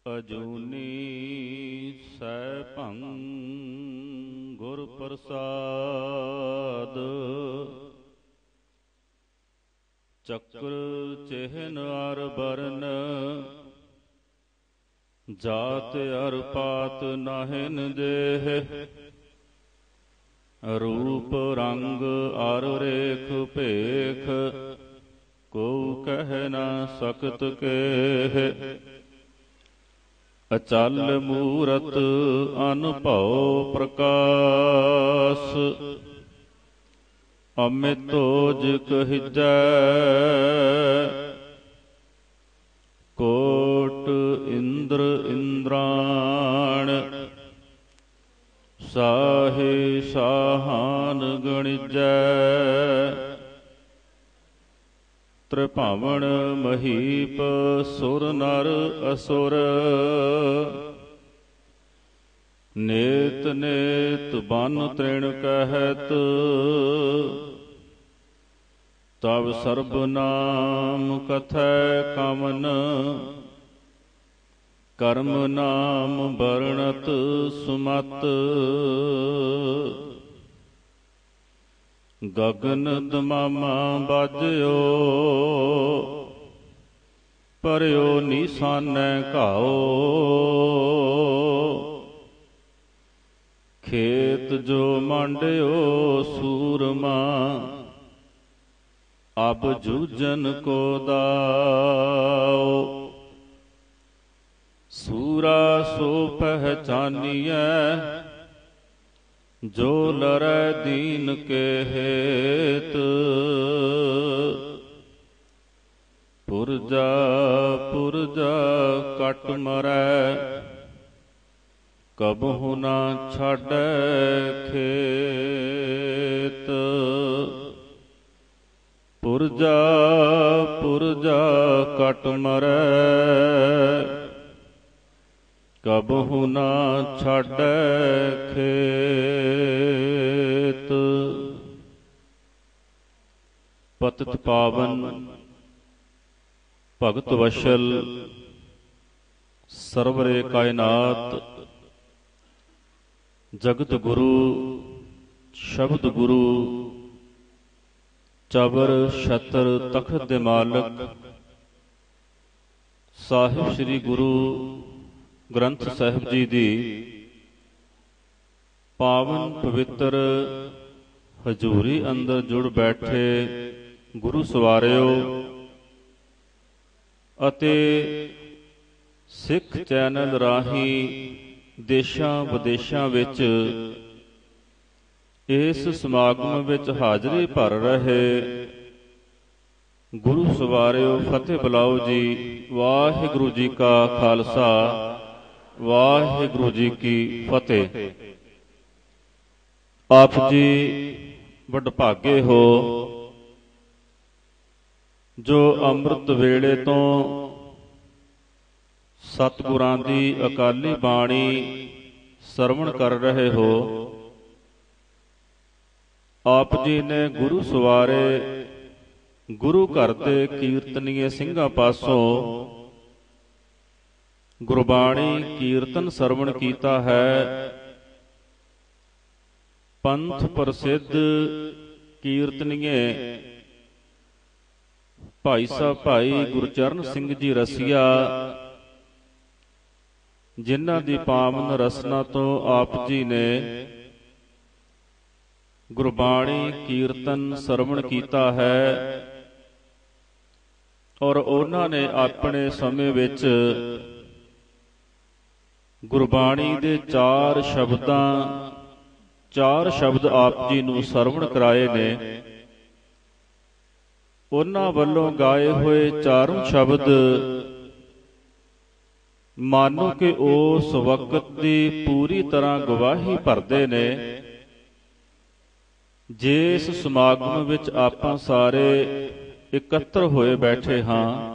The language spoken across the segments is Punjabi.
ਅਜੂਨੀ ਸੈਭੰ ਗੁਰ ਪ੍ਰਸਾਦ। ਚੱਕਰ ਚਿਹਨ ਅਰ ਬਰਨ ਜਾਤ ਅਰ ਪਾਤ ਨਾਹਿਨ ਦੇਹ। ਰੂਪ ਰੰਗ ਅਰ ਰੇਖ ਭੇਖ ਕੋ ਕਹਿ ਨਾ ਸਕਤ ਕੇਹ। ਅਚਲ ਮੂਰਤ ਅਨਭਉ ਪ੍ਰਕਾਸ਼ ਅਮਿਤੋਜ ਕਹਿਜੈ। ਕੋਟ ਇੰਦਰ ਇੰਦਰਾਣ ਸਾਹੇ ਸਾਹਾਨ ਗਣਿਜੈ। ਤ੍ਰਿਭਾਵਨ ਮਹੀਪ ਸੁਰ ਨਰ ਅਸੁਰ ਨੇਤ ਨੇਤ ਬਨ ਤ੍ਰਿਣ ਕਹਿਤ। ਤਵ ਸਰਬ ਨਾਮ ਕਥੈ ਕਵਨ ਕਰਮ ਨਾਮ ਵਰਣਤ ਸੁਮਤ। ਗਗਨ ਦਮਾਮਾ ਬਾਜਿਓ ਪਰਿਓ ਨੀਸਾਨੈ ਘਾਓ। ਖੇਤ ਜੋ ਮੰਡਿਓ ਸੂਰਮਾ ਅਬ ਜੂਜਨ ਕੋ ਦਾਓ। ਸੂਰਾ ਸੋ ਪਹਿਚਾਨੀਐ ਜੋ ਲਰੈ ਦੀਨ ਕੇ ਹੇਤ। ਪੁਰਜਾ ਪੁਰਜਾ ਕਟ ਮਰੈ ਕਬਹੁ ਨਾ ਛਾਡੈ ਖੇਤ। ਪੁਰਜਾ ਪੁਰਜਾ ਕਟ ਮਰੈ ਕਬਹੁ ਨਾ ਛਾਡੈ ਖੇਤ। ਪਤਿਤ ਪਾਵਨ ਭਗਤ ਵਸ਼ਲ ਸਰਵਰੇ ਕਾਇਨਾਤ ਜਗਤ ਗੁਰੂ ਸ਼ਬਦ ਗੁਰੂ ਚਬਰ ਛਤਰ ਤਖਤ ਦੇ ਮਾਲਕ ਸਾਹਿਬ ਸ੍ਰੀ ਗੁਰੂ ਗ੍ਰੰਥ ਸਾਹਿਬ ਜੀ ਦੀ ਪਾਵਨ ਪਵਿੱਤਰ ਹਜ਼ੂਰੀ ਅੰਦਰ ਜੁੜ ਬੈਠੇ ਗੁਰੂ ਸਵਾਰਿਓ ਅਤੇ ਸਿੱਖ ਚੈਨਲ ਰਾਹੀਂ ਦੇਸ਼ਾਂ ਵਿਦੇਸ਼ਾਂ ਵਿੱਚ ਇਸ ਸਮਾਗਮ ਵਿੱਚ ਹਾਜ਼ਰੀ ਭਰ ਰਹੇ ਗੁਰੂ ਸਵਾਰਿਓ ਫਤਿਹ ਬੁਲਾਓ ਜੀ। ਵਾਹਿਗੁਰੂ ਜੀ ਕਾ ਖਾਲਸਾ ਵਾਹਿਗੁਰੂ ਜੀ ਕੀ ਫਤਿਹ। ਆਪ ਜੀ ਵਡਭਾਗੇ ਹੋ ਜੋ ਅੰਮ੍ਰਿਤ ਵੇਲੇ ਤੋਂ ਸਤਿਗੁਰਾਂ ਦੀ ਅਕਾਲੀ ਬਾਣੀ ਸਰਵਣ ਕਰ ਰਹੇ ਹੋ। ਆਪ ਜੀ ਨੇ ਗੁਰੂ ਸਵਾਰੇ ਗੁਰੂ ਘਰ ਦੇ ਕੀਰਤਨੀਏ ਸਿੰਘਾਂ ਪਾਸੋਂ ਗੁਰਬਾਣੀ ਕੀਰਤਨ ਸਰਵਣ ਕੀਤਾ ਹੈ। ਪੰਥ ਪ੍ਰਸਿੱਧ ਕੀਰਤਨੀਏ ਭਾਈ ਸਾਹਿਬ ਭਾਈ ਗੁਰਚਰਨ ਸਿੰਘ ਜੀ ਰਸੀਆ ਜਿਨ੍ਹਾਂ ਦੀ ਪਾਵਨ ਰਸਨਾ ਤੋਂ ਆਪ ਜੀ ਨੇ ਗੁਰਬਾਣੀ ਕੀਰਤਨ ਸਰਵਣ ਕੀਤਾ ਹੈ ਔਰ ਉਹਨਾਂ ਨੇ ਆਪਣੇ ਸਮੇਂ ਵਿੱਚ ਗੁਰਬਾਣੀ ਦੇ ਚਾਰ ਸ਼ਬਦ ਆਪ ਜੀ ਨੂੰ ਸਰਵਣ ਕਰਾਏ ਨੇ। ਉਹਨਾਂ ਵੱਲੋਂ ਗਾਏ ਹੋਏ ਚਾਰੋਂ ਸ਼ਬਦ ਮਾਨੋ ਕਿ ਉਸ ਵਕਤ ਦੀ ਪੂਰੀ ਤਰ੍ਹਾਂ ਗਵਾਹੀ ਭਰਦੇ ਨੇ ਜਿਸ ਸਮਾਗਮ ਵਿੱਚ ਆਪਾਂ ਸਾਰੇ ਇਕੱਤਰ ਹੋਏ ਬੈਠੇ ਹਾਂ।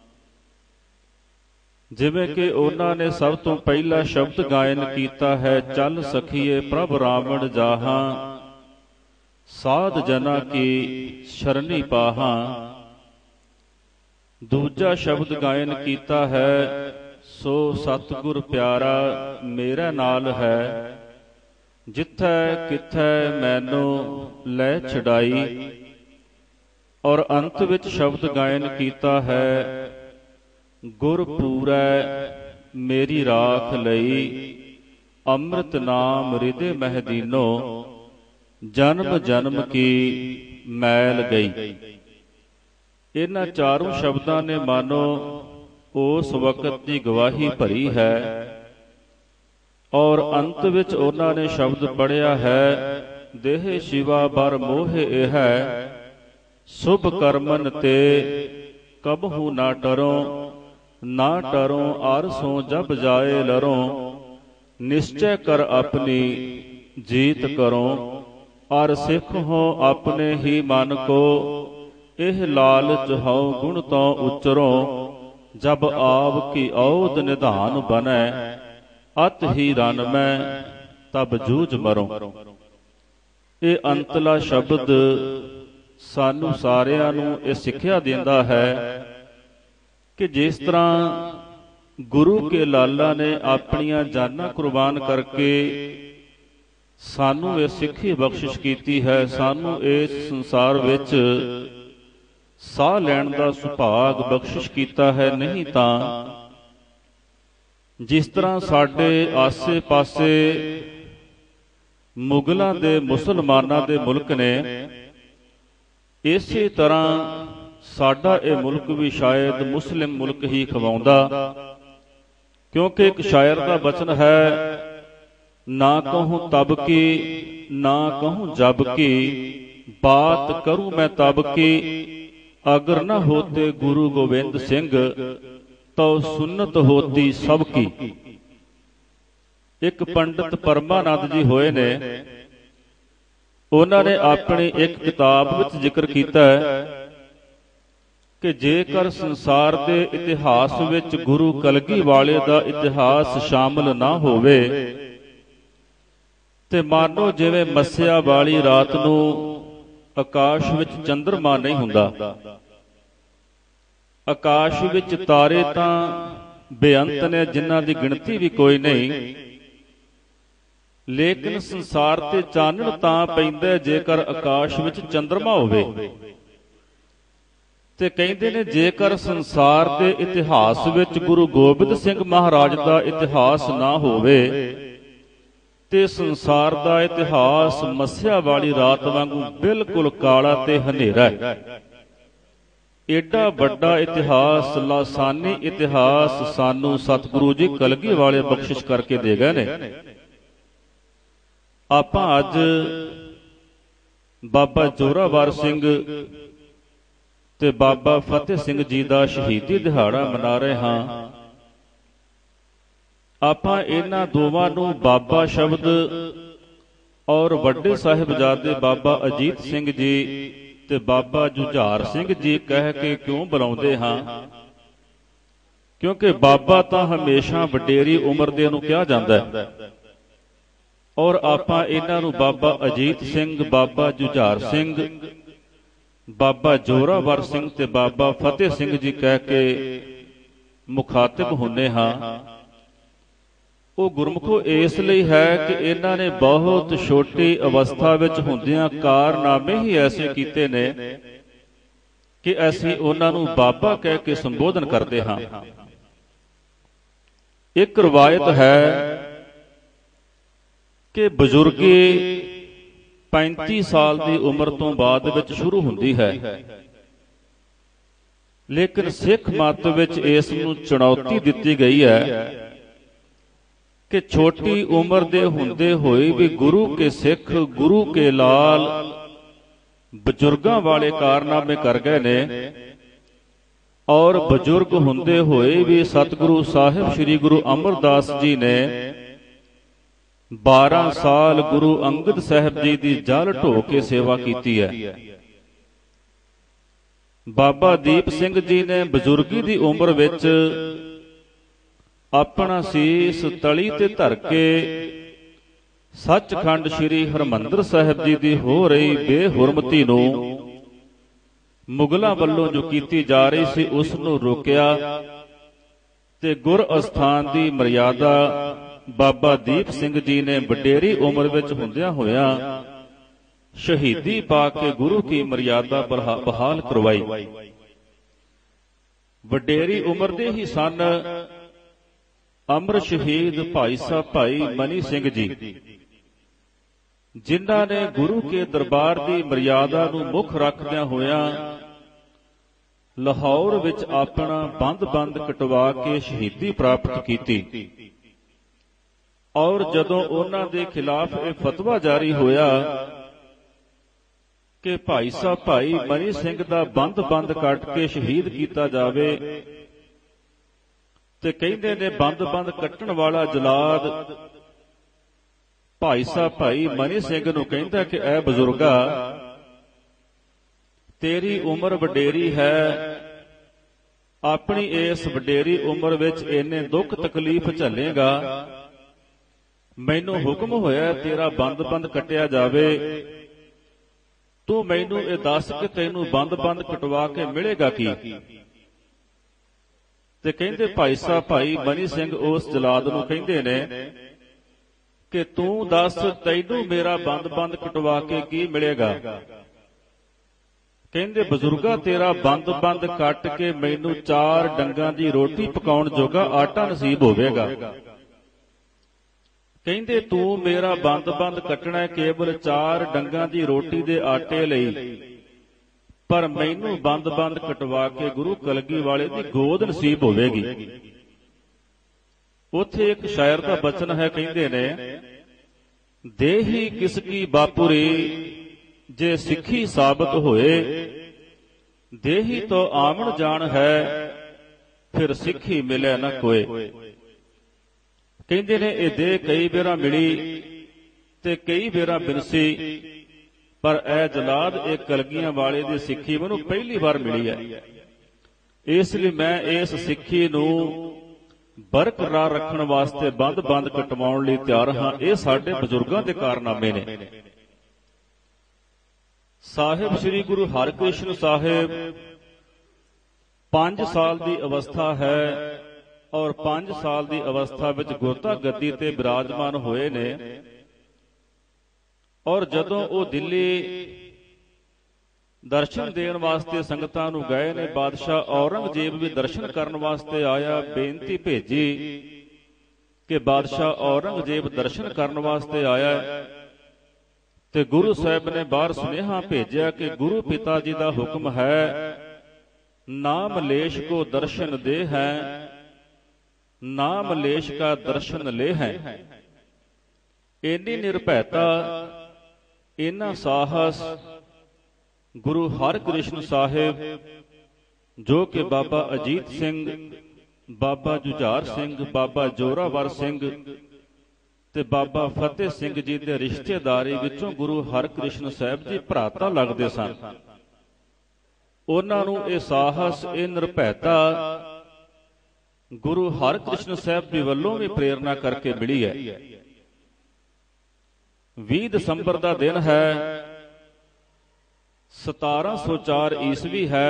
ਜਿਵੇਂ ਕਿ ਉਹਨਾਂ ਨੇ ਸਭ ਤੋਂ ਪਹਿਲਾ ਸ਼ਬਦ ਗਾਇਨ ਕੀਤਾ ਹੈ, ਚੱਲ ਸਖੀਏ ਪ੍ਰਭ ਰਾਵਣ ਜਾਹਾਂ ਸਾਧ ਜਨਾ ਕੀ ਸ਼ਰਨੀ ਪਾਹਾਂ। ਦੂਜਾ ਸ਼ਬਦ ਗਾਇਨ ਕੀਤਾ ਹੈ, ਸੋ ਸਤਿਗੁਰ ਪਿਆਰਾ ਮੇਰੇ ਨਾਲ ਹੈ। ਜਿੱਥੈ ਕਿਥੈ ਮੈਨੂੰ ਲੈ ਛਡਾਈ। ਔਰ ਅੰਤ ਵਿੱਚ ਸ਼ਬਦ ਗਾਇਨ ਕੀਤਾ ਹੈ, ਗੁਰ ਪੂਰੈ ਮੇਰੀ ਰਾਖ ਲਈ। ਅੰਮ੍ਰਿਤ ਨਾਮ ਹਿਰਦੇ ਮਹਿ ਦੀਨੋ, ਜਨਮ ਜਨਮ ਕੀ ਮੈਲ ਗਈ। ਇਹਨਾਂ ਚਾरों ਸ਼ਬਦਾਂ ਨੇ ਮਾਨੋ ਉਸ ਵਕਤ ਦੀ ਗਵਾਹੀ ਭਰੀ ਹੈ। ਔਰ ਅੰਤ ਵਿੱਚ ਉਹਨਾਂ ਨੇ ਸ਼ਬਦ ਪੜ੍ਹਿਆ ਹੈ, ਦੇਹ ਸ਼ਿਵਾ ਬਰ ਮੋਹ ਇਹ ਹੈ। ਸੁਭ ਕਰਮਨ ਤੇ ਕਬਹੂ ਨਾ ਟਰੋ, ਨਾ ਟਰੋ ਆਰਸੋਂ ਜਬ ਜਾਏ ਲਰੋ। ਨਿਸ਼ਚੈ ਕਰ ਆਪਣੀ ਜੀਤ ਕਰੋ, ਅਰ ਸਿੱਖ ਹੋ ਆਪਣੇ ਹੀ ਮਨ ਕੋ। ਇਹ ਲਾਲਚ ਹਉ ਗੁਣ ਤੋਂ ਉਚਰੋ, ਜਬ ਆਪ ਕੀ ਔਦ ਨਿਧਾਨ ਬਨੈ। ਅਤ ਹੀ ਰਨ ਮੈਂ ਤਬ ਜੂਝ ਮਰੋ। ਇਹ ਅੰਤਲਾ ਸ਼ਬਦ ਸਾਨੂੰ ਸਾਰਿਆਂ ਨੂੰ ਇਹ ਸਿੱਖਿਆ ਦਿੰਦਾ ਹੈ ਕਿ ਜਿਸ ਤਰ੍ਹਾਂ ਗੁਰੂ ਕੇ ਲਾਲਾ ਨੇ ਆਪਣੀਆਂ ਜਾਨਾਂ ਕੁਰਬਾਨ ਕਰਕੇ ਸਾਨੂੰ ਇਹ ਸਿੱਖੀ ਬਖਸ਼ਿਸ਼ ਕੀਤੀ ਹੈ, ਸਾਨੂੰ ਇਸ ਸੰਸਾਰ ਵਿੱਚ ਸਾਹ ਲੈਣ ਦਾ ਸੁਭਾਗ ਬਖਸ਼ਿਸ਼ ਕੀਤਾ ਹੈ। ਨਹੀਂ ਤਾਂ ਜਿਸ ਤਰ੍ਹਾਂ ਸਾਡੇ ਆਸੇ ਪਾਸੇ ਮੁਗਲਾਂ ਦੇ ਮੁਸਲਮਾਨਾਂ ਦੇ ਮੁਲਕ ਨੇ, ਇਸੇ ਤਰ੍ਹਾਂ ਸਾਡਾ ਇਹ ਮੁਲਕ ਵੀ ਸ਼ਾਇਦ ਮੁਸਲਿਮ ਮੁਲਕ ਹੀ ਖਵਾਉਂਦਾ। ਕਿਉਂਕਿ ਇੱਕ ਸ਼ਾਇਰ ਦਾ ਬਚਨ ਹੈ, ਨਾ ਕਹੂੰ ਤਬ ਕੀ ਨਾ ਕਹੂੰ ਜਬ ਕੀ। ਬਾਤ ਕਰੂੰ ਮੈਂ ਤਬ ਕੀ, ਅਗਰ ਨਾ ਹੋਤੇ ਗੁਰੂ ਗੋਬਿੰਦ ਸਿੰਘ ਤੋ ਸੁਨਤ ਹੋਤੀ ਸਭ ਕੀ। ਇੱਕ ਪੰਡਤ ਪਰਮਾਨੰਦ ਜੀ ਹੋਏ ਨੇ, ਉਹਨਾਂ ਨੇ ਆਪਣੀ ਇੱਕ ਕਿਤਾਬ ਵਿੱਚ ਜ਼ਿਕਰ ਕੀਤਾ ਹੈ ਕਿ ਜੇਕਰ ਸੰਸਾਰ ਦੇ ਇਤਿਹਾਸ ਵਿੱਚ ਗੁਰੂ ਕਲਗੀ ਵਾਲੇ ਦਾ ਇਤਿਹਾਸ ਸ਼ਾਮਲ ਨਾ ਹੋਵੇ ਤੇ ਮਾਨੋ ਜਿਵੇਂ ਮੱਸਿਆ ਵਾਲੀ ਰਾਤ ਨੂੰ ਆਕਾਸ਼ ਵਿੱਚ ਚੰਦਰਮਾ ਨਹੀਂ ਹੁੰਦਾ। ਆਕਾਸ਼ ਵਿੱਚ ਤਾਰੇ ਤਾਂ ਬੇਅੰਤ ਨੇ, ਜਿਨ੍ਹਾਂ ਦੀ ਗਿਣਤੀ ਵੀ ਕੋਈ ਨਹੀਂ। ਲੇਕਿਨ ਸੰਸਾਰ ਤੇ ਚਾਨਣ ਤਾਂ ਪੈਂਦਾ ਜੇਕਰ ਆਕਾਸ਼ ਵਿੱਚ ਚੰਦਰਮਾ ਹੋਵੇ। ਤੇ ਕਹਿੰਦੇ ਨੇ ਜੇਕਰ ਸੰਸਾਰ ਦੇ ਇਤਿਹਾਸ ਵਿੱਚ ਗੁਰੂ ਗੋਬਿੰਦ ਸਿੰਘ ਮਹਾਰਾਜ ਦਾ ਇਤਿਹਾਸ ਨਾ ਹੋਵੇ ਤੇ ਸੰਸਾਰ ਦਾ ਇਤਿਹਾਸ ਮੱਸਿਆ ਵਾਲੀ ਰਾਤ ਵਾਂਗੂ ਬਿਲਕੁਲ ਕਾਲਾ ਤੇ ਹਨੇਰਾ ਹੈ। ਏਡਾ ਵੱਡਾ ਇਤਿਹਾਸ, ਲਾਸਾਨੀ ਇਤਿਹਾਸ ਸਾਨੂੰ ਸਤਿਗੁਰੂ ਜੀ ਕਲਗੀ ਵਾਲੇ ਬਖਸ਼ਿਸ਼ ਕਰਕੇ ਦੇ ਗਏ ਨੇ। ਆਪਾਂ ਅੱਜ ਬਾਬਾ ਜ਼ੋਰਾਵਰ ਸਿੰਘ ਤੇ ਬਾਬਾ ਫਤਿਹ ਸਿੰਘ ਜੀ ਦਾ ਸ਼ਹੀਦੀ ਦਿਹਾੜਾ ਮਨਾ ਰਹੇ ਹਾਂ। ਆਪਾਂ ਇਹਨਾਂ ਦੋਵਾਂ ਨੂੰ ਬਾਬਾ ਸ਼ਬਦ ਔਰ ਵੱਡੇ ਸਾਹਿਬਜ਼ਾਦੇ ਬਾਬਾ ਅਜੀਤ ਸਿੰਘ ਜੀ ਤੇ ਬਾਬਾ ਜੁਝਾਰ ਸਿੰਘ ਜੀ ਕਹਿ ਕੇ ਕਿਉਂ ਬੁਲਾਉਂਦੇ ਹਾਂ? ਕਿਉਂਕਿ ਬਾਬਾ ਤਾਂ ਹਮੇਸ਼ਾ ਵਡੇਰੀ ਉਮਰ ਦੇ ਨੂੰ ਕਿਹਾ ਜਾਂਦਾ ਹੈ, ਔਰ ਆਪਾਂ ਇਹਨਾਂ ਨੂੰ ਬਾਬਾ ਅਜੀਤ ਸਿੰਘ, ਬਾਬਾ ਜੁਝਾਰ ਸਿੰਘ, ਬਾਬਾ ਜ਼ੋਰਾਵਰ ਸਿੰਘ ਤੇ ਬਾਬਾ ਫਤਿਹ ਸਿੰਘ ਜੀ ਕਹਿ ਕੇ ਮੁਖਾਤਿਬ ਹੁੰਨੇ ਹਾਂ। ਉਹ ਗੁਰਮੁਖੋ ਇਸ ਲਈ ਹੈ ਕਿ ਇਹਨਾਂ ਨੇ ਬਹੁਤ ਛੋਟੀ ਅਵਸਥਾ ਵਿੱਚ ਹੁੰਦਿਆਂ ਕਾਰਨਾਮੇ ਹੀ ਐਸੇ ਕੀਤੇ ਨੇ ਕਿ ਅਸੀਂ ਉਹਨਾਂ ਨੂੰ ਬਾਬਾ ਕਹਿ ਕੇ ਸੰਬੋਧਨ ਕਰਦੇ ਹਾਂ। ਇੱਕ ਰਵਾਇਤ ਹੈ ਕਿ ਬਜ਼ੁਰਗੀ 35 ਸਾਲ ਦੀ ਉਮਰ ਤੋਂ ਬਾਅਦ ਵਿੱਚ ਸ਼ੁਰੂ ਹੁੰਦੀ ਹੈ, ਲੇਕਿਨ ਸਿੱਖ ਮੱਤ ਵਿੱਚ ਇਸ ਨੂੰ ਚੁਣੌਤੀ ਦਿੱਤੀ ਗਈ ਹੈ ਕਿ ਛੋਟੀ ਉਮਰ ਦੇ ਹੁੰਦੇ ਹੋਏ ਵੀ ਗੁਰੂ ਕੇ ਸਿੱਖ, ਗੁਰੂ ਕੇ ਲਾਲ ਬਜ਼ੁਰਗਾਂ ਵਾਲੇ ਕਾਰਨਾਮੇ ਕਰ ਗਏ ਨੇ। ਔਰ ਬਜ਼ੁਰਗ ਹੁੰਦੇ ਹੋਏ ਵੀ ਸਤਿਗੁਰੂ ਸਾਹਿਬ ਸ੍ਰੀ ਗੁਰੂ ਅਮਰਦਾਸ ਜੀ ਨੇ 12 ਸਾਲ ਗੁਰੂ ਅੰਗਦ ਸਾਹਿਬ ਜੀ ਦੀ ਜਲ ਢੋ ਕੇ ਸੇਵਾ ਕੀਤੀ ਹੈ। ਬਾਬਾ ਦੀਪ ਸਿੰਘ ਜੀ ਨੇ ਬਜ਼ੁਰਗੀ ਦੀ ਉਮਰ ਵਿੱਚ ਆਪਣਾ ਸੀਸ ਤਲੀ ਤੇ ਧਰ ਕੇ ਸੱਚਖੰਡ ਸ੍ਰੀ ਹਰਿਮੰਦਰ ਸਾਹਿਬ ਜੀ ਦੀ ਹੋ ਰਹੀ ਬੇਹੁਰਮਤੀ ਨੂੰ ਮੁਗਲਾਂ ਵੱਲੋਂ ਜੋ ਕੀਤੀ ਜਾ ਰਹੀ ਸੀ ਉਸ ਨੂੰ ਰੋਕਿਆ ਤੇ ਗੁਰ ਅਸਥਾਨ ਦੀ ਮਰਿਆਦਾ ਬਾਬਾ ਦੀਪ ਸਿੰਘ ਜੀ ਨੇ ਵਡੇਰੀ ਉਮਰ ਵਿੱਚ ਹੁੰਦਿਆਂ ਹੋਇਆਂ ਸ਼ਹੀਦੀ ਪਾ ਕੇ ਗੁਰੂ ਕੀ ਮਰਿਆਦਾ ਬਹਾਲ ਕਰਵਾਈ। ਵਡੇਰੀ ਉਮਰ ਦੇ ਹੀ ਸਨ ਅਮਰ ਸ਼ਹੀਦ ਭਾਈ ਸਾਹਿਬ ਭਾਈ ਮਨੀ ਸਿੰਘ ਜੀ, ਜਿਨ੍ਹਾਂ ਨੇ ਗੁਰੂ ਕੇ ਦਰਬਾਰ ਦੀ ਮਰਿਆਦਾ ਨੂੰ ਮੁੱਖ ਰੱਖਦਿਆਂ ਹੋਇਆਂ ਲਾਹੌਰ ਵਿੱਚ ਆਪਣਾ ਬੰਦ ਕਟਵਾ ਕੇ ਸ਼ਹੀਦੀ ਪ੍ਰਾਪਤ ਕੀਤੀ। ਔਰ ਜਦੋਂ ਉਹਨਾਂ ਦੇ ਖਿਲਾਫ ਇਹ ਫਤਵਾ ਜਾਰੀ ਹੋਇਆ ਕਿ ਭਾਈ ਸਾਹਿਬ ਭਾਈ ਮਨੀ ਸਿੰਘ ਦਾ ਬੰਦ ਕੱਟ ਕੇ ਸ਼ਹੀਦ ਕੀਤਾ ਜਾਵੇ, ਤੇ ਕਹਿੰਦੇ ਨੇ ਬੰਦ ਕੱਟਣ ਵਾਲਾ ਜਲਾਦ ਭਾਈ ਸਾਹਿਬ ਭਾਈ ਮਨੀ ਸਿੰਘ ਨੂੰ ਕਹਿੰਦਾ ਕਿ ਐ ਬਜ਼ੁਰਗਾ, ਤੇਰੀ ਉਮਰ ਵਡੇਰੀ ਹੈ, ਆਪਣੀ ਇਸ ਵਡੇਰੀ ਉਮਰ ਵਿੱਚ ਇੰਨੇ ਦੁੱਖ ਤਕਲੀਫ ਝੱਲੇਗਾ, ਮੈਨੂੰ ਹੁਕਮ ਹੋਇਆ ਤੇਰਾ ਬੰਦ ਕੱਟਿਆ ਜਾਵੇ, ਤੂੰ ਮੈਨੂੰ ਇਹ ਦੱਸ ਕਿ ਤੈਨੂੰ ਬੰਦ ਕਟਵਾ ਕੇ ਮਿਲੇਗਾ ਕੀ? ਤੇ ਕਹਿੰਦੇ ਭਾਈ ਸਾਹਿਬ ਭਾਈ ਮਨੀ ਸਿੰਘ ਉਸ ਜਲਾਦ ਨੂੰ ਕਹਿੰਦੇ ਨੇ ਕਿ ਤੂੰ ਦੱਸ ਤੈਨੂੰ ਮੇਰਾ ਬੰਦ ਕਟਵਾ ਕੇ ਕੀ ਮਿਲੇਗਾ? ਕਹਿੰਦੇ ਬਜ਼ੁਰਗਾ, ਤੇਰਾ ਬੰਦ ਕੱਟ ਕੇ ਮੈਨੂੰ 4 ਡੰਗਾਂ ਦੀ ਰੋਟੀ ਪਕਾਉਣ ਜੋਗਾ ਆਟਾ ਨਸੀਬ ਹੋਵੇਗਾ। ਕਹਿੰਦੇ ਤੂੰ ਮੇਰਾ ਬੰਦ ਕੱਟਣਾ ਕੇਵਲ 4 ਡੰਗਾਂ ਦੀ ਰੋਟੀ ਦੇ ਆਟੇ ਲਈ, ਪਰ ਮੈਨੂੰ ਬੰਦ ਕਟਵਾ ਕੇ ਗੁਰੂ ਕਲਗੀ ਵਾਲੇ ਦੀ ਗੋਦ ਨਸੀਬ ਹੋਵੇਗੀ। ਉੱਥੇ ਇੱਕ ਸ਼ਾਇਰ ਦਾ ਬਚਨ ਹੈ, ਕਹਿੰਦੇ ਨੇ ਦੇਹੀ ਕਿਸ ਕੀ ਬਾਪੁਰੀ ਜੇ ਸਿੱਖੀ ਸਾਬਤ ਹੋਏ, ਦੇਹੀ ਤੋਂ ਆਵਣ ਜਾਣ ਹੈ ਫਿਰ ਸਿੱਖੀ ਮਿਲੇ ਨਾ ਕੋਏ। ਕਹਿੰਦੇ ਨੇ ਇਹ ਦੇਹ ਕਈ ਵੇਰਾਂ ਮਿਲੀ ਤੇ ਕਈ ਵੇਰਾਂ ਬਿਨਸੀ, ਪਰ ਇਹ ਜਲਾਦ ਇਹ ਕਲਗੀਆਂ ਵਾਲੇ ਦੀ ਸਿੱਖੀ ਮੈਨੂੰ ਪਹਿਲੀ ਵਾਰ ਮਿਲੀ ਹੈ। ਇਸ ਲਈ ਮੈਂ ਇਸ ਸਿੱਖੀ ਨੂੰ ਬਰਕਰਾਰ ਰੱਖਣ ਵਾਸਤੇ ਬੰਦ ਕਟਵਾਉਣ ਲਈ ਤਿਆਰ ਹਾਂ। ਇਹ ਸਾਡੇ ਬਜ਼ੁਰਗਾਂ ਦੇ ਕਾਰਨਾਮੇ ਨੇ। ਸਾਹਿਬ ਸ੍ਰੀ ਗੁਰੂ ਹਰਿਕ੍ਰਿਸ਼ਨ ਸਾਹਿਬ 5 ਸਾਲ ਦੀ ਅਵਸਥਾ ਹੈ ਔਰ 5 ਸਾਲ ਦੀ ਅਵਸਥਾ ਵਿੱਚ ਗੁਰਤਾ ਗੱਦੀ ਤੇ ਬਿਰਾਜਮਾਨ ਹੋਏ ਨੇ। ਔਰ ਜਦੋਂ ਉਹ ਦਿੱਲੀ ਦਰਸ਼ਨ ਦੇਣ ਵਾਸਤੇ ਸੰਗਤਾਂ ਨੂੰ ਗਏ ਨੇ, ਬਾਦਸ਼ਾਹ ਔਰੰਗਜ਼ੇਬ ਵੀ ਦਰਸ਼ਨ ਕਰਨ ਵਾਸਤੇ ਆਇਆ, ਬੇਨਤੀ ਭੇਜੀ ਕਿ ਬਾਦਸ਼ਾਹ ਔਰੰਗਜ਼ੇਬ ਦਰਸ਼ਨ ਕਰਨ ਵਾਸਤੇ ਆਇਆ, ਤੇ ਗੁਰੂ ਸਾਹਿਬ ਨੇ ਬਾਹਰ ਸੁਨੇਹਾ ਭੇਜਿਆ ਕਿ ਗੁਰੂ ਪਿਤਾ ਜੀ ਦਾ ਹੁਕਮ ਹੈ, ਨਾਮ ਲੇਸ਼ ਕੋ ਦਰਸ਼ਨ ਦੇ ਹੈ, ਨਾਮ ਲੇਸ਼ ਕਾ ਦਰਸ਼ਨ ਲੈ ਹੈ। ਇੰਨੀ ਨਿਰਭੈਤਾ, ਇੰਨਾ ਸਾਹਸ ਗੁਰੂ ਹਰਿਕ੍ਰਿਸ਼ਨ ਸਾਹਿਬ, ਜੋ ਕਿ ਬਾਬਾ ਅਜੀਤ ਸਿੰਘ, ਬਾਬਾ ਜੁਝਾਰ ਸਿੰਘ, ਬਾਬਾ ਜੋਰਾਵਰ ਸਿੰਘ ਤੇ ਬਾਬਾ ਫਤਿਹ ਸਿੰਘ ਜੀ ਦੇ ਰਿਸ਼ਤੇਦਾਰੀ ਵਿੱਚੋਂ ਗੁਰੂ ਹਰਿਕ੍ਰਿਸ਼ਨ ਸਾਹਿਬ ਜੀ ਭਰਾਤਾ ਲੱਗਦੇ ਸਨ। ਉਹਨਾਂ ਨੂੰ ਇਹ ਸਾਹਸ, ਇਹ ਨਿਰਭੈਤਾ ਗੁਰੂ ਹਰਿਕ੍ਰਿਸ਼ਨ ਸਾਹਿਬ ਜੀ ਵੱਲੋਂ ਵੀ ਪ੍ਰੇਰਨਾ ਕਰਕੇ ਮਿਲੀ ਹੈ। 20 ਦਸੰਬਰ ਦਾ ਦਿਨ ਹੈ, 1704 ਈਸਵੀ ਹੈ।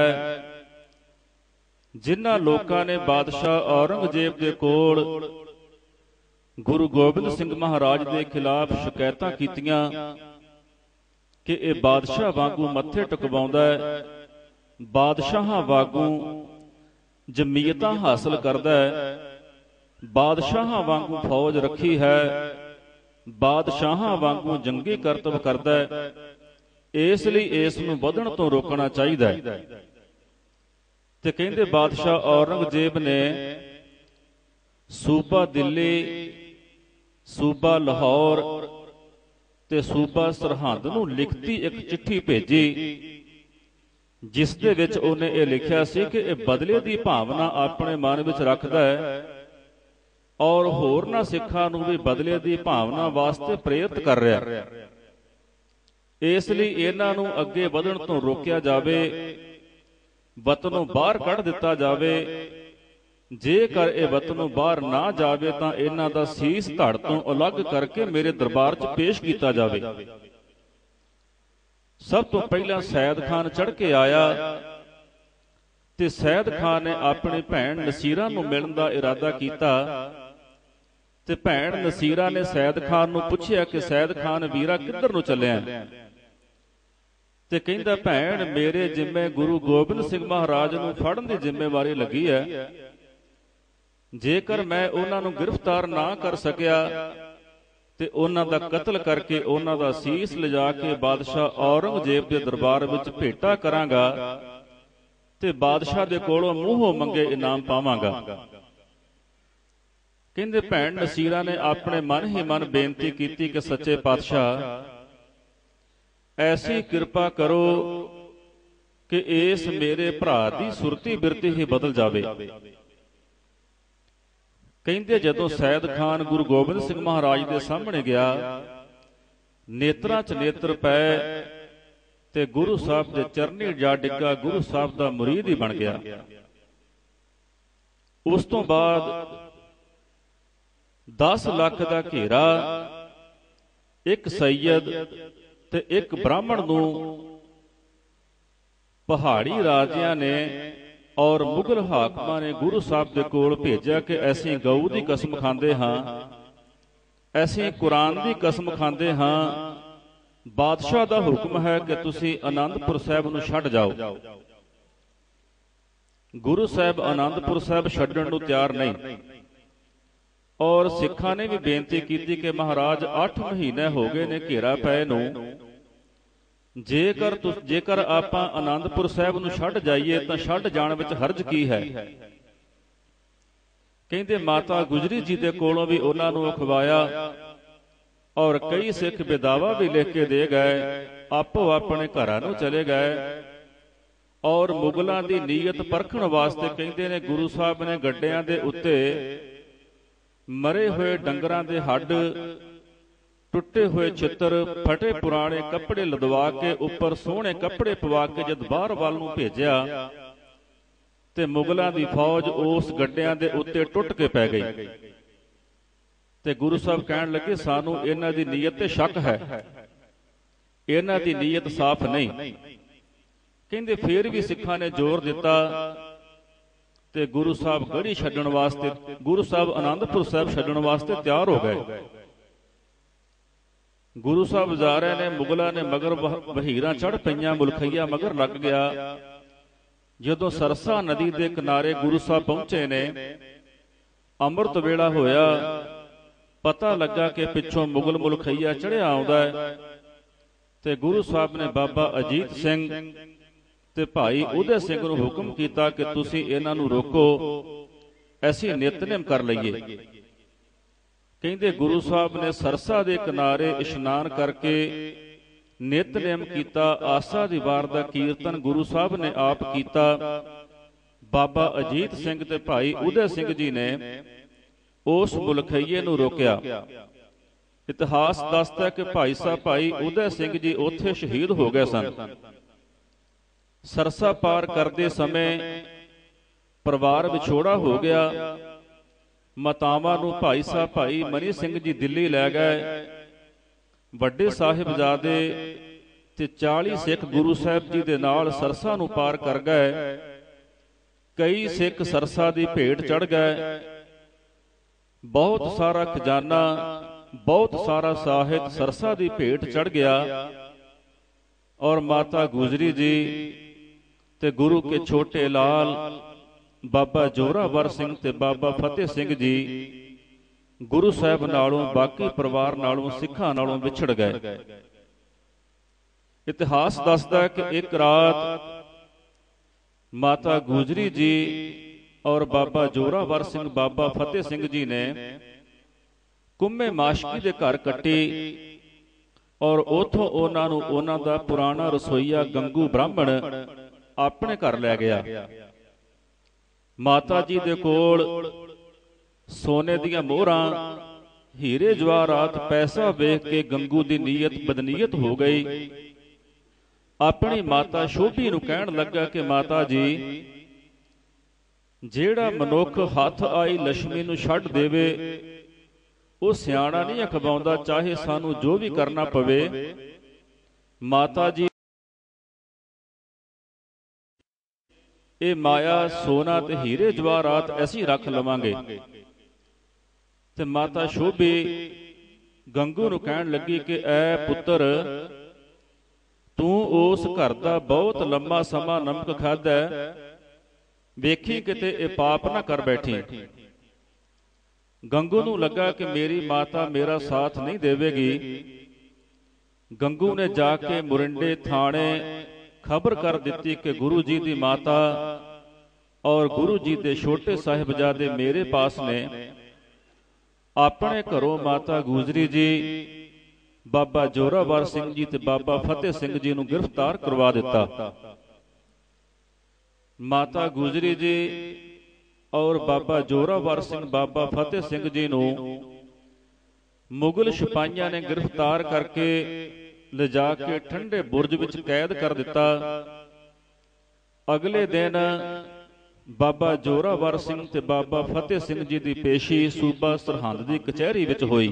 ਜਿਨ੍ਹਾਂ ਲੋਕਾਂ ਨੇ ਬਾਦਸ਼ਾਹ ਔਰੰਗਜ਼ੇਬ ਦੇ ਕੋਲ ਗੁਰੂ ਗੋਬਿੰਦ ਸਿੰਘ ਮਹਾਰਾਜ ਦੇ ਖਿਲਾਫ ਸ਼ਿਕਾਇਤਾਂ ਕੀਤੀਆਂ ਕਿ ਇਹ ਬਾਦਸ਼ਾਹ ਵਾਂਗੂ ਮੱਥੇ ਟਿਕਵਾਉਂਦਾ ਹੈ, ਬਾਦਸ਼ਾਹਾਂ ਵਾਂਗੂ ਜਮੀਅਤਾਂ ਹਾਸਲ ਕਰਦਾ ਹੈ, ਬਾਦਸ਼ਾਹਾਂ ਵਾਂਗੂ ਫੌਜ ਰੱਖੀ ਹੈ, ਬਾਦਸ਼ਾਹਾਂ ਵਾਂਗੂ ਜੰਗੀ ਕਰਤੱਵ ਕਰਦਾ ਹੈ, ਇਸ ਲਈ ਇਸ ਨੂੰ ਵਧਣ ਤੋਂ ਰੋਕਣਾ ਚਾਹੀਦਾ ਹੈ। ਤੇ ਕਹਿੰਦੇ ਬਾਦਸ਼ਾਹ ਔਰੰਗਜ਼ੇਬ ਨੇ ਸੂਬਾ ਦਿੱਲੀ, ਸੂਬਾ ਲਾਹੌਰ ਤੇ ਸੂਬਾ ਸਰਹੰਦ ਨੂੰ ਲਿਖਤੀ ਇੱਕ ਚਿੱਠੀ ਭੇਜੀ, ਜਿਸ ਦੇ ਵਿੱਚ ਉਹਨੇ ਇਹ ਲਿਖਿਆ ਸੀ ਕਿ ਇਹ ਬਦਲੇ ਦੀ ਭਾਵਨਾ ਆਪਣੇ ਮਨ ਵਿੱਚ ਰੱਖਦਾ ਹੈ ਔਰ ਹੋਰਨਾਂ ਸਿੱਖਾਂ ਨੂੰ ਵੀ ਬਦਲੇ ਦੀ ਭਾਵਨਾ ਵਾਸਤੇ ਪ੍ਰੇਰਿਤ ਕਰ ਰਿਹਾ ਹੈ। ਇਸ ਲਈ ਇਹਨਾਂ ਨੂੰ ਅੱਗੇ ਵਧਣ ਤੋਂ ਰੋਕਿਆ ਜਾਵੇ, ਵਤਨੋਂ ਬਾਹਰ ਕੱਢ ਦਿੱਤਾ ਜਾਵੇ। ਜੇਕਰ ਇਹ ਵਤਨੋਂ ਬਾਹਰ ਨਾ ਜਾਵੇ ਤਾਂ ਇਹਨਾਂ ਦਾ ਸੀਸ ਧੜ ਤੋਂ ਅਲੱਗ ਕਰਕੇ ਮੇਰੇ ਦਰਬਾਰ 'ਚ ਪੇਸ਼ ਕੀਤਾ ਜਾਵੇ। ਸਭ ਤੋਂ ਪਹਿਲਾਂ ਸੈਦ ਖਾਨ ਚੜ੍ਹ ਕੇ ਆਇਆ ਤੇ ਸੈਦ ਖਾਨ ਨੇ ਆਪਣੀ ਭੈਣ ਨਸੀਰਾ ਨੂੰ ਮਿਲਣ ਦਾ ਇਰਾਦਾ ਕੀਤਾ। ਤੇ ਭੈਣ ਨਸੀਰਾ ਨੇ ਸੈਦ ਖਾਨ ਨੂੰ ਪੁੱਛਿਆ ਕਿ ਸੈਦ ਖਾਨ ਵੀਰਾ ਕਿੱਧਰ ਨੂੰ ਚੱਲਿਆ? ਤੇ ਕਹਿੰਦਾ, ਭੈਣ ਮੇਰੇ ਜਿੰਮੇ ਗੁਰੂ ਗੋਬਿੰਦ ਸਿੰਘ ਮਹਾਰਾਜ ਨੂੰ ਫੜਨ ਦੀ ਜ਼ਿੰਮੇਵਾਰੀ ਲੱਗੀ ਹੈ। ਜੇਕਰ ਮੈਂ ਉਹਨਾਂ ਨੂੰ ਗ੍ਰਿਫਤਾਰ ਨਾ ਕਰ ਸਕਿਆ ਤੇ ਉਹਨਾਂ ਦਾ ਕਤਲ ਕਰਕੇ ਉਹਨਾਂ ਦਾ ਸੀਸ ਲਿਜਾ ਕੇ ਬਾਦਸ਼ਾਹ ਔਰੰਗਜ਼ੇਬ ਦੇ ਦਰਬਾਰ ਵਿੱਚ ਭੇਟਾ ਕਰਾਂਗਾ ਤੇ ਬਾਦਸ਼ਾਹ ਦੇ ਕੋਲੋਂ ਮੂੰਹੋਂ ਮੰਗੇ ਇਨਾਮ ਪਾਵਾਂਗਾ। ਕਹਿੰਦੇ ਭੈਣ ਨਸੀਰਾ ਨੇ ਆਪਣੇ ਮਨ ਹੀ ਮਨ ਬੇਨਤੀ ਕੀਤੀ ਕਿ ਸੱਚੇ ਪਾਤਸ਼ਾਹ ਐਸੀ ਕਿਰਪਾ ਕਰੋ ਕਿ ਇਸ ਮੇਰੇ ਭਰਾ ਦੀ ਸੁਰਤੀ ਬਿਰਤੀ ਹੀ ਬਦਲ ਜਾਵੇ। ਕਹਿੰਦੇ ਜਦੋਂ ਸੈਦ ਖਾਨ ਗੁਰੂ ਗੋਬਿੰਦ ਸਿੰਘ ਮਹਾਰਾਜ ਦੇ ਸਾਹਮਣੇ ਗਿਆ, ਨੇਤਰਾਂ 'ਚ ਨੇਤਰ ਪਏ ਤੇ ਗੁਰੂ ਸਾਹਿਬ ਦੇ ਚਰਨੀ ਜਾ ਡਿੱਗਾ, ਗੁਰੂ ਸਾਹਿਬ ਦਾ ਮੁਰੀਦ ਹੀ ਬਣ ਗਿਆ। ਉਸ ਤੋਂ ਬਾਅਦ 10 ਲੱਖ ਦਾ ਘੇਰਾ, ਇੱਕ ਸੈਯਦ ਤੇ ਇੱਕ ਬ੍ਰਾਹਮਣ ਨੂੰ ਪਹਾੜੀ ਰਾਜਿਆਂ ਨੇ ਔਰ ਮੁਗਲ ਹਾਕਮਾਂ ਨੇ ਗੁਰੂ ਸਾਹਿਬ ਦੇ ਕੋਲ ਭੇਜਿਆ ਕਿ ਅਸੀਂ ਗਊ ਦੀ ਕਸਮ ਖਾਂਦੇ ਹਾਂ, ਅਸੀਂ ਕੁਰਾਨ ਦੀ ਕਸਮ ਖਾਂਦੇ ਹਾਂ, ਬਾਦਸ਼ਾਹ ਦਾ ਹੁਕਮ ਹੈ ਕਿ ਤੁਸੀਂ ਆਨੰਦਪੁਰ ਸਾਹਿਬ ਨੂੰ ਛੱਡ ਜਾਓ। ਗੁਰੂ ਸਾਹਿਬ ਆਨੰਦਪੁਰ ਸਾਹਿਬ ਛੱਡਣ ਨੂੰ ਤਿਆਰ ਨਹੀਂ। ਔਰ ਸਿੱਖਾਂ ਨੇ ਵੀ ਬੇਨਤੀ ਕੀਤੀ ਕਿ ਮਹਾਰਾਜ 8 ਮਹੀਨੇ ਹੋ ਗਏ ਨੇ ਘੇਰਾ ਪਏ ਨੂੰ, ਜੇਕਰ ਆਪਾਂ ਆਨੰਦਪੁਰ ਸਾਹਿਬ ਨੂੰ ਛੱਡ ਜਾਈਏ ਤਾਂ ਛੱਡ ਜਾਣ ਵਿੱਚ ਹਰਜ ਕੀ ਹੈ। ਕਹਿੰਦੇ ਮਾਤਾ ਗੁਜਰੀ ਜੀ ਦੇ ਕੋਲੋਂ ਵੀ ਉਹਨਾਂ ਨੂੰ ਅਖਵਾਇਆ ਔਰ ਕਈ ਸਿੱਖ ਵਿਦਾਵਾ ਵੀ ਲਿਖ ਕੇ ਦੇ ਗਏ, ਆਪੋ ਆਪਣੇ ਘਰਾਂ ਨੂੰ ਚਲੇ ਗਏ। ਔਰ ਮੁਗਲਾਂ ਦੀ ਨੀਅਤ ਪਰਖਣ ਵਾਸਤੇ ਕਹਿੰਦੇ ਨੇ ਗੁਰੂ ਸਾਹਿਬ ਨੇ ਗੱਡਿਆਂ ਦੇ ਉੱਤੇ ਮਰੇ ਹੋਏ ਡੰਗਰਾਂ ਦੇ ਹੱਡ, ਟੁੱਟੇ ਹੋਏ ਚਿੱਤਰ, ਫਟੇ ਪੁਰਾਣੇ ਕੱਪੜੇ ਲਦਵਾ ਕੇ ਉੱਪਰ ਸੋਹਣੇ ਕੱਪੜੇ ਪਵਾ ਕੇ ਜਦ ਬਾਹਰ ਵੱਲ ਨੂੰ ਭੇਜਿਆ ਤੇ ਮੁਗਲਾਂ ਦੀ ਫੌਜ ਉਸ ਗੱਡਿਆਂ ਦੇ ਉੱਤੇ ਟੁੱਟ ਕੇ ਪੈ ਗਈ। ਤੇ ਗੁਰੂ ਸਾਹਿਬ ਕਹਿਣ ਲੱਗੇ ਸਾਨੂੰ ਇਹਨਾਂ ਦੀ ਨੀਅਤ ਤੇ ਸ਼ੱਕ ਹੈ, ਇਹਨਾਂ ਦੀ ਨੀਅਤ ਸਾਫ਼ ਨਹੀਂ। ਕਹਿੰਦੇ ਫੇਰ ਵੀ ਸਿੱਖਾਂ ਨੇ ਜ਼ੋਰ ਦਿੱਤਾ ਤੇ ਗੁਰੂ ਸਾਹਿਬ ਗੜੀ ਛੱਡਣ ਵਾਸਤੇ, ਗੁਰੂ ਸਾਹਿਬ ਆਨੰਦਪੁਰ ਸਾਹਿਬ ਛੱਡਣ ਵਾਸਤੇ ਤਿਆਰ ਹੋ ਗਏ। ਗੁਰੂ ਸਾਹਿਬ ਜਾ ਰਹੇ ਨੇ, ਮੁਗਲਾਂ ਨੇ ਮਗਰ ਵਹੀਰਾਂ ਚੜ ਪਈਆਂ, ਮੁਲਖਈਆ ਮਗਰ ਲੱਗ ਗਿਆ। ਜਦੋਂ ਸਰਸਾ ਨਦੀ ਦੇ ਕਿਨਾਰੇ ਗੁਰੂ ਸਾਹਿਬ ਪਹੁੰਚੇ ਨੇ, ਅੰਮ੍ਰਿਤ ਵੇਲਾ ਹੋਇਆ, ਪਤਾ ਲੱਗਾ ਕਿ ਪਿੱਛੋਂ ਮੁਗਲ ਮੁਲਖਈਆ ਚੜਿਆ ਆਉਂਦਾ ਹੈ। ਤੇ ਗੁਰੂ ਸਾਹਿਬ ਨੇ ਬਾਬਾ ਅਜੀਤ ਸਿੰਘ ਤੇ ਭਾਈ ਉਦੈ ਸਿੰਘ ਨੂੰ ਹੁਕਮ ਕੀਤਾ ਕਿ ਤੁਸੀਂ ਇਹਨਾਂ ਨੂੰ ਰੋਕੋ, ਅਸੀਂ ਨਿਤਨੇਮ ਕਰ ਲਈਏ। ਕਹਿੰਦੇ ਗੁਰੂ ਸਾਹਿਬ ਨੇ ਸਰਸਾ ਦੇ ਕਿਨਾਰੇ ਇਸ਼ਨਾਨ ਕਰਕੇ ਨਿਤਨੇਮ ਕੀਤਾ। ਆਸਾ ਦੀ ਵਾਰ ਦਾ ਕੀਰਤਨ ਗੁਰੂ ਸਾਹਿਬ ਨੇ ਆਪ ਕੀਤਾ। ਬਾਬਾ ਅਜੀਤ ਸਿੰਘ ਤੇ ਭਾਈ ਉਦੈ ਸਿੰਘ ਜੀ ਨੇ ਉਸ ਮੁਲਖਈਏ ਨੂੰ ਰੋਕਿਆ। ਇਤਿਹਾਸ ਦੱਸਦਾ ਕਿ ਭਾਈ ਸਾਹਿਬ ਭਾਈ ਉਦੈ ਸਿੰਘ ਜੀ ਉੱਥੇ ਸ਼ਹੀਦ ਹੋ ਗਏ ਸਨ। ਸਰਸਾ ਪਾਰ ਕਰਦੇ ਸਮੇਂ ਪਰਿਵਾਰ ਵਿਛੋੜਾ ਹੋ ਗਿਆ। ਮਾਤਾਵਾਂ ਨੂੰ ਭਾਈ ਸਾਹਿਬ ਭਾਈ ਮਨੀ ਸਿੰਘ ਜੀ ਦਿੱਲੀ ਲੈ ਗਏ। ਵੱਡੇ ਸਾਹਿਬਜ਼ਾਦੇ ਤੇ 40 ਸਿੱਖ ਗੁਰੂ ਸਾਹਿਬ ਜੀ ਦੇ ਨਾਲ ਸਰਸਾ ਨੂੰ ਪਾਰ ਕਰ ਗਏ। ਕਈ ਸਿੱਖ ਸਰਸਾ ਦੀ ਭੇਟ ਚੜ ਗਏ। ਬਹੁਤ ਸਾਰਾ ਖਜ਼ਾਨਾ, ਬਹੁਤ ਸਾਰਾ ਸਾਹਿਤ ਸਰਸਾ ਦੀ ਭੇਟ ਚੜ ਗਿਆ। ਔਰ ਮਾਤਾ ਗੁਜਰੀ ਜੀ ਤੇ ਗੁਰੂ ਕੇ ਛੋਟੇ ਲਾਲ ਬਾਬਾ ਜੋਰਾਵਰ ਸਿੰਘ ਤੇ ਬਾਬਾ ਫਤਿਹ ਸਿੰਘ ਜੀ ਗੁਰੂ ਸਾਹਿਬ ਨਾਲੋਂ, ਬਾਕੀ ਪਰਿਵਾਰ ਨਾਲੋਂ, ਸਿੱਖਾਂ ਨਾਲੋਂ ਵਿਛੜ ਗਏ। ਇਤਿਹਾਸ ਦੱਸਦਾ ਕਿ ਇੱਕ ਰਾਤ ਮਾਤਾ ਗੁਜਰੀ ਜੀ ਔਰ ਬਾਬਾ ਜੋਰਾਵਰ ਸਿੰਘ, ਬਾਬਾ ਫਤਿਹ ਸਿੰਘ ਜੀ ਨੇ ਕੁੰਮੇ ਮਾਸ਼ਕੀ ਦੇ ਘਰ ਕੱਟੀ ਔਰ ਉਥੋਂ ਉਹਨਾਂ ਨੂੰ ਉਹਨਾਂ ਦਾ ਪੁਰਾਣਾ ਰਸੋਈਆ ਗੰਗੂ ਬ੍ਰਾਹਮਣ ਆਪਣੇ ਘਰ ਲੈ ਗਿਆ। ਮਾਤਾ ਜੀ ਦੇ ਕੋਲ ਸੋਨੇ ਦੀਆਂ ਮੋਹਰਾਂ, ਹੀਰੇ ਜਵਾਹਰਾਤ, ਪੈਸਾ ਵੇਖ ਕੇ ਗੰਗੂ ਦੀ ਨੀਅਤ ਬਦਨੀਅਤ ਹੋ ਗਈ। ਆਪਣੀ ਮਾਤਾ ਸ਼ੋਭੀ ਨੂੰ ਕਹਿਣ ਲੱਗਾ ਕਿ ਮਾਤਾ ਜੀ, ਜਿਹੜਾ ਮਨੁੱਖ ਹੱਥ ਆਈ ਲక్ష్ਮੀ ਨੂੰ ਛੱਡ ਦੇਵੇ ਉਹ ਸਿਆਣਾ ਨਹੀਂ ਅਖਵਾਉਂਦਾ, ਚਾਹੇ ਸਾਨੂੰ ਜੋ ਵੀ ਕਰਨਾ ਪਵੇ। ਮਾਤਾ ਜੀ ਇਹ ਮਾਇਆ ਸੋਨਾ ਤੇ ਹੀਰੇ ਜਵਾਹਰਾਤ ਐਸੀ ਰੱਖ ਲਵਾਂਗੇ। ਤੇ ਮਾਤਾ ਸ਼ੋਭੀ ਗੰਗੂ ਨੂੰ ਕਹਿਣ ਲੱਗੀ ਕਿ ਐ ਪੁੱਤਰ, ਤੂੰ ਉਸ ਘਰ ਦਾ ਬਹੁਤ ਲੰਮਾ ਸਮਾਂ ਨਮਕ ਖਾਧਾ, ਵੇਖੀ ਕਿਤੇ ਇਹ ਪਾਪ ਨਾ ਕਰ ਬੈਠੀ। ਗੰਗੂ ਨੂੰ ਲੱਗਾ ਕਿ ਮੇਰੀ ਮਾਤਾ ਮੇਰਾ ਸਾਥ ਨਹੀਂ ਦੇਵੇਗੀ। ਗੰਗੂ ਨੇ ਜਾ ਕੇ ਮੁਰਿੰਡੇ ਥਾਣੇ ਖਬਰ ਕਰ ਦਿੱਤੀ ਕਿ ਗੁਰੂ ਜੀ ਦੀ ਮਾਤਾ ਔਰ ਗੁਰੂ ਜੀ ਦੇ ਛੋਟੇ ਸਾਹਿਬਜ਼ਾਦੇ ਮੇਰੇ ਪਾਸ ਨੇ। ਆਪਣੇ ਘਰੋਂ ਮਾਤਾ ਗੁਜਰੀ ਜੀ, ਬਾਬਾ ਜੋਰਾਵਰ ਸਿੰਘ ਜੀ ਤੇ ਬਾਬਾ ਫਤਿਹ ਸਿੰਘ ਜੀ ਨੂੰ ਗ੍ਰਿਫਤਾਰ ਕਰਵਾ ਦਿੱਤਾ। ਮਾਤਾ ਗੁਜਰੀ ਜੀ ਔਰ ਬਾਬਾ ਜੋਰਾਵਰ ਸਿੰਘ, ਬਾਬਾ ਫਤਿਹ ਸਿੰਘ ਜੀ ਨੂੰ ਮੁਗਲ ਸਿਪਾਹੀਆਂ ਨੇ ਗ੍ਰਿਫਤਾਰ ਕਰਕੇ ਲਿਜਾ ਕੇ ਠੰਡੇ ਬੁਰਜ ਵਿੱਚ ਕੈਦ ਕਰ ਦਿੱਤਾ। ਅਗਲੇ ਦਿਨ ਬਾਬਾ ਜੋਰਾਵਰ ਸਿੰਘ ਤੇ ਬਾਬਾ ਫਤਿਹ ਸਿੰਘ ਜੀ ਦੀ ਪੇਸ਼ੀ ਸੂਬਾ ਸਰਹੰਦ ਦੀ ਕਚਹਿਰੀ ਵਿੱਚ ਹੋਈ।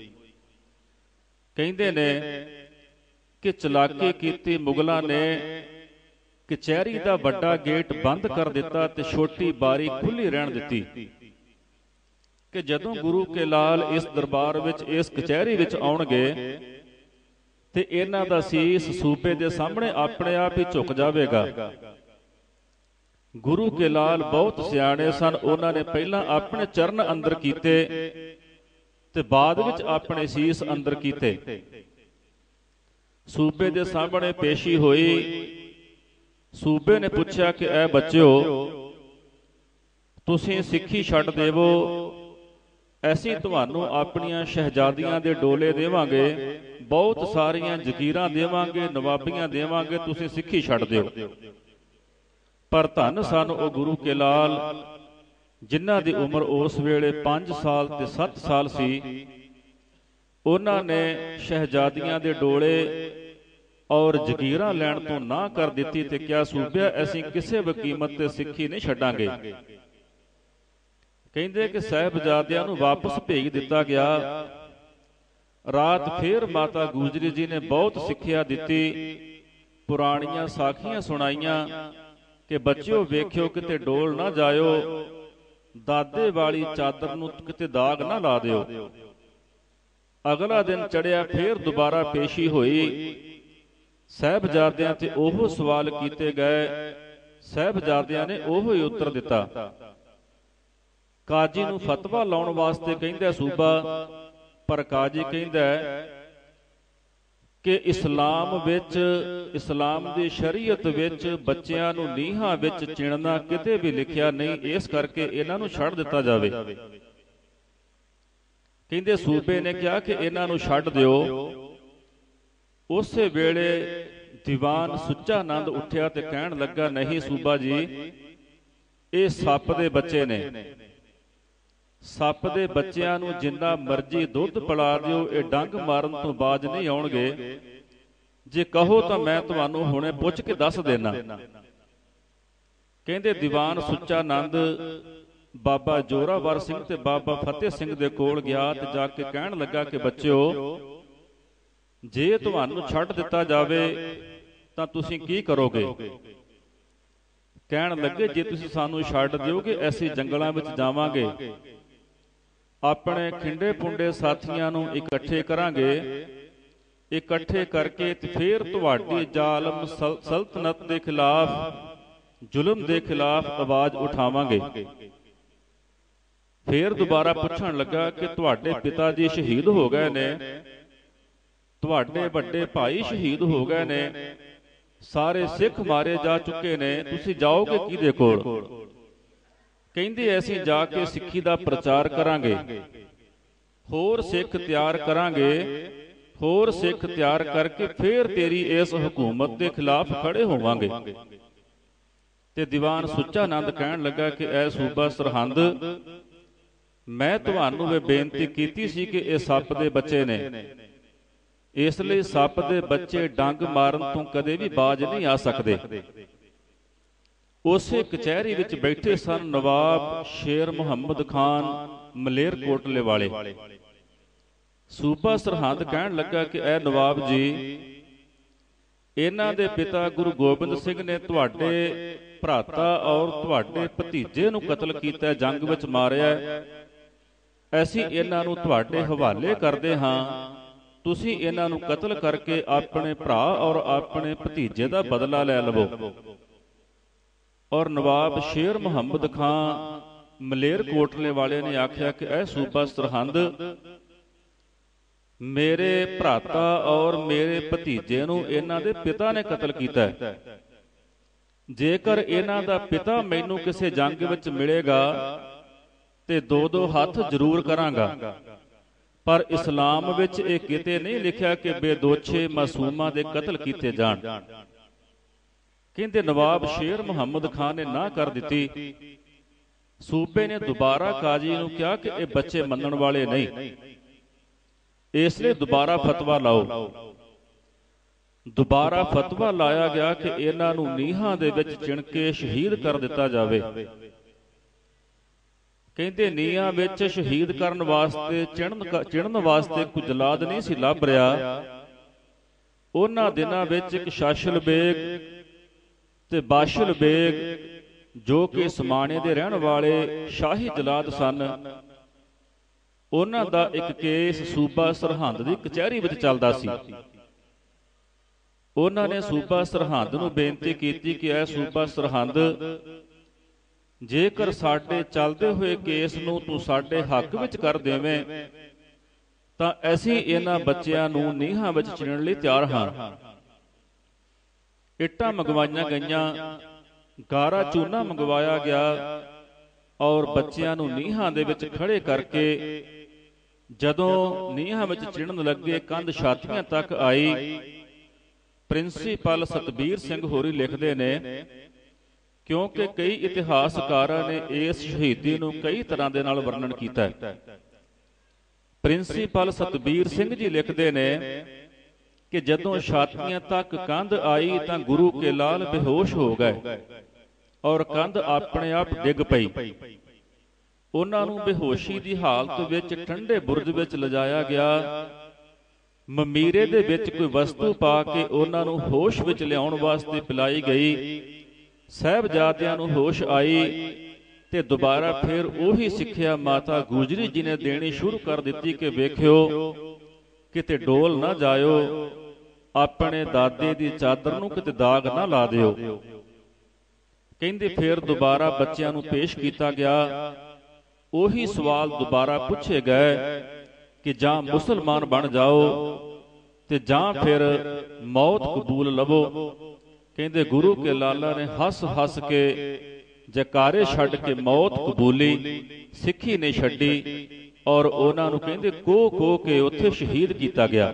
ਕਹਿੰਦੇ ਨੇ ਕਿ ਚਲਾਕੀ ਕੀਤੀ ਮੁਗਲਾਂ ਨੇ ਕਚਹਿਰੀ ਦਾ ਵੱਡਾ ਗੇਟ ਬੰਦ ਕਰ ਦਿੱਤਾ ਤੇ ਛੋਟੀ ਬਾਰੀ ਖੁੱਲੀ ਰਹਿਣ ਦਿੱਤੀ ਕਿ ਜਦੋਂ ਗੁਰੂ ਕੇ ਲਾਲ ਇਸ ਦਰਬਾਰ ਵਿੱਚ, ਇਸ ਕਚਹਿਰੀ ਵਿੱਚ ਆਉਣਗੇ ਤੇ ਇਹਨਾਂ ਦਾ ਸੀਸ ਸੂਬੇ ਦੇ ਸਾਹਮਣੇ ਆਪਣੇ ਆਪ ਹੀ ਝੁਕ ਜਾਵੇਗਾ। ਗੁਰੂ ਕੇ ਲਾਲ ਬਹੁਤ ਸਿਆਣੇ ਸਨ। ਉਹਨਾਂ ਨੇ ਪਹਿਲਾਂ ਆਪਣੇ ਚਰਨ ਅੰਦਰ ਕੀਤੇ ਤੇ ਬਾਅਦ ਵਿੱਚ ਆਪਣੇ ਸੀਸ ਅੰਦਰ ਕੀਤੇ। ਸੂਬੇ ਦੇ ਸਾਹਮਣੇ ਪੇਸ਼ੀ ਹੋਈ। ਸੂਬੇ ਨੇ ਪੁੱਛਿਆ ਕਿ ਐ ਬੱਚਿਓ, ਤੁਸੀਂ ਸਿੱਖੀ ਛੱਡ ਦੇਵੋ, ਅਸੀਂ ਤੁਹਾਨੂੰ ਆਪਣੀਆਂ ਸ਼ਹਿਜ਼ਾਦੀਆਂ ਦੇ ਡੋਲੇ ਦੇਵਾਂਗੇ, ਬਹੁਤ ਸਾਰੀਆਂ ਜ਼ਕੀਰਾਂ ਦੇਵਾਂਗੇ, ਨਵਾਬੀਆਂ ਦੇਵਾਂਗੇ, ਤੁਸੀਂ ਸਿੱਖੀ ਛੱਡ ਦਿਓ। ਪਰ ਧੰਨ ਸਨ ਉਹ ਗੁਰੂ ਕੇ ਲਾਲ ਜਿਨ੍ਹਾਂ ਦੀ ਉਮਰ ਉਸ ਵੇਲੇ 5 ਸਾਲ ਤੇ 7 ਸਾਲ ਸੀ। ਉਹਨਾਂ ਨੇ ਸ਼ਹਿਜ਼ਾਦੀਆਂ ਦੇ ਡੋਲੇ ਔਰ ਜ਼ਕੀਰਾਂ ਲੈਣ ਤੋਂ ਨਾ ਕਰ ਦਿੱਤੀ ਤੇ ਕਿਹਾ, ਸੂਬਿਆ ਅਸੀਂ ਕਿਸੇ ਵੀ ਕੀਮਤ ਤੇ ਸਿੱਖੀ ਨਹੀਂ ਛੱਡਾਂਗੇ। ਕਹਿੰਦੇ ਕਿ ਸਾਹਿਬਜ਼ਾਦਿਆਂ ਨੂੰ ਵਾਪਸ ਭੇਜ ਦਿੱਤਾ ਗਿਆ। ਰਾਤ ਫੇਰ ਮਾਤਾ ਗੁਜਰੀ ਜੀ ਨੇ ਬਹੁਤ ਸਿੱਖਿਆ ਦਿੱਤੀ, ਪੁਰਾਣੀਆਂ ਸਾਖੀਆਂ ਸੁਣਾਈਆਂ ਕਿ ਬੱਚਿਓ ਵੇਖਿਓ ਕਿਤੇ ਡੋਲ ਨਾ ਜਾਇਓ, ਦਾਦੇ ਵਾਲੀ ਚਾਦਰ ਨੂੰ ਕਿਤੇ ਦਾਗ ਨਾ ਲਾ ਦਿਓ। ਅਗਲਾ ਦਿਨ ਚੜਿਆ, ਫੇਰ ਦੁਬਾਰਾ ਪੇਸ਼ੀ ਹੋਈ। ਸਾਹਿਬਜ਼ਾਦਿਆਂ ਤੇ ਉਹ ਸਵਾਲ ਕੀਤੇ ਗਏ, ਸਾਹਿਬਜ਼ਾਦਿਆਂ ਨੇ ਉਹੋ ਹੀ ਉੱਤਰ ਦਿੱਤਾ। ਕਾਜੀ ਨੂੰ ਫਤਵਾ ਲਾਉਣ ਵਾਸਤੇ ਕਹਿੰਦਾ ਸੂਬਾ, ਪਰ ਕਾਜੀ ਕਹਿੰਦਾ ਕਿ ਇਸਲਾਮ ਵਿੱਚ, ਇਸਲਾਮ ਦੀ ਸ਼ਰੀਅਤ ਵਿੱਚ ਬੱਚਿਆਂ ਨੂੰ ਨੀਹਾਂ ਵਿੱਚ ਚਿਣਨਾ ਕਿਤੇ ਵੀ ਲਿਖਿਆ ਨਹੀਂ, ਇਸ ਕਰਕੇ ਇਹਨਾਂ ਨੂੰ ਛੱਡ ਦਿੱਤਾ ਜਾਵੇ। ਕਹਿੰਦੇ ਸੂਬੇ ਨੇ ਕਿਹਾ ਕਿ ਇਹਨਾਂ ਨੂੰ ਛੱਡ ਦਿਓ। ਉਸੇ ਵੇਲੇ ਦੀਵਾਨ ਸੁੱਚਾ ਨੰਦ ਉੱਠਿਆ ਤੇ ਕਹਿਣ ਲੱਗਾ, ਨਹੀਂ ਸੂਬਾ ਜੀ, ਇਹ ਸੱਪ ਦੇ ਬੱਚੇ ਨੇ। ਸੱਪ ਦੇ ਬੱਚਿਆਂ ਨੂੰ ਜਿੰਨਾ ਮਰਜ਼ੀ ਦੁੱਧ ਪਿਲਾ ਦਿਓ, ਇਹ ਡੰਗ ਮਾਰਨ ਤੋਂ ਬਾਜ ਨਹੀਂ ਆਉਣਗੇ। ਜੇ ਕਹੋ ਤਾਂ ਮੈਂ ਤੁਹਾਨੂੰ ਹੁਣੇ ਪੁੱਛ ਕੇ ਦੱਸ ਦੇਣਾ। ਕਹਿੰਦੇ ਦੀਵਾਨ ਸੁੱਚਾ ਨੰਦ ਬਾਬਾ ਜੋਰਾਵਰ ਸਿੰਘ ਤੇ ਬਾਬਾ ਫਤਿਹ ਸਿੰਘ ਦੇ ਕੋਲ ਗਿਆ ਤੇ ਜਾ ਕੇ ਕਹਿਣ ਲੱਗਾ ਕਿ ਬੱਚਿਓ, ਜੇ ਤੁਹਾਨੂੰ ਛੱਡ ਦਿੱਤਾ ਜਾਵੇ ਤਾਂ ਤੁਸੀਂ ਕੀ ਕਰੋਗੇ? ਕਹਿਣ ਲੱਗੇ, ਜੇ ਤੁਸੀਂ ਸਾਨੂੰ ਛੱਡ ਦਿਓਗੇ ਅਸੀਂ ਜੰਗਲਾਂ ਵਿੱਚ ਜਾਵਾਂਗੇ, ਆਪਣੇ ਖਿੰਡੇ ਪੁੰਡੇ ਸਾਥੀਆਂ ਨੂੰ ਇਕੱਠੇ ਕਰਾਂਗੇ, ਇਕੱਠੇ ਕਰਕੇ ਤੇ ਫਿਰ ਤੁਹਾਡੀ ਜ਼ਾਲਮ ਸਲਤਨਤ ਦੇ ਖਿਲਾਫ, ਜ਼ੁਲਮ ਦੇ ਖਿਲਾਫ ਆਵਾਜ਼ ਉਠਾਵਾਂਗੇ। ਫਿਰ ਦੁਬਾਰਾ ਪੁੱਛਣ ਲੱਗਾ ਕਿ ਤੁਹਾਡੇ ਪਿਤਾ ਜੀ ਸ਼ਹੀਦ ਹੋ ਗਏ ਨੇ, ਤੁਹਾਡੇ ਵੱਡੇ ਭਾਈ ਸ਼ਹੀਦ ਹੋ ਗਏ ਨੇ, ਸਾਰੇ ਸਿੱਖ ਮਾਰੇ ਜਾ ਚੁੱਕੇ ਨੇ, ਤੁਸੀਂ ਜਾਓਗੇ ਕਿਹਦੇ ਕੋਲ? ਕਹਿੰਦੇ ਅਸੀਂ ਜਾ ਕੇ ਸਿੱਖੀ ਦਾ ਪ੍ਰਚਾਰ ਕਰਾਂਗੇ, ਹੋਰ ਸਿੱਖ ਤਿਆਰ ਕਰਾਂਗੇ, ਹੋਰ ਸਿੱਖ ਤਿਆਰ ਕਰਕੇ ਫਿਰ ਤੇਰੀ ਇਸ ਹਕੂਮਤ ਦੇ ਖਿਲਾਫ ਖੜੇ ਹੋਵਾਂਗੇ। ਤੇ ਦੀਵਾਨ ਸੁੱਚਾ ਨੰਦ ਕਹਿਣ ਲੱਗਾ ਕਿ ਐ ਸੂਬਾ ਸਰਹੰਦ, ਮੈਂ ਤੁਹਾਨੂੰ ਇਹ ਬੇਨਤੀ ਕੀਤੀ ਸੀ ਕਿ ਇਹ ਸੱਪ ਦੇ ਬੱਚੇ ਨੇ, ਇਸ ਲਈ ਸੱਪ ਦੇ ਬੱਚੇ ਡੰਗ ਮਾਰਨ ਤੋਂ ਕਦੇ ਵੀ ਬਾਜ ਨਹੀਂ ਆ ਸਕਦੇ। ਉਸੇ ਕਚਹਿਰੀ ਵਿੱਚ ਬੈਠੇ ਸਨ ਨਵਾਬ ਸ਼ੇਰ ਮੁਹੰਮਦ ਖਾਨ ਮਲੇਰਕੋਟਲੇ ਵਾਲੇ। ਸੂਬਾ ਸਰਹੰਦ ਕਹਿਣ ਲੱਗਾ ਕਿ ਐ ਨਵਾਬ ਜੀ, ਇਹਨਾਂ ਦੇ ਪਿਤਾ ਗੁਰੂ ਗੋਬਿੰਦ ਸਿੰਘ ਨੇ ਤੁਹਾਡੇ ਭਰਾਤਾ ਔਰ ਤੁਹਾਡੇ ਭਤੀਜੇ ਨੂੰ ਕਤਲ ਕੀਤਾ, ਜੰਗ ਵਿੱਚ ਮਾਰਿਆ, ਅਸੀਂ ਇਹਨਾਂ ਨੂੰ ਤੁਹਾਡੇ ਹਵਾਲੇ ਕਰਦੇ ਹਾਂ। ਤੁਸੀਂ ਇਹਨਾਂ ਨੂੰ ਕਤਲ ਕਰਕੇ ਆਪਣੇ ਭਰਾ ਔਰ ਆਪਣੇ ਭਤੀਜੇ ਦਾ ਬਦਲਾ ਲੈ ਲਵੋ। ਔਰ ਨਵਾਬ ਸ਼ੇਰ ਮੁਹੰਮਦ ਖਾਂ ਮਲੇਰਕੋਟਲੇ ਵਾਲੇ ਨੇ ਆਖਿਆ ਕਿ ਇਹ ਸੂਬਾ ਸਰਹੰਦ ਮੇਰੇ ਭਰਾਤਾ ਔਰ ਮੇਰੇ ਭਤੀਜੇ ਨੂੰ ਇਹਨਾਂ ਦੇ ਪਿਤਾ ਨੇ ਕਤਲ ਕੀਤਾ ਹੈ। ਜੇਕਰ ਇਹਨਾਂ ਦਾ ਪਿਤਾ ਮੈਨੂੰ ਕਿਸੇ ਜੰਗ ਵਿੱਚ ਮਿਲੇਗਾ ਤੇ ਦੋ ਦੋ ਹੱਥ ਜ਼ਰੂਰ ਕਰਾਂਗਾ। ਪਰ ਇਸਲਾਮ ਵਿੱਚ ਇਹ ਕਿਤੇ ਨਹੀਂ ਲਿਖਿਆ ਕਿ ਬੇਦੋਸ਼ੇ ਮਾਸੂਮਾਂ ਦੇ ਕਤਲ ਕੀਤੇ ਜਾਣ। ਕਹਿੰਦੇ ਨਵਾਬ ਸ਼ੇਰ ਮੁਹੰਮਦ ਖਾਨ ਨੇ ਨਾ ਕਰ ਦਿੱਤੀ। ਸੂਬੇ ਨੇ ਦੁਬਾਰਾ ਕਾਜ਼ੀ ਨੂੰ ਕਿਹਾ ਕਿ ਇਹ ਬੱਚੇ ਮੰਨਣ ਵਾਲੇ ਨਹੀਂ, ਇਸ ਲਈ ਦੁਬਾਰਾ ਫਤਵਾ ਲਾਓ। ਦੁਬਾਰਾ ਫਤਵਾ ਲਾਇਆ ਗਿਆ ਕਿ ਇਹਨਾਂ ਨੂੰ ਨੀਹਾਂ ਦੇ ਵਿੱਚ ਚਿਣ ਕੇ ਸ਼ਹੀਦ ਕਰ ਦਿੱਤਾ ਜਾਵੇ। ਕਹਿੰਦੇ ਨੀਹਾਂ ਵਿੱਚ ਸ਼ਹੀਦ ਕਰਨ ਵਾਸਤੇ ਚਿਣਨ ਵਾਸਤੇ ਕੁਝ ਜਲਾਦ ਨਹੀਂ ਸੀ ਲੱਭ ਰਿਹਾ। ਉਹਨਾਂ ਦਿਨਾਂ ਵਿੱਚ ਇੱਕ ਸ਼ਾਸ਼ਲ ਬੇਗ ਤੇ ਬਾਸ਼ਲ ਬੇਗ, ਜੋ ਕਿ ਸਮਾਣੇ ਦੇ ਰਹਿਣ ਵਾਲੇ ਸ਼ਾਹੀ ਜਲਾਦ ਸਨ, ਉਹਨਾਂ ਦਾ ਇੱਕ ਕੇਸ ਸੂਬਾ ਸਰਹੰਦ ਦੀ ਕਚਹਿਰੀ ਵਿੱਚ ਚੱਲਦਾ ਸੀ। ਉਹਨਾਂ ਨੇ ਸੂਬਾ ਸਰਹੰਦ ਨੂੰ ਬੇਨਤੀ ਕੀਤੀ ਕਿ ਇਹ ਸੂਬਾ ਸਰਹੰਦ, ਜੇਕਰ ਸਾਡੇ ਚੱਲਦੇ ਹੋਏ ਕੇਸ ਨੂੰ ਤੂੰ ਸਾਡੇ ਹੱਕ ਵਿੱਚ ਕਰ ਦੇਵੇਂ ਤਾਂ ਅਸੀਂ ਇਹਨਾਂ ਬੱਚਿਆਂ ਨੂੰ ਨੀਹਾਂ ਵਿੱਚ ਚਿਣਨ ਲਈ ਤਿਆਰ ਹਾਂ। ਇੱਟਾਂ ਮੰਗਵਾਈਆਂ ਗਈਆਂ, ਗਾਰਾ ਚੂਨਾ ਮੰਗਵਾਇਆ ਗਿਆ ਔਰ ਬੱਚਿਆਂ ਨੂੰ ਨੀਹਾਂ ਦੇ ਵਿੱਚ ਖੜੇ ਕਰਕੇ ਜਦੋਂ ਨੀਹਾਂ ਵਿੱਚ ਚਿਣਨ ਲੱਗੇ, ਕੰਧ ਛਾਤੀਆਂ ਤੱਕ ਆਈ। ਪ੍ਰਿੰਸੀਪਲ ਸਤਬੀਰ ਸਿੰਘ ਹੋਰੀ ਲਿਖਦੇ ਨੇ, ਕਿਉਂਕਿ ਕਈ ਇਤਿਹਾਸਕਾਰਾਂ ਨੇ ਇਸ ਸ਼ਹੀਦੀ ਨੂੰ ਕਈ ਤਰ੍ਹਾਂ ਦੇ ਨਾਲ ਵਰਣਨ ਕੀਤਾ ਹੈ। ਪ੍ਰਿੰਸੀਪਲ ਸਤਬੀਰ ਸਿੰਘ ਜੀ ਲਿਖਦੇ ਨੇ ਕਿ ਜਦੋਂ ਛਾਤੀਆਂ ਤੱਕ ਕੰਧ ਆਈ ਤਾਂ ਗੁਰੂ ਕੇ ਲਾਲ ਬੇਹੋਸ਼ ਹੋ ਗਏ ਔਰ ਕੰਧ ਆਪਣੇ ਆਪ ਡਿੱਗ ਪਈ। ਉਹਨਾਂ ਨੂੰ ਬੇਹੋਸ਼ੀ ਦੀ ਹਾਲਤ ਵਿੱਚ ਠੰਡੇ ਬੁਰਜ ਵਿੱਚ ਲਿਜਾਇਆ ਗਿਆ। ਮਮੀਰੇ ਦੇ ਵਿੱਚ ਕੋਈ ਵਸਤੂ ਪਾ ਕੇ ਉਹਨਾਂ ਨੂੰ ਹੋਸ਼ ਵਿੱਚ ਲਿਆਉਣ ਵਾਸਤੇ ਪਿਲਾਈ ਗਈ। ਸਾਹਿਬਜ਼ਾਦਿਆਂ ਨੂੰ ਹੋਸ਼ ਆਈ ਤੇ ਦੁਬਾਰਾ ਫਿਰ ਉਹੀ ਸਿੱਖਿਆ ਮਾਤਾ ਗੁਜਰੀ ਜੀ ਨੇ ਦੇਣੀ ਸ਼ੁਰੂ ਕਰ ਦਿੱਤੀ ਕਿ ਵੇਖਿਓ ਕਿਤੇ ਡੋਲ ਨਾ ਜਾਇਓ, ਆਪਣੇ ਦਾਦੇ ਦੀ ਚਾਦਰ ਨੂੰ ਕਿਤੇ ਦਾਗ ਨਾ ਲਾ ਦਿਓ। ਕਹਿੰਦੇ ਫਿਰ ਦੁਬਾਰਾ ਬੱਚਿਆਂ ਨੂੰ ਪੇਸ਼ ਕੀਤਾ ਗਿਆ। ਉਹੀ ਸਵਾਲ ਦੁਬਾਰਾ ਪੁੱਛੇ ਗਏ ਕਿ ਜਾਂ ਮੁਸਲਮਾਨ ਬਣ ਜਾਓ ਤੇ ਜਾਂ ਫਿਰ ਮੌਤ ਕਬੂਲ ਲਵੋ। ਕਹਿੰਦੇ ਗੁਰੂ ਕੇ ਲਾਲਾ ਨੇ ਹੱਸ ਹੱਸ ਕੇ ਜੈਕਾਰੇ ਛੱਡ ਕੇ ਮੌਤ ਕਬੂਲੀ, ਸਿੱਖੀ ਨੇ ਛੱਡੀ ਔਰ ਉਹਨਾਂ ਨੂੰ ਕਹਿੰਦੇ ਕੋਹ ਕੇ ਉੱਥੇ ਸ਼ਹੀਦ ਕੀਤਾ ਗਿਆ।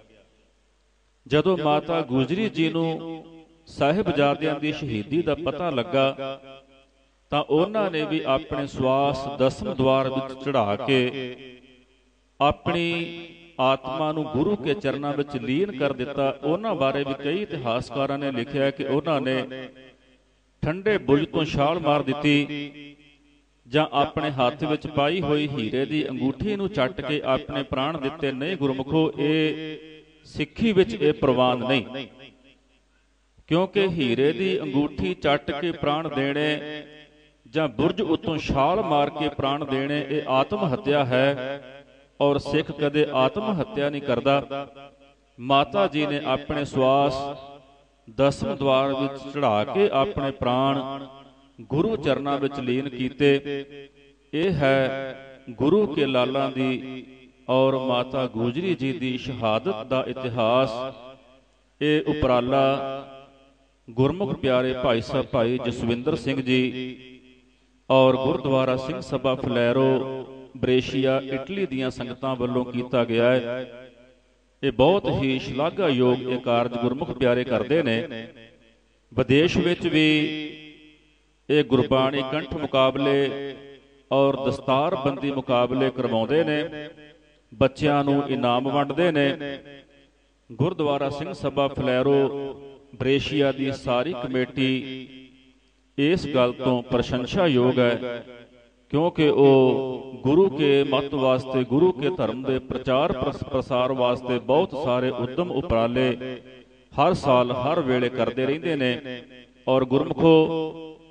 ਜਦੋਂ ਮਾਤਾ ਗੁਜਰੀ ਜੀ ਨੂੰ ਸਾਹਿਬਜ਼ਾਦਿਆਂ ਦੀ ਸ਼ਹੀਦੀ ਦਾ ਪਤਾ ਲੱਗਾ ਤਾਂ ਉਹਨਾਂ ਨੇ ਵੀ ਆਪਣੇ ਸਵਾਸ ਦਸਮ ਦਵਾਰ ਵਿੱਚ ਚੜਾ ਕੇ ਆਪਣੀ ਆਤਮਾ ਨੂੰ ਗੁਰੂ ਕੇ ਚਰਨਾਂ ਵਿੱਚ ਲੀਨ ਕਰ ਦਿੱਤਾ। ਉਹਨਾਂ ਬਾਰੇ ਵੀ ਕਈ ਇਤਿਹਾਸਕਾਰਾਂ ਨੇ ਲਿਖਿਆ ਕਿ ਉਹਨਾਂ ਨੇ ਠੰਡੇ ਬੁਰਜ ਤੋਂ ਛਾਲ ਮਾਰ ਦਿੱਤੀ ਜਾਂ ਆਪਣੇ ਹੱਥ ਵਿੱਚ ਪਾਈ ਹੋਈ ਹੀਰੇ ਦੀ ਅੰਗੂਠੀ ਨੂੰ ਚੱਟ ਕੇ ਆਪਣੇ ਪ੍ਰਾਣ ਦਿੱਤੇ। ਨਹੀਂ ਗੁਰਮੁਖੋ, ਇਹ ਸਿੱਖੀ ਵਿੱਚ ਇਹ ਪ੍ਰਵਾਨ ਨਹੀਂ, ਕਿਉਂਕਿ ਹੀਰੇ ਦੀ ਅੰਗੂਠੀ ਚੱਟ ਕੇ ਪ੍ਰਾਣ ਦੇਣੇ ਜਾਂ ਬੁਰਜ ਉੱਤੋਂ ਛਾਲ ਮਾਰ ਕੇ ਪ੍ਰਾਣ ਦੇਣੇ ਇਹ ਆਤਮ ਹੱਤਿਆ ਹੈ ਔਰ ਸਿੱਖ ਕਦੇ ਆਤਮ ਹੱਤਿਆ ਨਹੀਂ ਕਰਦਾ। ਮਾਤਾ ਜੀ ਨੇ ਆਪਣੇ ਸਵਾਸ ਦਸਮ ਦਵਾਰ ਵਿੱਚ ਚੜਾ ਕੇ ਆਪਣੇ ਪ੍ਰਾਣ ਗੁਰੂ ਚਰਨਾਂ ਵਿੱਚ ਲੀਨ ਕੀਤੇ। ਇਹ ਹੈ ਗੁਰੂ ਕੇ ਲਾਲਾਂ ਦੀ ਔਰ ਮਾਤਾ ਗੁਜਰੀ ਜੀ ਦੀ ਸ਼ਹਾਦਤ ਦਾ ਇਤਿਹਾਸ। ਇਹ ਉਪਰਾਲਾ ਗੁਰਮੁਖ ਪਿਆਰੇ ਭਾਈ ਸਾਹਿਬ ਭਾਈ ਜਸਵਿੰਦਰ ਸਿੰਘ ਜੀ ਔਰ Gurdwara Singh Sabha Flero Brescia Italy ਦੀਆਂ ਸੰਗਤਾਂ ਵੱਲੋਂ ਕੀਤਾ ਗਿਆ ਹੈ। ਇਹ ਬਹੁਤ ਹੀ ਸ਼ਲਾਘਾਯੋਗ ਇਹ ਕਾਰਜ ਗੁਰਮੁਖ ਪਿਆਰੇ ਕਰਦੇ ਨੇ। ਵਿਦੇਸ਼ ਵਿੱਚ ਵੀ ਇਹ ਗੁਰਬਾਣੀ ਕੰਠ ਮੁਕਾਬਲੇ ਔਰ ਦਸਤਾਰਬੰਦੀ ਮੁਕਾਬਲੇ ਕਰਵਾਉਂਦੇ ਨੇ, ਬੱਚਿਆਂ ਨੂੰ ਇਨਾਮ ਵੰਡਦੇ ਨੇ। ਗੁਰਦੁਆਰਾ ਸਿੰਘ ਸਭਾ ਫਲੈਰੋ ਬ੍ਰੇਸ਼ੀਆ ਦੀ ਸਾਰੀ ਕਮੇਟੀ ਇਸ ਗੱਲ ਤੋਂ ਪ੍ਰਸ਼ੰਸਾਯੋਗ ਹੈ, ਕਿਉਂਕਿ ਉਹ ਗੁਰੂ ਕੇ ਮਤ ਵਾਸਤੇ, ਗੁਰੂ ਕੇ ਧਰਮ ਦੇ ਪ੍ਰਚਾਰ ਪ੍ਰਸਾਰ ਵਾਸਤੇ ਬਹੁਤ ਸਾਰੇ ਉਦਮ ਉਪਰਾਲੇ ਹਰ ਸਾਲ ਹਰ ਵੇਲੇ ਕਰਦੇ ਰਹਿੰਦੇ ਨੇ। ਔਰ ਗੁਰਮੁਖੋ,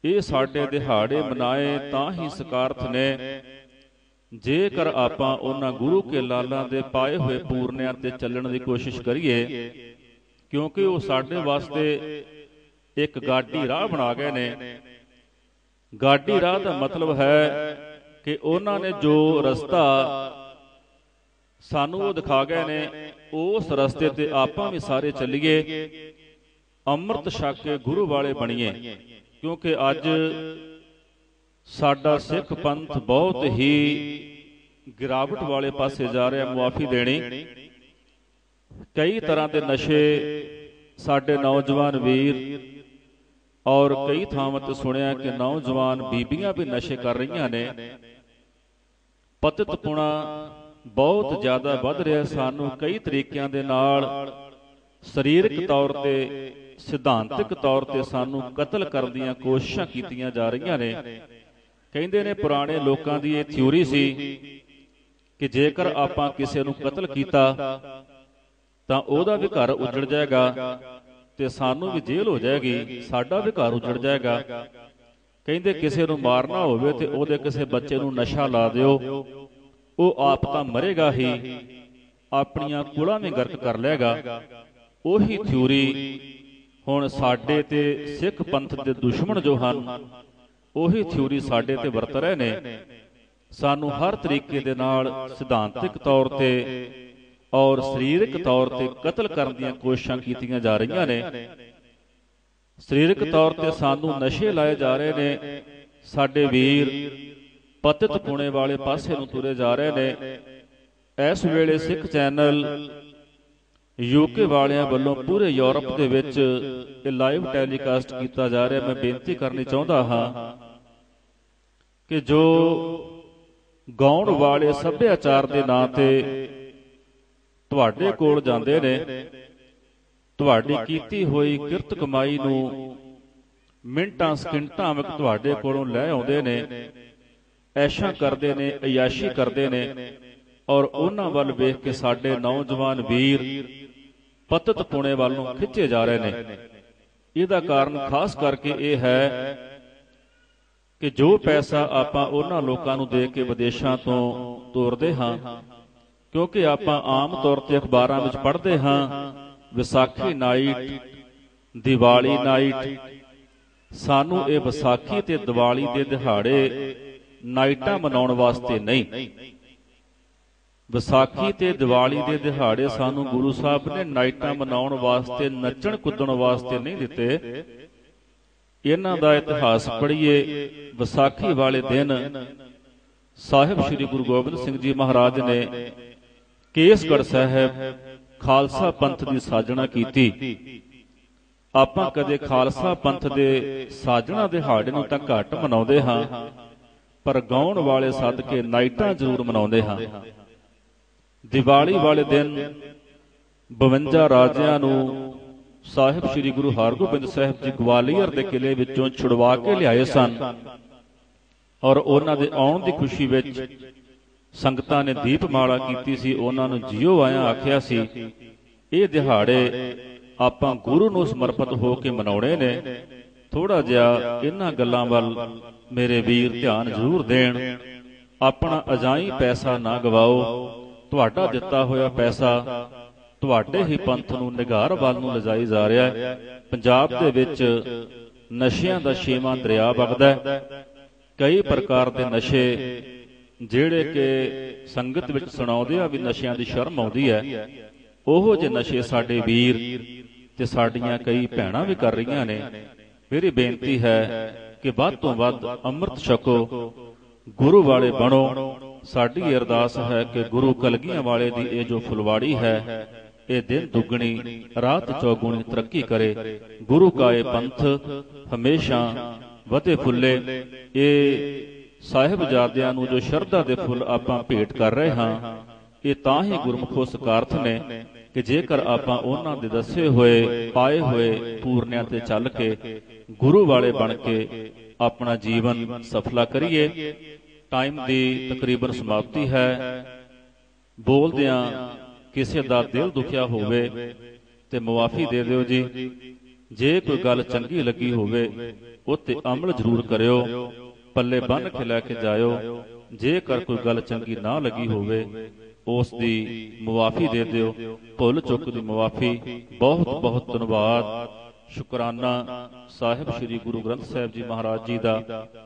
ਇਹ ਸਾਡੇ ਦਿਹਾੜੇ ਮਨਾਏ ਤਾਂ ਹੀ ਸਕਾਰਥ ਨੇ, ਜੇਕਰ ਆਪਾਂ ਉਹਨਾਂ ਗੁਰੂ ਕੇ ਲਾਲਾਂ ਦੇ ਪਾਏ ਹੋਏ ਪੂਰਨਿਆਂ ਤੇ ਚੱਲਣ ਦੀ ਕੋਸ਼ਿਸ਼ ਕਰੀਏ, ਕਿਉਂਕਿ ਉਹ ਸਾਡੇ ਵਾਸਤੇ ਇੱਕ ਗਾਡੀ ਰਾਹ ਬਣਾ ਗਏ ਨੇ। ਗਾਡੀ ਰਾਹ ਦਾ ਮਤਲਬ ਹੈ ਕਿ ਉਹਨਾਂ ਨੇ ਜੋ ਰਸਤਾ ਸਾਨੂੰ ਉਹ ਦਿਖਾ ਗਏ ਨੇ, ਉਸ ਰਸਤੇ ਤੇ ਆਪਾਂ ਵੀ ਸਾਰੇ ਚੱਲੀਏ, ਅੰਮ੍ਰਿਤ ਛਕ ਕੇ ਗੁਰੂ ਵਾਲੇ ਬਣੀਏ। ਕਿਉਂਕਿ ਅੱਜ ਸਾਡਾ ਸਿੱਖ ਪੰਥ ਬਹੁਤ ਹੀ ਗਿਰਾਵਟ ਵਾਲੇ ਪਾਸੇ ਜਾ ਰਿਹਾ। ਮੁਆਫੀ ਦੇਣੀ, ਕਈ ਤਰ੍ਹਾਂ ਦੇ ਨਸ਼ੇ ਸਾਡੇ ਨੌਜਵਾਨ ਵੀਰ, ਔਰ ਕਈ ਥਾਵਾਂ ਤੇ ਸੁਣਿਆ ਕਿ ਨੌਜਵਾਨ ਬੀਬੀਆਂ ਵੀ ਨਸ਼ੇ ਕਰ ਰਹੀਆਂ ਨੇ। ਪਤਿਤਪੁਣਾ ਬਹੁਤ ਜ਼ਿਆਦਾ ਵੱਧ ਰਿਹਾ। ਸਾਨੂੰ ਕਈ ਤਰੀਕਿਆਂ ਦੇ ਨਾਲ ਸਰੀਰਕ ਤੌਰ ਤੇ, ਸਿਧਾਂਤਕ ਤੌਰ ਤੇ ਸਾਨੂੰ ਕਤਲ ਕਰਨ ਦੀਆਂ ਕੋਸ਼ਿਸ਼ਾਂ ਕੀਤੀਆਂ ਜਾ ਰਹੀਆਂ ਨੇ। ਕਹਿੰਦੇ ਨੇ ਪੁਰਾਣੇ ਲੋਕਾਂ ਦੀ ਇਹ ਥਿਊਰੀ ਸੀ ਕਿ ਜੇਕਰ ਆਪਾਂ ਕਿਸੇ ਨੂੰ ਕਤਲ ਕੀਤਾ ਤਾਂ ਉਹਦਾ ਵੀ ਘਰ ਉਜੜ ਜਾਏਗਾ ਤੇ ਸਾਨੂੰ ਵੀ ਜੇਲ੍ਹ ਹੋ ਜਾਏਗੀ, ਸਾਡਾ ਵੀ ਘਰ ਉਜੜ ਜਾਏਗਾ। ਕਹਿੰਦੇ ਕਿਸੇ ਨੂੰ ਮਾਰਨਾ ਹੋਵੇ ਤੇ ਉਹਦੇ ਕਿਸੇ ਬੱਚੇ ਨੂੰ ਨਸ਼ਾ ਲਾ ਦਿਓ, ਉਹ ਆਪ ਤਾਂ ਮਰੇਗਾ ਹੀ, ਆਪਣੀਆਂ ਕੁਲਾਂ ਵੀ ਗਰਕ ਕਰ ਲਏਗਾ। ਉਹੀ ਥਿਊਰੀ ਹੁਣ ਸਾਡੇ ਤੇ ਸਿੱਖ ਪੰਥ ਦੇ ਦੁਸ਼ਮਣ ਜੋ ਹਨ, ਉਹੀ ਥਿਊਰੀ ਸਾਡੇ ਤੇ ਵਰਤ ਰਹੇ ਨੇ। ਸਾਨੂੰ ਹਰ ਤਰੀਕੇ ਦੇ ਨਾਲ ਸਿਧਾਂਤਕ ਤੌਰ ਤੇ ਔਰ ਸਰੀਰਕ ਤੌਰ ਤੇ ਕਤਲ ਕਰਨ ਦੀਆਂ ਕੋਸ਼ਿਸ਼ਾਂ ਕੀਤੀਆਂ ਜਾ ਰਹੀਆਂ ਨੇ। ਸਰੀਰਕ ਤੌਰ ਤੇ ਸਾਨੂੰ ਨਸ਼ੇ ਲਾਏ ਜਾ ਰਹੇ ਨੇ। ਸਾਡੇ ਵੀਰ ਪਤਿਤ ਪੁਣੇ ਵਾਲੇ ਪਾਸੇ ਨੂੰ ਤੁਰੇ ਜਾ ਰਹੇ ਨੇ। ਇਸ ਵੇਲੇ ਸਿੱਖ ਚੈਨਲ ਯੂਕੇ ਵਾਲਿਆਂ ਵੱਲੋਂ ਪੂਰੇ ਯੂਰਪ ਦੇ ਵਿੱਚ ਇਹ ਲਾਈਵ ਟੈਲੀਕਾਸਟ ਕੀਤਾ ਜਾ ਰਿਹਾ। ਮੈਂ ਬੇਨਤੀ ਕਰਨੀ ਚਾਹੁੰਦਾ ਹਾਂ ਕਿ ਜੋ ਗਾਉਣ ਵਾਲੇ ਸੱਭਿਆਚਾਰ ਦੇ ਨਾਂ ਤੇ ਤੁਹਾਡੇ ਕੋਲ ਜਾਂਦੇ ਨੇ, ਤੁਹਾਡੀ ਕੀਤੀ ਹੋਈ ਕਿਰਤ ਕਮਾਈ ਨੂੰ ਮਿੰਟਾਂ ਸਕਿੰਟਾਂ ਵਿੱਚ ਤੁਹਾਡੇ ਕੋਲੋਂ ਲੈ ਆਉਂਦੇ ਨੇ, ਐਸ਼ਾਂ ਕਰਦੇ ਨੇ, ਅਯਾਸ਼ੀ ਕਰਦੇ ਨੇ, ਔਰ ਉਹਨਾਂ ਵੱਲ ਵੇਖ ਕੇ ਸਾਡੇ ਨੌਜਵਾਨ ਵੀਰ ਪਤਿਤ ਪੁਣੇ ਵੱਲ ਨੂੰ ਖਿੱਚੇ ਜਾ ਰਹੇ ਨੇ। ਇਹਦਾ ਕਾਰਨ ਖਾਸ ਕਰਕੇ ਇਹ ਹੈ ਕਿ ਜੋ ਪੈਸਾ ਆਪਾਂ ਉਹਨਾਂ ਲੋਕਾਂ ਨੂੰ ਦੇ ਕੇ ਵਿਦੇਸ਼ਾਂ ਤੋਂ ਤੋਰਦੇ ਹਾਂ, ਕਿਉਂਕਿ ਆਪਾਂ ਆਮ ਤੌਰ ਤੇ ਅਖਬਾਰਾਂ ਵਿੱਚ ਪੜ੍ਹਦੇ ਹਾਂ ਵਿਸਾਖੀ ਨਾਈਟ, ਦੀਵਾਲੀ ਨਾਈਟ। ਸਾਨੂੰ ਇਹ ਵਿਸਾਖੀ ਤੇ ਦੀਵਾਲੀ ਦੇ ਦਿਹਾੜੇ ਨਾਈਟਾਂ ਮਨਾਉਣ ਵਾਸਤੇ ਨਹੀਂ। ਵਿਸਾਖੀ ਤੇ ਦੀਵਾਲੀ ਦੇ ਦਿਹਾੜੇ ਸਾਨੂੰ ਗੁਰੂ ਸਾਹਿਬ ਨੇ ਨਾਈਟਾਂ ਮਨਾਉਣ ਵਾਸਤੇ, ਨੱਚਣ ਕੁੱਦਣ ਵਾਸਤੇ ਨਹੀਂ ਦਿੱਤੇ। ਇਹਨਾਂ ਦਾ ਇਤਿਹਾਸ ਪੜ੍ਹੀਏ। ਵਿਸਾਖੀ ਵਾਲੇ ਦਿਨ ਸਾਹਿਬ ਸ੍ਰੀ ਗੁਰੂ ਗੋਬਿੰਦ ਸਿੰਘ ਜੀ ਮਹਾਰਾਜ ਨੇ ਕੇਸਗੜ੍ਹ ਸਾਹਿਬ ਖਾਲਸਾ ਪੰਥ ਦੀ ਸਾਜਣਾ ਕੀਤੀ। ਆਪਾਂ ਕਦੇ ਖਾਲਸਾ ਪੰਥ ਦੇ ਸਾਜਣਾ ਦਿਹਾੜੇ ਨੂੰ ਤਾਂ ਘੱਟ ਮਨਾਉਂਦੇ ਹਾਂ, ਪਰ ਗਾਉਣ ਵਾਲੇ ਸਦਕੇ ਨਾਈਟਾਂ ਜ਼ਰੂਰ ਮਨਾਉਂਦੇ ਹਾਂ। ਦੀਵਾਲੀ ਵਾਲੇ ਦਿਨ 52 ਰਾਜਿਆਂ ਨੂੰ ਸਾਹਿਬ ਸ੍ਰੀ ਗੁਰੂ ਹਰਗੋਬਿੰਦ ਸਾਹਿਬ ਜੀ ਗਵਾਲੀਅਰ ਦੇ ਕਿਲੇ ਵਿੱਚੋਂ ਛੁਡਵਾ ਕੇ ਲਿਆਏ ਸਨ, ਔਰ ਉਹਨਾਂ ਦੇ ਆਉਣ ਦੀ ਖੁਸ਼ੀ ਵਿੱਚ ਸੰਗਤਾਂ ਨੇ ਦੀਪਮਾਲਾ ਕੀਤੀ ਸੀ, ਉਹਨਾਂ ਨੂੰ ਜਿਉ ਆਇਆਂ ਆਖਿਆ ਸੀ। ਇਹ ਦਿਹਾੜੇ ਆਪਾਂ ਗੁਰੂ ਨੂੰ ਸਮਰਪਿਤ ਹੋ ਕੇ ਮਨਾਉਣੇ ਨੇ। ਥੋੜਾ ਜਿਹਾ ਇਹਨਾਂ ਗੱਲਾਂ ਵੱਲ ਮੇਰੇ ਵੀਰ ਧਿਆਨ ਜ਼ਰੂਰ ਦੇਣ। ਆਪਣਾ ਅਜਾਈਂ ਪੈਸਾ ਨਾ ਗਵਾਓ। ਤੁਹਾਡਾ ਦਿੱਤਾ ਹੋਇਆ ਪੈਸਾ ਤੁਹਾਡੇ ਹੀ ਪੰਥ ਨੂੰ ਨਿਘਾਰ ਵੱਲ ਨੂੰ ਲਿਜਾਈ ਜਾ ਰਿਹਾ ਹੈ। ਪੰਜਾਬ ਦੇ ਵਿੱਚ ਨਸ਼ਿਆਂ ਦਾ ਛੇਵਾਂ ਦਰਿਆ ਵਗਦਾ ਹੈ। ਕਈ ਪ੍ਰਕਾਰ ਦੇ ਨਸ਼ੇ ਜਿਹੜੇ ਕਿ ਸੰਗਤ ਵਿੱਚ ਸੁਣਾਉਂਦੇ ਆ ਵੀ ਨਸ਼ਿਆਂ ਦੀ ਸ਼ਰਮ ਆਉਂਦੀ ਹੈ, ਉਹੋ ਜਿਹੇ ਨਸ਼ੇ ਸਾਡੇ ਵੀਰ ਤੇ ਸਾਡੀਆਂ ਕਈ ਭੈਣਾਂ ਵੀ ਕਰ ਰਹੀਆਂ ਨੇ। ਮੇਰੀ ਬੇਨਤੀ ਹੈ ਕਿ ਵੱਧ ਤੋਂ ਵੱਧ ਅੰਮ੍ਰਿਤ ਛਕੋ, ਗੁਰੂ ਵਾਲੇ ਬਣੋ। ਸਾਡੀ ਅਰਦਾਸ ਹੈ ਕਿ ਗੁਰੂ ਕਲਗੀਆਂ ਵਾਲੇ ਦੀ ਇਹ ਜੋ ਫੁਲਵਾੜੀ ਹੈ, ਇਹ ਦਿਨ ਦੁੱਗਣੀ ਰਾਤ ਚੌਗੁਣੀ ਤਰੱਕੀ ਕਰੇ। ਗੁਰੂ ਕਾ ਇਹ ਪੰਥ ਹਮੇਸ਼ਾ ਵਧੇ ਫੁੱਲੇ। ਇਹ ਸਾਹਿਬਜ਼ਾਦਿਆਂ ਨੂੰ ਜੋ ਸ਼ਰਧਾ ਦੇ ਫੁੱਲ ਆਪਾਂ ਭੇਟ ਕਰ ਰਹੇ ਹਾਂ, ਇਹ ਤਾਂ ਹੀ ਗੁਰਮੁਖੋ ਸਕਾਰਥ ਨੇ ਕਿ ਜੇਕਰ ਆਪਾਂ ਉਹਨਾਂ ਦੇ ਦੱਸੇ ਹੋਏ ਪਾਏ ਹੋਏ ਪੂਰਨਿਆਂ ਤੇ ਚੱਲ ਕੇ ਗੁਰੂ ਵਾਲੇ ਬਣ ਕੇ ਆਪਣਾ ਜੀਵਨ ਸਫਲਾ ਕਰੀਏ। ਟਾਈਮ ਦੀ ਤਕਰੀਬਨ ਸਮਾਪਤੀ ਹੈ। ਬੋਲਦਿਆਂ ਕਿਸੇ ਦਾ ਦਿਲ ਦੁਖਿਆ ਹੋਵੇ ਤੇ ਮੁਆਫੀ ਦੇ ਦਿਓ ਜੀ। जे कोई गल चंगी लगी होवे उत्ते अमल जरूर करियो, पल्ले बन के लैके जायो। जेकर कोई गल चंगी ना लगी होवे उस दी मुआफी दे दियो, भुल चुक दी मुआफी। बहुत बहुत धन्यवाद, शुकराना साहिब श्री गुरु ग्रंथ साहिब जी महाराज जी दा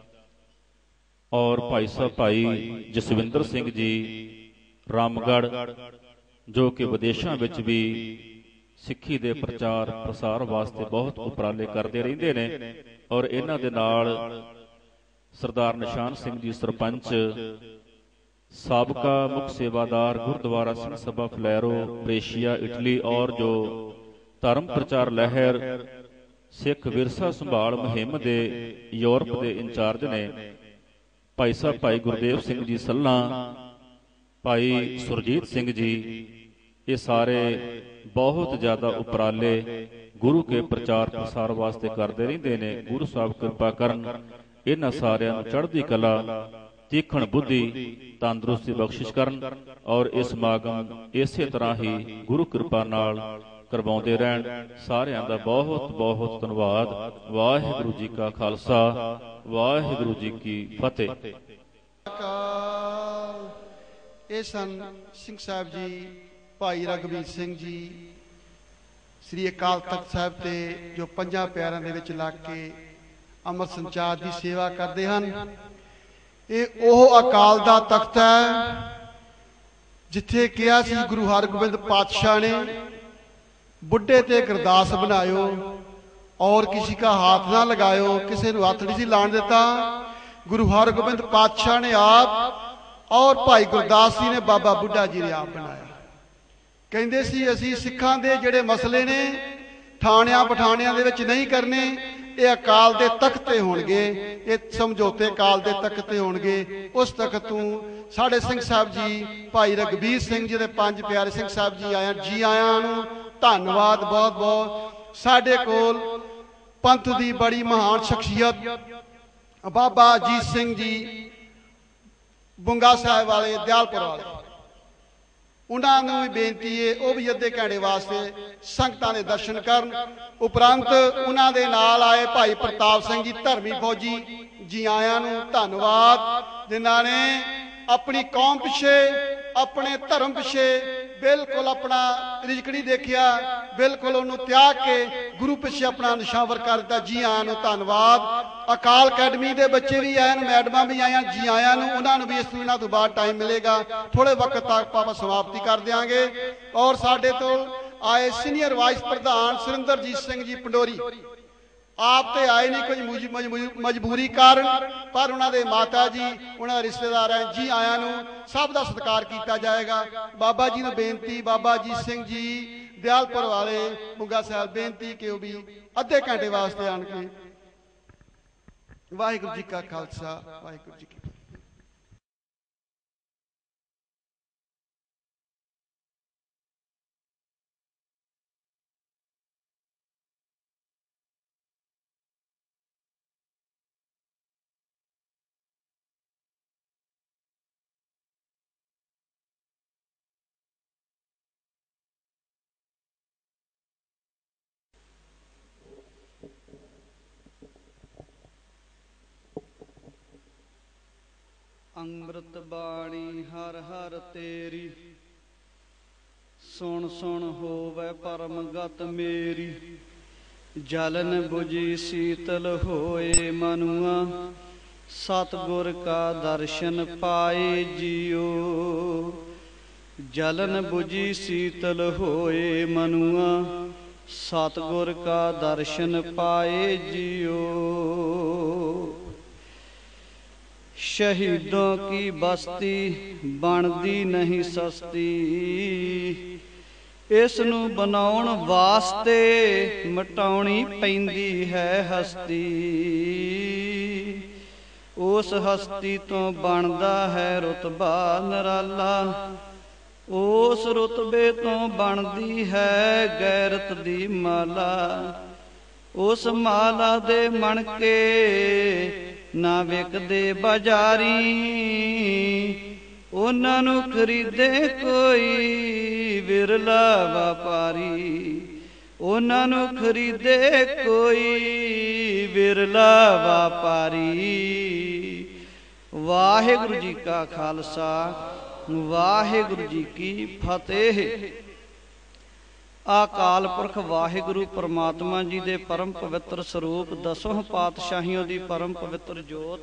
और भाई साहब भाई जसविंदर सिंह जी रामगढ़, जो कि विदेशों में भी सिੱਖੀ ਦੇ प्रचार प्रसार वास्ते बहुत उपराले करते रहते ने। और इन्हां दे नाल सरदार निशान सिंह जी सरपंच, साबका मुख सेवादार गुरुद्वारा सिंह सभा फलैरो ब्रेशिया इटली, और जो धर्म प्रचार लहर सिख विरसा संभाल मुहिम के यूरोप के इंचार्ज ने, भाई साहब भाई गुरदेव सिंह जी सल्ला, भाई सुरजीत सिंह जी, ये सारे बहुत ज़्यादा उपराले गुरु के प्रचार प्रसार वास्ते करते रहते हैं। गुरु साहब कृपा करन, इन्हां सारियां नूं चढ़दी कला, तीखण बुद्धि, तंदुरुस्ती बख्शिश करन और इस समागम इसे तरह ही गुरु कृपा नाल करवाउंदे रहन। सारियां दा बहुत बहुत धन्यवाद। वाहिगुरू जी का खालसा, वाहिगुरू जी की फतेह। ਇਹ ਸਨ ਸਿੰਘ ਸਾਹਿਬ ਜੀ, ਭਾਈ ਰਘਬੀਰ ਸਿੰਘ ਜੀ ਸ੍ਰੀ ਅਕਾਲ ਤਖਤ ਸਾਹਿਬ ਤੇ ਜੋ ਪੰਜਾਂ ਪਿਆਰਿਆਂ ਦੇ ਵਿੱਚ ਲੱਗ ਕੇ ਅੰਮ੍ਰਿਤ ਸੰਚਾਰ ਦੀ ਸੇਵਾ ਕਰਦੇ ਹਨ। ਇਹ ਉਹ ਅਕਾਲ ਦਾ ਤਖਤ ਹੈ ਜਿੱਥੇ ਕਿਹਾ ਸੀ ਗੁਰੂ ਹਰਗੋਬਿੰਦ ਪਾਤਸ਼ਾਹ ਨੇ, बुढ़े ते गुरदास बनायो और किसी का हाथ ना लगायो, किसी को हाथ नहीं सी लाण देता। गुरु हरगोबिंद पातशाह ने आप और भाई गुरदास जी ने बाबा बुढ़ा जी ने आप बनाया। कहंदे सी असीं सिखां दे जिहड़े मसले ने थाणियां पठाणियां दे विच नहीं करने, ये अकाल दे तख्त ते होणगे, ये समझौते अकाल दे तख्त ते होणगे। उस तख्त तों साडे सिंह साहब जी भाई रघबीर सिंह जी दे पंज प्यारे सिंह साहब जी आया, जी आयां नूं धन्नवाद बहुत बहुत। साडे कोल पंथ दी बड़ी महान शख्सियत बाबा अजीत सिंह जी बुंगा साहिब वाले दयालपुर वाले, उन्होंने भी बेनती है वह भी अद्धे घंटे वास्ते संगतां दे दर्शन करन। उपरंत उन्होंने नाल आए भाई प्रताप सिंह जी धर्मी फौजी, जी आयां नूं धन्नवाद, जिन्हां ने अपनी कौम पिछे अपने धर्म पिछे बिल्कुल अपना रिजक नहीं देखिया, बिल्कुल उन्होंने त्याग के गुरु पिछे अपना निशावर कर दिता। जी आयां नूं धन्नवाद। अकाल अकैडमी के बच्चे भी आए, मैडमां भी आया, जी आयां नूं। उन्होंने भी इस दिनों तो बाद टाइम मिलेगा, थोड़े वक्त तक आप समाप्ति कर देंगे। और साडे तो आए सीनियर वाइस प्रधान सुरिंदरजीत सिंह जी पंडोरी, आप तो आए नहीं कुछ मजबूरी कारण, पर उन्होंने माता जी उन्होंने रिश्तेदार हैं, जी आया नूं सब का सत्कार किया जाएगा। बाबा जी ने बेनती, बाबा अजीत सिंह जी दयालपुर वाले बुंगा साहब बेनती कि वह भी अद्धे घंटे वास्ते आन के। वाहिगुरू जी का खालसा, वाहिगुरू जी की फतेह। ਅੰਮ੍ਰਿਤ ਬਾਣੀ ਹਰ ਹਰ ਤੇਰੀ, ਸੁਣ ਸੁਣ ਹੋਵੇ ਪਰਮ ਗਤ ਮੇਰੀ। ਜਲਨ ਬੁਝੀ ਸੀਤਲ ਹੋਏ ਮਨੁਆ, ਸਤਿਗੁਰ ਕਾ ਦਰਸ਼ਨ ਪਾਏ ਜੀਓ। ਜਲਨ ਬੁਝੀ ਸੀਤਲ ਹੋਏ ਮਨੁਆ, सतगुर का दर्शन पाए जियो। शहीदों की बस्ती बनती नहीं सस्ती, इस नूं बनाउण वास्ते मटाउणी पैंदी है हस्ती। उस हस्ती तो बनदा है रुतबा निराला, उस रुतबे तो बनदी है गैरत दी माला। उस माला दे मणके ना विकदे बाजारी, उन्हां नूं खरीदे कोई विरला व्यापारी। ਉਹਨਾਂ ਨੂੰ ਖਰੀਦੇ ਕੋਈ ਵਿਰਲਾ ਵਪਾਰੀ। ਵਾਹਿਗੁਰੂ ਜੀ ਕਾ ਖਾਲਸਾ, ਵਾਹਿਗੁਰੂ ਜੀ ਕੀ ਫਤਿਹ। ਅਕਾਲ ਪੁਰਖ ਵਾਹਿਗੁਰੂ ਪਰਮਾਤਮਾ ਜੀ ਦੇ ਪਰਮ ਪਵਿੱਤਰ ਸਰੂਪ, ਦਸੋਂ ਪਾਤਸ਼ਾਹੀਆਂ ਦੀ ਪਰਮ ਪਵਿੱਤਰ ਜੋਤ,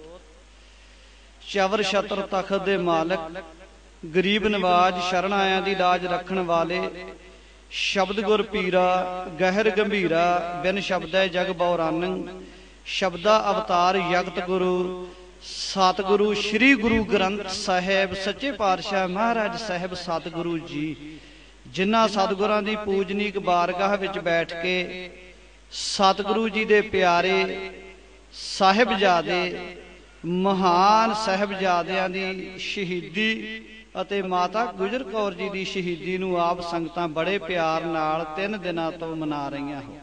ਚਵਰ ਛਤਰ ਤਖਤ ਦੇ ਮਾਲਕ, ਗਰੀਬ ਨਵਾਜ, ਸ਼ਰਨ ਆਇਆਂ ਦੀ ਲਾਜ ਰੱਖਣ ਵਾਲੇ, ਸ਼ਬਦ ਗੁਰ ਪੀਰਾ, ਗਹਿਰ ਗੰਭੀਰਾ, ਬਿਨ ਸ਼ਬਦੈ ਜਗ ਬਉਰਾਨੰ, ਸ਼ਬਦਾ ਅਵਤਾਰ ਜਗਤ ਗੁਰੂ, ਸਤਿਗੁਰੂ ਸ੍ਰੀ ਗੁਰੂ ਗ੍ਰੰਥ ਸਾਹਿਬ ਸੱਚੇ ਪਾਤਸ਼ਾਹ ਮਹਾਰਾਜ ਸਾਹਿਬ ਸਤਿਗੁਰੂ ਜੀ, ਜਿਨ੍ਹਾਂ ਸਤਿਗੁਰਾਂ ਦੀ ਪੂਜਨੀਕ ਬਾਰਗਾਹ ਵਿੱਚ ਬੈਠ ਕੇ ਸਤਿਗੁਰੂ ਜੀ ਦੇ ਪਿਆਰੇ ਸਾਹਿਬਜ਼ਾਦੇ, ਮਹਾਨ ਸਾਹਿਬਜ਼ਾਦਿਆਂ ਦੀ ਸ਼ਹੀਦੀ ਅਤੇ ਮਾਤਾ ਗੁਜਰ ਕੌਰ ਜੀ ਦੀ ਸ਼ਹੀਦੀ ਨੂੰ ਆਪ ਸੰਗਤਾਂ ਬੜੇ ਪਿਆਰ ਨਾਲ 3 ਦਿਨਾਂ ਤੋਂ ਮਨਾ ਰਹੀਆਂ ਹੋ।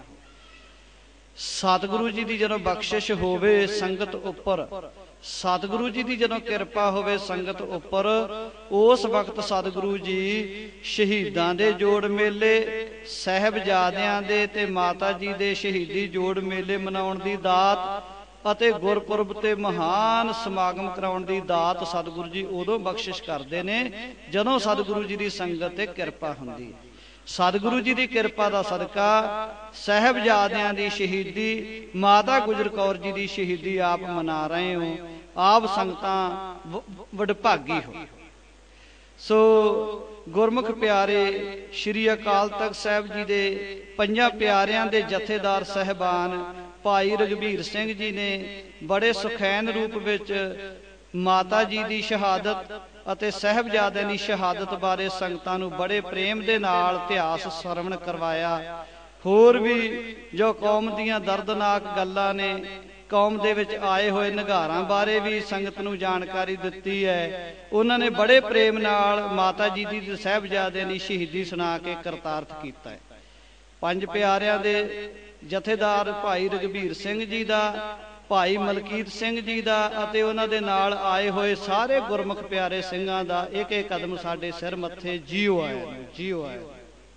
ਸਤਿਗੁਰੂ ਜੀ ਦੀ ਜਦੋਂ ਬਖਸ਼ਿਸ਼ ਹੋਵੇ ਸੰਗਤ ਉੱਪਰ, ਸਤਿਗੁਰੂ ਜੀ ਦੀ ਜਦੋਂ ਕਿਰਪਾ ਹੋਵੇ ਸੰਗਤ ਉੱਪਰ, ਉਸ ਵਕਤ ਸਤਿਗੁਰੂ ਜੀ ਸ਼ਹੀਦਾਂ ਦੇ ਜੋੜ ਮੇਲੇ, ਸਾਹਿਬਜ਼ਾਦਿਆਂ ਦੇ ਤੇ ਮਾਤਾ ਜੀ ਦੇ ਸ਼ਹੀਦੀ ਜੋੜ ਮੇਲੇ ਮਨਾਉਣ ਦੀ ਦਾਤ ਅਤੇ ਗੁਰਪੁਰਬ ਤੇ ਮਹਾਨ ਸਮਾਗਮ ਕਰਾਉਣ ਦੀ ਦਾਤ ਸਤਿਗੁਰੂ ਜੀ ਉਦੋਂ ਬਖਸ਼ਿਸ਼ ਕਰਦੇ ਨੇ ਜਦੋਂ ਸਤਿਗੁਰੂ ਜੀ ਦੀ ਸੰਗਤ ਤੇ ਕਿਰਪਾ ਹੁੰਦੀ ਹੈ। ਸਤਿਗੁਰੂ ਜੀ ਦੀ ਕਿਰਪਾ ਦਾ ਸਦਕਾ ਸਾਹਿਬਜ਼ਾਦਿਆਂ ਦੀ ਸ਼ਹੀਦੀ, ਮਾਤਾ ਗੁਜਰ ਕੌਰ ਜੀ ਦੀ ਸ਼ਹੀਦੀ ਆਪ ਮਨਾ ਰਹੇ ਹੋ। ਆਪ ਸੰਗਤਾਂ ਵਡਭਾਗੀ ਹੋ। ਸੋ ਗੁਰਮੁਖ ਪਿਆਰੇ, ਸ਼੍ਰੀ ਅਕਾਲ ਤਖਤ ਸਾਹਿਬ ਜੀ ਦੇ 5 ਪਿਆਰਿਆਂ ਦੇ ਜਥੇਦਾਰ ਸਹਿਬਾਨ ਭਾਈ ਰਘਬੀਰ ਸਿੰਘ ਜੀ ਨੇ ਬੜੇ ਸੁਖੈਨ ਰੂਪ ਵਿੱਚ ਮਾਤਾ ਜੀ ਦੀ ਸ਼ਹਾਦਤ ਅਤੇ ਸਾਹਿਬਜ਼ਾਦਿਆਂ ਦੀ ਸ਼ਹਾਦਤ ਬਾਰੇ ਸੰਗਤਾਂ ਨੂੰ ਬੜੇ ਪ੍ਰੇਮ ਦੇ ਨਾਲ ਇਤਿਹਾਸ ਸਰਵਣ ਕਰਵਾਇਆ। ਹੋਰ ਵੀ ਜੋ ਕੌਮ ਦੀਆਂ ਦਰਦਨਾਕ ਗੱਲਾਂ ਨੇ, ਕੌਮ ਦੇ ਵਿੱਚ ਆਏ ਹੋਏ ਨਿਘਾਰਾਂ ਬਾਰੇ ਵੀ ਸੰਗਤ ਨੂੰ ਜਾਣਕਾਰੀ ਦਿੱਤੀ ਹੈ। ਉਹਨਾਂ ਨੇ ਬੜੇ ਪ੍ਰੇਮ ਨਾਲ ਮਾਤਾ ਜੀ ਦੀ ਤੇ ਸਾਹਿਬਜ਼ਾਦਿਆਂ ਦੀ ਸ਼ਹੀਦੀ ਸੁਣਾ ਕੇ ਕਰਤਾਰਥ ਕੀਤਾ ਹੈ। 5 ਪਿਆਰਿਆਂ ਦੇ ਜਥੇਦਾਰ ਭਾਈ ਰਘਬੀਰ ਸਿੰਘ ਜੀ ਦਾ, ਭਾਈ ਮਲਕੀਤ ਸਿੰਘ ਜੀ ਦਾ ਅਤੇ ਉਹਨਾਂ ਦੇ ਨਾਲ ਆਏ ਹੋਏ ਸਾਰੇ ਗੁਰਮੁਖ ਪਿਆਰੇ ਸਿੰਘਾਂ ਦਾ ਇੱਕ ਇੱਕ ਕਦਮ ਸਾਡੇ ਸਿਰ ਮੱਥੇ ਜੀਓ ਆਇਆ, ਜੀਓ ਆਇਆ।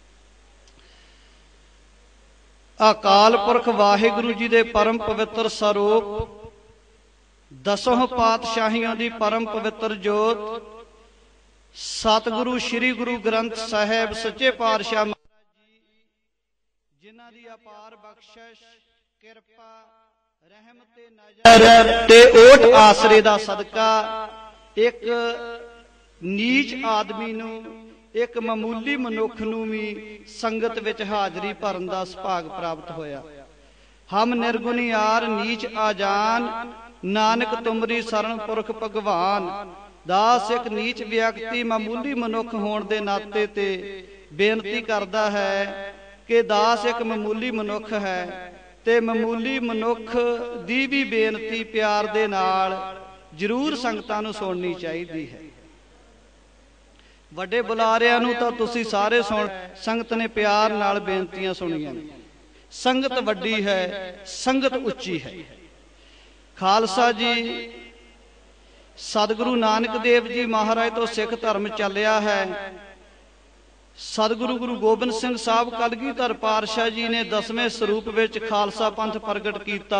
ਅਕਾਲ ਪੁਰਖ ਵਾਹਿਗੁਰੂ ਜੀ ਦੇ ਪਰਮ ਪਵਿੱਤਰ ਸਰੂਪ, ਦਸੋਂ ਪਾਤਸ਼ਾਹੀਆਂ ਦੀ ਪਰਮ ਪਵਿੱਤਰ ਜੋਤ, ਸਤਿਗੁਰੂ ਸ੍ਰੀ ਗੁਰੂ ਗ੍ਰੰਥ ਸਾਹਿਬ ਸੱਚੇ ਪਾਤਸ਼ਾਹ ਜਿਨ੍ਹਾਂ ਦੀ ਅਪਾਰ ਬਖਸ਼ਿਸ਼, ਕਿਰਪਾ, ਰਹਿਮ ਤੇ ਨਜ਼ਰ ਤੇ ਓਟ ਆਸਰੇ ਦਾ ਸਦਕਾ ਇੱਕ ਨੀਚ ਆਦਮੀ ਨੂੰ, ਇੱਕ ਮਾਮੂਲੀ ਮਨੁੱਖ ਨੂੰ ਵੀ ਸੰਗਤ ਵਿੱਚ ਹਾਜ਼ਰੀ ਭਰਨ ਦਾ ਸੁਭਾਗ ਪ੍ਰਾਪਤ ਹੋਇਆ। ਹਮ ਨਿਰਗੁਣਿਆਰ ਨੀਚ ਆਜਾਨ, ਨਾਨਕ ਤੁਮਰੀ ਸਰਣ ਪੁਰਖ ਭਗਵਾਨ। ਦਾਸ ਇੱਕ ਨੀਚ ਵਿਅਕਤੀ, ਮਾਮੂਲੀ ਮਨੁੱਖ ਹੋਣ ਦੇ ਨਾਤੇ ਤੇ ਬੇਨਤੀ ਕਰਦਾ ਹੈ ਕਿ ਦਾਸ ਇੱਕ ਮਾਮੂਲੀ ਮਨੁੱਖ ਹੈ ਤੇ ਮਾਮੂਲੀ ਮਨੁੱਖ ਦੀ ਵੀ ਬੇਨਤੀ ਪਿਆਰ ਦੇ ਨਾਲ ਜ਼ਰੂਰ ਸੰਗਤਾਂ ਨੂੰ ਸੁਣਨੀ ਚਾਹੀਦੀ ਹੈ। ਵੱਡੇ ਬੁਲਾਰਿਆਂ ਨੂੰ ਤਾਂ ਤੁਸੀਂ ਸਾਰੇ ਸੁਣ, ਸੰਗਤ ਨੇ ਪਿਆਰ ਨਾਲ ਬੇਨਤੀਆਂ ਸੁਣੀਆਂ। ਸੰਗਤ ਵੱਡੀ ਹੈ, ਸੰਗਤ ਉੱਚੀ ਹੈ। ਖਾਲਸਾ ਜੀ, ਸਤਿਗੁਰੂ ਨਾਨਕ ਦੇਵ ਜੀ ਮਹਾਰਾਜ ਤੋਂ ਸਿੱਖ ਧਰਮ ਚੱਲਿਆ ਹੈ। ਸਤਿਗੁਰੂ ਗੁਰੂ ਗੋਬਿੰਦ ਸਿੰਘ ਸਾਹਿਬ ਕਲਗੀਧਰ ਪਾਤਸ਼ਾਹ ਜੀ ਨੇ 10ਵੇਂ ਸਰੂਪ ਵਿੱਚ ਖਾਲਸਾ ਪੰਥ ਪ੍ਰਗਟ ਕੀਤਾ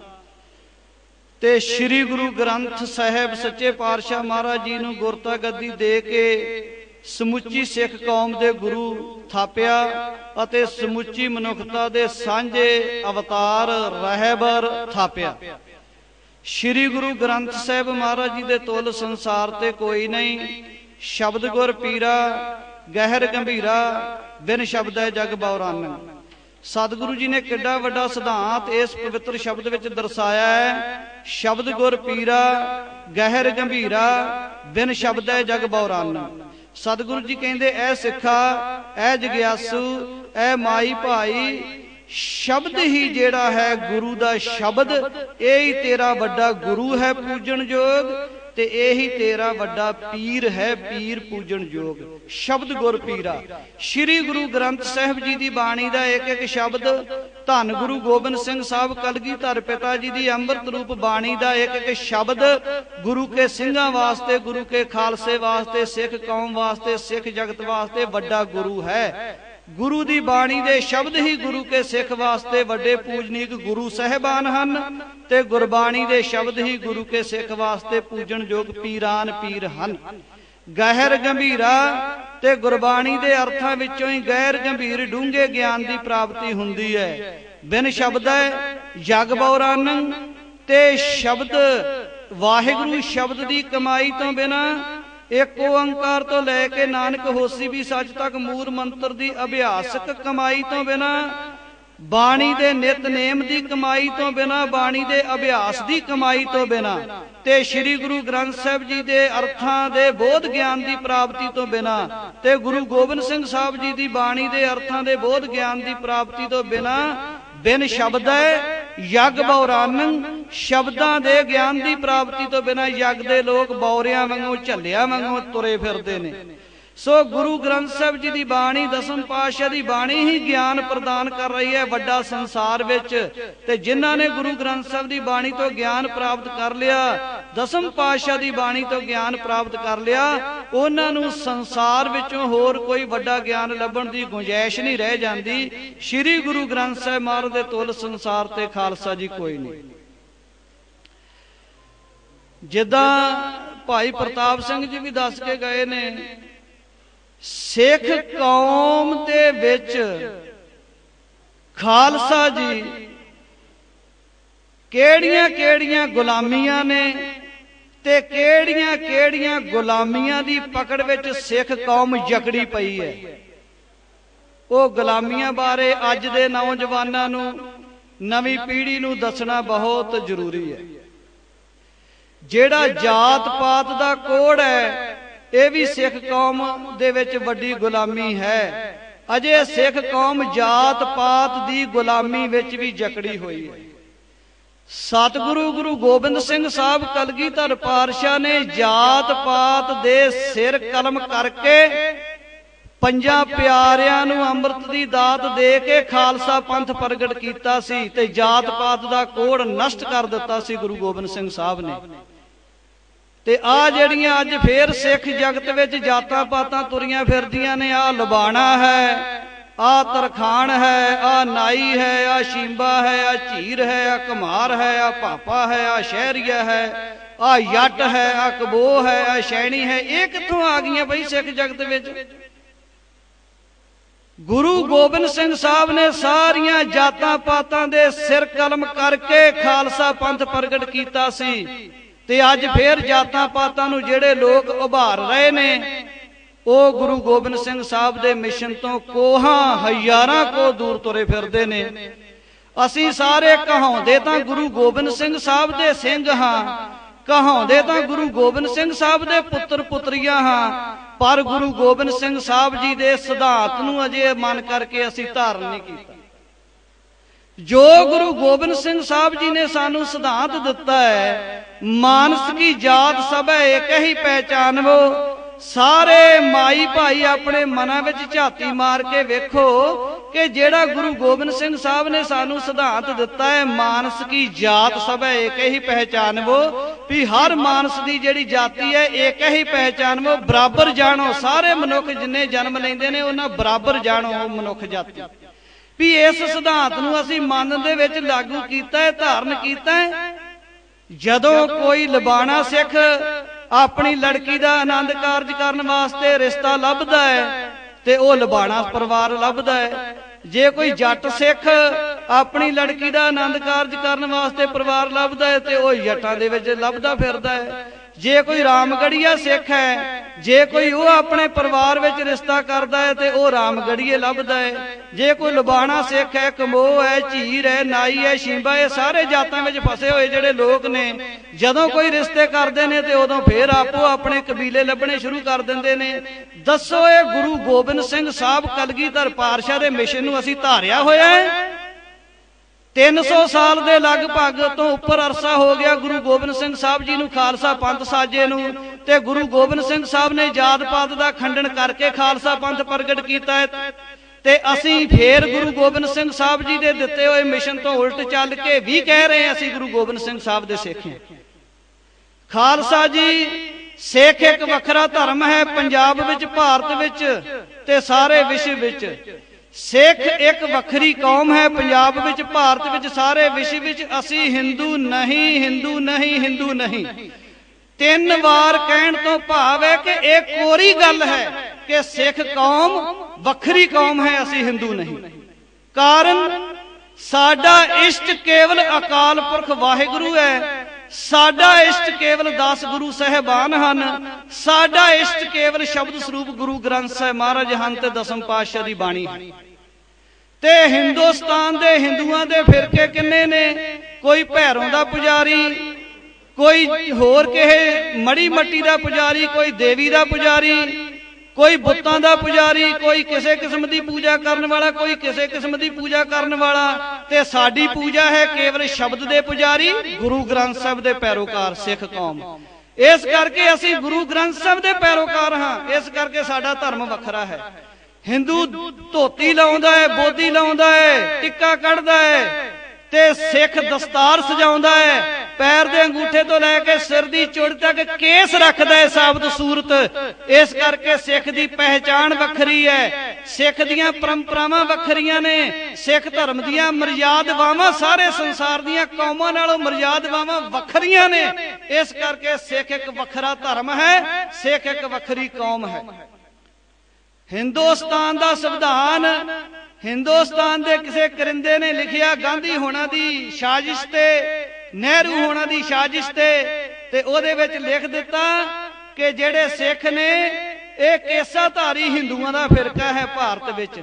ਤੇ ਸ੍ਰੀ ਗੁਰੂ ਗ੍ਰੰਥ ਸਾਹਿਬ ਸੱਚੇ ਪਾਤਸ਼ਾਹ ਮਹਾਰਾਜ ਜੀ ਨੂੰ ਗੁਰਤਾ ਗੱਦੀ ਦੇ ਕੇ ਸਮੁੱਚੀ ਸਿੱਖ ਕੌਮ ਦੇ ਗੁਰੂ ਥਾਪਿਆ ਅਤੇ ਸਮੁੱਚੀ ਮਨੁੱਖਤਾ ਦੇ ਸਾਂਝੇ ਅਵਤਾਰ ਰਹਿਬਰ ਥਾਪਿਆ। ਸ੍ਰੀ ਗੁਰੂ ਗ੍ਰੰਥ ਸਾਹਿਬ ਮਹਾਰਾਜ ਜੀ ਦੇ ਤੁਲ ਸੰਸਾਰ ਤੇ ਕੋਈ ਨਹੀਂ। ਸ਼ਬਦ ਗੁਰ ਪੀਰਾ, ਗਹਿਰ ਗੰਭੀਰਾ, ਬਿਨ ਸ਼ਬਦੈ ਜਗ ਬਉਰਾਨੰ। ਸਤਿਗੁਰੂ ਜੀ ਨੇ ਕਿੱਡਾ ਵੱਡਾ ਸਿਧਾਂਤ ਇਸ ਪਵਿੱਤਰ ਸ਼ਬਦ ਵਿੱਚ ਦਰਸਾਇਆ ਹੈ। ਸ਼ਬਦ ਗੁਰ ਪੀਰਾ, ਗਹਿਰ ਗੰਭੀਰਾ, ਬਿਨ ਸ਼ਬਦੈ ਜਗ ਬਉਰਾਨੰ। ਸਤਿਗੁਰੂ ਜੀ ਕਹਿੰਦੇ ਐ ਸਿੱਖਾ, ਐ ਜਗਿਆਸੂ, ਐ ਮਾਈ ਭਾਈ, ਸ਼ਬਦ ਹੀ ਜਿਹੜਾ ਹੈ ਗੁਰੂ ਦਾ ਸ਼ਬਦ, ਇਹ ਹੀ ਤੇਰਾ ਵੱਡਾ ਗੁਰੂ ਹੈ ਪੂਜਣਯੋਗ ਤੇ ਇਹੀ ਤੇਰਾ ਵੱਡਾ ਪੀਰ ਹੈ, ਪੀਰ ਪੂਜਣਯੋਗ। ਸ਼ਬਦ ਗੁਰ ਪੀਰਾ, ਸ੍ਰੀ ਗੁਰੂ ਗ੍ਰੰਥ ਸਾਹਿਬ ਜੀ ਦੀ ਬਾਣੀ ਦਾ ਇੱਕ ਇੱਕ ਸ਼ਬਦ, ਧੰਨ ਗੁਰੂ ਗੋਬਿੰਦ ਸਿੰਘ ਸਾਹਿਬ ਕਲਗੀਧਰ ਪਿਤਾ ਜੀ ਦੀ ਅੰਮ੍ਰਿਤ ਰੂਪ ਬਾਣੀ ਦਾ ਇੱਕ ਇੱਕ ਸ਼ਬਦ ਗੁਰੂ ਕੇ ਸਿੰਘਾਂ ਵਾਸਤੇ, ਗੁਰੂ ਕੇ ਖਾਲਸੇ ਵਾਸਤੇ, ਸਿੱਖ ਕੌਮ ਵਾਸਤੇ, ਸਿੱਖ ਜਗਤ ਵਾਸਤੇ ਵੱਡਾ ਗੁਰੂ ਹੈ। ਗੁਰੂ ਦੀ ਬਾਣੀ ਦੇ ਸ਼ਬਦ ਹੀ ਗੁਰੂ ਕੇ ਸਿੱਖ ਵਾਸਤੇ ਵੱਡੇ ਪੂਜਨੀਕ ਗੁਰੂ ਸਹਿਬਾਨ ਹਨ ਤੇ ਗੁਰਬਾਣੀ ਦੇ ਸ਼ਬਦ ਹੀ ਗੁਰੂ ਕੇ ਸਿੱਖ ਵਾਸਤੇ ਪੂਜਣਯੋਗ ਪੀਰਾਨ ਪੀਰ ਹਨ। ਗਹਿਰ ਗੰਭੀਰਾ ਤੇ ਗੁਰਬਾਣੀ ਦੇ ਅਰਥਾਂ ਵਿੱਚੋਂ ਹੀ ਗਹਿਰ ਗੰਭੀਰ ਡੂੰਘੇ ਗਿਆਨ ਦੀ ਪ੍ਰਾਪਤੀ ਹੁੰਦੀ ਹੈ। ਬਿਨ ਸ਼ਬਦੈ ਜਗ ਬਉਰਾਨੰ ਤੇ ਸ਼ਬਦ ਵਾਹਿਗੁਰੂ ਸ਼ਬਦ ਦੀ ਕਮਾਈ ਤੋਂ ਬਿਨਾ ਇੱਕ ਓੰਕਾਰ ਤੋਂ ਲੈ ਕੇ ਨਾਨਕ ਹੋਸੀ ਵੀ ਸੱਚ ਤੱਕ ਮੂਲ ਮੰਤਰ ਦੀ ਅਭਿਆਸਕ ਕਮਾਈ ਤੋਂ ਬਿਨਾ, ਬਾਣੀ ਦੇ ਨਿਤਨੇਮ ਦੀ ਕਮਾਈ ਤੋਂ ਬਿਨਾ, ਬਾਣੀ ਦੇ ਅਭਿਆਸ ਦੀ ਕਮਾਈ ਤੋਂ ਬਿਨਾ ਤੇ ਸ੍ਰੀ ਗੁਰੂ ਗ੍ਰੰਥ ਸਾਹਿਬ ਜੀ ਦੇ ਅਰਥਾਂ ਦੇ ਬੋਧ ਗਿਆਨ ਦੀ ਪ੍ਰਾਪਤੀ ਤੋਂ ਬਿਨਾ ਤੇ ਗੁਰੂ ਗੋਬਿੰਦ ਸਿੰਘ ਸਾਹਿਬ ਜੀ ਦੀ ਬਾਣੀ ਦੇ ਅਰਥਾਂ ਦੇ ਬੋਧ ਗਿਆਨ ਦੀ ਪ੍ਰਾਪਤੀ ਤੋਂ ਬਿਨਾ ਬਿਨ ਸ਼ਬਦੈ ਯਗ ਬਉਰਾਨੰ ਸ਼ਬਦਾਂ ਦੇ ਗਿਆਨ ਦੀ ਪ੍ਰਾਪਤੀ ਤੋਂ ਬਿਨਾ ਯਗ ਦੇ ਲੋਕ ਬੌਰਿਆਂ ਵਾਂਗੂ ਝੱਲਿਆਂ ਵਾਂਗੂ ਤੁਰੇ ਫਿਰਦੇ ਨੇ। ਸੋ ਗੁਰੂ ਗ੍ਰੰਥ ਸਾਹਿਬ ਜੀ ਦੀ ਬਾਣੀ ਦਸਮ ਪਾਤਸ਼ਾਹ ਦੀ ਬਾਣੀ ਹੀ ਗਿਆਨ ਪ੍ਰਦਾਨ ਕਰ ਰਹੀ ਹੈ ਵੱਡਾ ਸੰਸਾਰ ਵਿੱਚ। ਤੇ ਜਿਨ੍ਹਾਂ ਨੇ ਗੁਰੂ ਗ੍ਰੰਥ ਸਾਹਿਬ ਦੀ ਬਾਣੀ ਤੋਂ ਗਿਆਨ ਪ੍ਰਾਪਤ ਕਰ ਲਿਆ, ਦਸਮ ਪਾਤਸ਼ਾਹ ਦੀ ਬਾਣੀ ਤੋਂ ਗਿਆਨ ਪ੍ਰਾਪਤ ਕਰ ਲਿਆ, ਉਹਨਾਂ ਨੂੰ ਸੰਸਾਰ ਵਿੱਚੋਂ ਹੋਰ ਕੋਈ ਵੱਡਾ ਗਿਆਨ ਲੱਭਣ ਦੀ ਗੁੰਜਾਇਸ਼ ਨਹੀਂ ਰਹਿ ਜਾਂਦੀ। ਸ੍ਰੀ ਗੁਰੂ ਗ੍ਰੰਥ ਸਾਹਿਬ ਮਹਾਰਾਜ ਦੇ ਤੁਲ ਸੰਸਾਰ ਤੇ ਖਾਲਸਾ ਜੀ ਕੋਈ ਨਹੀਂ। ਜਿੱਦਾਂ ਭਾਈ ਪ੍ਰਤਾਪ ਸਿੰਘ ਜੀ ਵੀ ਦੱਸ ਕੇ ਗਏ ਨੇ, ਸਿੱਖ ਕੌਮ ਦੇ ਵਿੱਚ ਖਾਲਸਾ ਜੀ ਕਿਹੜੀਆਂ ਕਿਹੜੀਆਂ ਗੁਲਾਮੀਆਂ ਨੇ ਤੇ ਕਿਹੜੀਆਂ ਕਿਹੜੀਆਂ ਗੁਲਾਮੀਆਂ ਦੀ ਪਕੜ ਵਿੱਚ ਸਿੱਖ ਕੌਮ ਜਕੜੀ ਪਈ ਹੈ। ਉਹ ਗੁਲਾਮੀਆਂ ਬਾਰੇ ਅੱਜ ਦੇ ਨੌਜਵਾਨਾਂ ਨੂੰ, ਨਵੀਂ ਪੀੜ੍ਹੀ ਨੂੰ ਦੱਸਣਾ ਬਹੁਤ ਜ਼ਰੂਰੀ ਹੈ। ਜਿਹੜਾ ਜਾਤ ਪਾਤ ਦਾ ਕੋੜ ਹੈ, ਇਹ ਵੀ ਸਿੱਖ ਕੌਮ ਦੇ ਵਿੱਚ ਵੱਡੀ ਗੁਲਾਮੀ ਹੈ। ਅਜੇ ਸਿੱਖ ਕੌਮ ਜਾਤ ਪਾਤ ਦੀ ਗੁਲਾਮੀ ਵਿੱਚ ਵੀ ਜਕੜੀ ਹੋਈ ਹੈ। ਸਤਿਗੁਰੂ ਗੁਰੂ ਗੋਬਿੰਦ ਸਿੰਘ ਸਾਹਿਬ ਕਲਗੀਧਰ ਪਾਤਸ਼ਾਹ ਨੇ ਜਾਤ ਪਾਤ ਦੇ ਸਿਰ ਕਲਮ ਕਰਕੇ ਪੰਜਾਂ ਪਿਆਰਿਆਂ ਨੂੰ ਅੰਮ੍ਰਿਤ ਦੀ ਦਾਤ ਦੇ ਕੇ ਖਾਲਸਾ ਪੰਥ ਪ੍ਰਗਟ ਕੀਤਾ ਸੀ ਤੇ ਜਾਤ ਪਾਤ ਦਾ ਕੋੜ ਨਸ਼ਟ ਕਰ ਦਿੱਤਾ ਸੀ ਗੁਰੂ ਗੋਬਿੰਦ ਸਿੰਘ ਸਾਹਿਬ ਨੇ। ਤੇ ਆ ਜਿਹੜੀਆਂ ਅੱਜ ਫੇਰ ਸਿੱਖ ਜਗਤ ਵਿੱਚ ਜਾਤਾਂ ਪਾਤਾਂ ਤੁਰੀਆਂ ਫਿਰਦੀਆਂ ਨੇ, ਆ ਲਬਾਣਾ ਹੈ, ਆ ਤਰਖਾਣ ਹੈ, ਆ ਨਾਈ ਹੈ, ਆ ਸ਼ੀਂਬਾ ਹੈ, ਆ ਝੀਰ ਹੈ, ਆ ਘਮਾਰ ਹੈ, ਆ ਭਾਪਾ ਹੈ, ਆ ਸ਼ਹਿਰੀਆ ਹੈ, ਆ ਜੱਟ ਹੈ, ਆ ਕਬੋ ਹੈ, ਆ ਸ਼ੈਣੀ ਹੈ। ਇਹ ਕਿੱਥੋਂ ਆ ਗਈਆਂ ਬਈ ਸਿੱਖ ਜਗਤ ਵਿੱਚ? ਗੁਰੂ ਗੋਬਿੰਦ ਸਿੰਘ ਸਾਹਿਬ ਨੇ ਸਾਰੀਆਂ ਜਾਤਾਂ ਪਾਤਾਂ ਦੇ ਸਿਰ ਕਲਮ ਕਰਕੇ ਖਾਲਸਾ ਪੰਥ ਪ੍ਰਗਟ ਕੀਤਾ ਸੀ। ਤੇ ਅੱਜ ਫੇਰ ਜਾਤਾਂ ਪਾਤਾਂ ਨੂੰ ਜਿਹੜੇ ਲੋਕ ਉਭਾਰ ਰਹੇ ਨੇ, ਉਹ ਗੁਰੂ ਗੋਬਿੰਦ ਸਿੰਘ ਸਾਹਿਬ ਦੇ ਮਿਸ਼ਨ ਤੋਂ ਕੋਹਾਂ ਹਜ਼ਾਰਾਂ ਕੋ ਦੂਰ ਤੁਰੇ ਫਿਰਦੇ ਨੇ। ਅਸੀਂ ਸਾਰੇ ਕਹਾਉਂਦੇ ਤਾਂ ਗੁਰੂ ਗੋਬਿੰਦ ਸਿੰਘ ਸਾਹਿਬ ਦੇ ਸਿੰਘ ਹਾਂ, ਕਹਾਉਂਦੇ ਤਾਂ ਗੁਰੂ ਗੋਬਿੰਦ ਸਿੰਘ ਸਾਹਿਬ ਦੇ ਪੁੱਤਰ ਪੁੱਤਰੀਆਂ ਹਾਂ, ਪਰ ਗੁਰੂ ਗੋਬਿੰਦ ਸਿੰਘ ਸਾਹਿਬ ਜੀ ਦੇ ਸਿਧਾਂਤ ਨੂੰ ਅਜੇ ਮਨ ਕਰਕੇ ਅਸੀਂ ਧਾਰਨ ਨਹੀਂ ਕੀਤਾ। ਜੋ ਗੁਰੂ ਗੋਬਿੰਦ ਸਿੰਘ ਸਾਹਿਬ ਜੀ ਨੇ ਸਾਨੂੰ ਸਿਧਾਂਤ ਦਿੱਤਾ ਹੈ, ਮਾਨਸ ਕੀ ਜਾਤ ਸਭ ਏਕ ਹੀ ਪਹਿਚਾਨਵੋ। ਸਾਰੇ ਮਾਈ ਭਾਈ ਆਪਣੇ ਮਨਾਂ ਵਿੱਚ ਝਾਤੀ ਮਾਰ ਕੇ ਵੇਖੋ ਕਿ ਜਿਹੜਾ ਗੁਰੂ ਗੋਬਿੰਦ ਸਿੰਘ ਸਾਹਿਬ ਨੇ ਸਾਨੂੰ ਸਿਧਾਂਤ ਦਿੱਤਾ ਹੈ, ਮਾਨਸ ਕੀ ਜਾਤ ਸਭ ਏਕ ਹੀ ਪਹਿਚਾਨਵੋ, ਵੀ ਹਰ ਮਾਨਸ ਦੀ ਜਿਹੜੀ ਜਾਤੀ ਹੈ ਏਕ ਹੀ ਪਹਿਚਾਨਵੋ, ਬਰਾਬਰ ਜਾਣੋ। ਸਾਰੇ ਮਨੁੱਖ ਜਿੰਨੇ ਜਨਮ ਲੈਂਦੇ ਨੇ ਉਹਨਾਂ ਬਰਾਬਰ ਜਾਣੋ ਉਹ ਮਨੁੱਖ ਜਾਤੀ। ਵੀ ਇਸ ਸਿਧਾਂਤ ਨੂੰ ਅਸੀਂ ਮਨ ਦੇ ਵਿੱਚ ਲਾਗੂ ਕੀਤਾ ਹੈ, ਧਾਰਨ ਕੀਤਾ ਹੈ। ਜਦੋਂ ਕੋਈ ਲਬਾਣਾ ਸਿੱਖ ਆਪਣੀ ਲੜਕੀ ਦਾ ਆਨੰਦ ਕਾਰਜ ਕਰਨ ਵਾਸਤੇ ਰਿਸ਼ਤਾ ਲੱਭਦਾ ਹੈ ਤੇ ਉਹ ਲਬਾਣਾ ਪਰਿਵਾਰ ਲੱਭਦਾ ਹੈ। ਜੇ ਕੋਈ ਜੱਟ ਸਿੱਖ ਆਪਣੀ ਲੜਕੀ ਦਾ ਆਨੰਦ ਕਾਰਜ ਕਰਨ ਵਾਸਤੇ ਪਰਿਵਾਰ ਲੱਭਦਾ ਹੈ ਤੇ ਉਹ ਜੱਟਾਂ ਦੇ ਵਿੱਚ ਲੱਭਦਾ ਫਿਰਦਾ ਹੈ। ਜੇ ਕੋਈ ਰਾਮਗੜੀਆ ਸਿੱਖ ਹੈ, ਜੇ ਕੋਈ ਉਹ ਆਪਣੇ ਪਰਿਵਾਰ ਵਿੱਚ ਰਿਸ਼ਤਾ ਕਰਦਾ ਹੈ ਤੇ ਉਹ ਰਾਮਗੜੀਏ ਲੱਭਦਾ ਹੈ। ਜੇ ਕੋਈ ਲਬਾਣਾ ਸਿੱਖ ਹੈ, ਕਮੋਹ ਹੈ, ਝੀਰ ਹੈ, ਨਾਈ ਹੈ, ਸ਼ੀਂਬਾ, ਇਹ ਸਾਰੇ ਜਾਤਾਂ ਵਿੱਚ ਫਸੇ ਹੋਏ ਜਿਹੜੇ ਲੋਕ ਨੇ, ਜਦੋਂ ਕੋਈ ਰਿਸ਼ਤੇ ਕਰਦੇ ਨੇ ਤੇ ਉਦੋਂ ਫੇਰ ਆਪੋ ਆਪਣੇ ਕਬੀਲੇ ਲੱਭਣੇ ਸ਼ੁਰੂ ਕਰ ਦਿੰਦੇ ਨੇ। ਦੱਸੋ ਇਹ ਗੁਰੂ ਗੋਬਿੰਦ ਸਿੰਘ ਸਾਹਿਬ ਕਲਗੀਧਰ ਪਾਤਸ਼ਾਹ ਦੇ ਮਿਸ਼ਨ ਨੂੰ ਅਸੀਂ ਧਾਰਿਆ ਹੋਇਆ ਹੈ? 300 ਸਾਲ ਦੇ ਲਗਭਗ ਤੋਂ ਉੱਪਰ ਅਰਸਾ ਹੋ ਗਿਆ ਗੁਰੂ ਗੋਬਿੰਦ ਸਿੰਘ ਸਾਹਿਬ ਜੀ ਨੂੰ ਖਾਲਸਾ ਪੰਥ ਸਾਜੇ ਨੂੰ, ਤੇ ਗੁਰੂ ਗੋਬਿੰਦ ਸਿੰਘ ਸਾਹਿਬ ਨੇ ਜਾਤ ਪਾਤ ਦਾ ਖੰਡਨ ਕਰਕੇ ਖਾਲਸਾ ਪੰਥ ਪ੍ਰਗਟ ਕੀਤਾ ਹੈ। ਤੇ ਅਸੀਂ ਫੇਰ ਗੁਰੂ ਗੋਬਿੰਦ ਸਿੰਘ ਸਾਹਿਬ ਜੀ ਦੇ ਦਿੱਤੇ ਹੋਏ ਮਿਸ਼ਨ ਤੋਂ ਉਲਟ ਚੱਲ ਕੇ ਵੀ ਕਹਿ ਰਹੇ ਹਾਂ ਅਸੀਂ ਗੁਰੂ ਗੋਬਿੰਦ ਸਿੰਘ ਸਾਹਿਬ ਦੇ ਸਿੱਖ ਹਾਂ। ਖਾਲਸਾ ਜੀ ਸਿੱਖ ਇੱਕ ਵੱਖਰਾ ਧਰਮ ਹੈ ਪੰਜਾਬ ਵਿੱਚ, ਭਾਰਤ ਵਿੱਚ ਤੇ ਸਾਰੇ ਵਿਸ਼ਵ ਵਿੱਚ। सिख एक वखरी कौम है। पंजाब विच, भारत विच, सारे विश्व विच असी हिंदू नहीं, हिंदू नहीं, हिंदू नहीं 3 बार कहण तो भाव है कि एक कोरी गल है कि सिख कौम वखरी कौम है, असी हिंदू नहीं। कारण साडा इष्ट केवल अकाल पुरख वाहिगुरु है, साडा इष्ट केवल 10 गुरु साहिबान हन, साडा इष्ट केवल शब्द स्वरूप गुरु ग्रंथ साहिब महाराज हन ते 10वें पातशाह दी बाणी है। ते हिंदुस्तान दे हिंदुआं दे फिरके किन्ने ने? कोई भैरों दा पुजारी, कोई होर किहे मड़ी मट्टी दा पुजारी, कोई देवी दा पुजारी, कोई बुत्तां दा पुजारी, कोई किसी किस्म की पूजा करने वाला, कोई किसी किस्म की पूजा करने वाला। ते साडी पूजा है केवल शब्द दे पुजारी, गुरु ग्रंथ साहिब दे पैरोकार सिख कौम। इस करके असी गुरु ग्रंथ साहिब दे पैरोकार हाँ, इस करके साडा धर्म वखरा है। हिंदू धोती लाउंदा है, बोधी लाउंदा है, टिक्का कढ़दा है, ते सिख दस्तार सजाउंदा है, पैर दे अंगूठे तो लैके सिर दी चुड़ तक केस रखदा है साबत सूरत। इस करके सिख दी पहचान वखरी है, सिख दियां परंपरावां वखरियां ने, सिख धर्म दियां मर्यादवावां सारे संसार दियां कौमां नालों मर्यादवावां वखरियां ने। इस करके सिख एक वखरा धर्म है, सिख एक वखरी कौम है। हिंदुस्तान दा संविधान हिंदुस्तान दे किसी करिंदे ने लिखिया गांधी होना दी साजिश ते नेहरू होना दी साजिश ते ओदे विच लिख दिता कि जेड़े सिख ने एक केसाधारी हिंदुआं दा फिरका है भारत विच।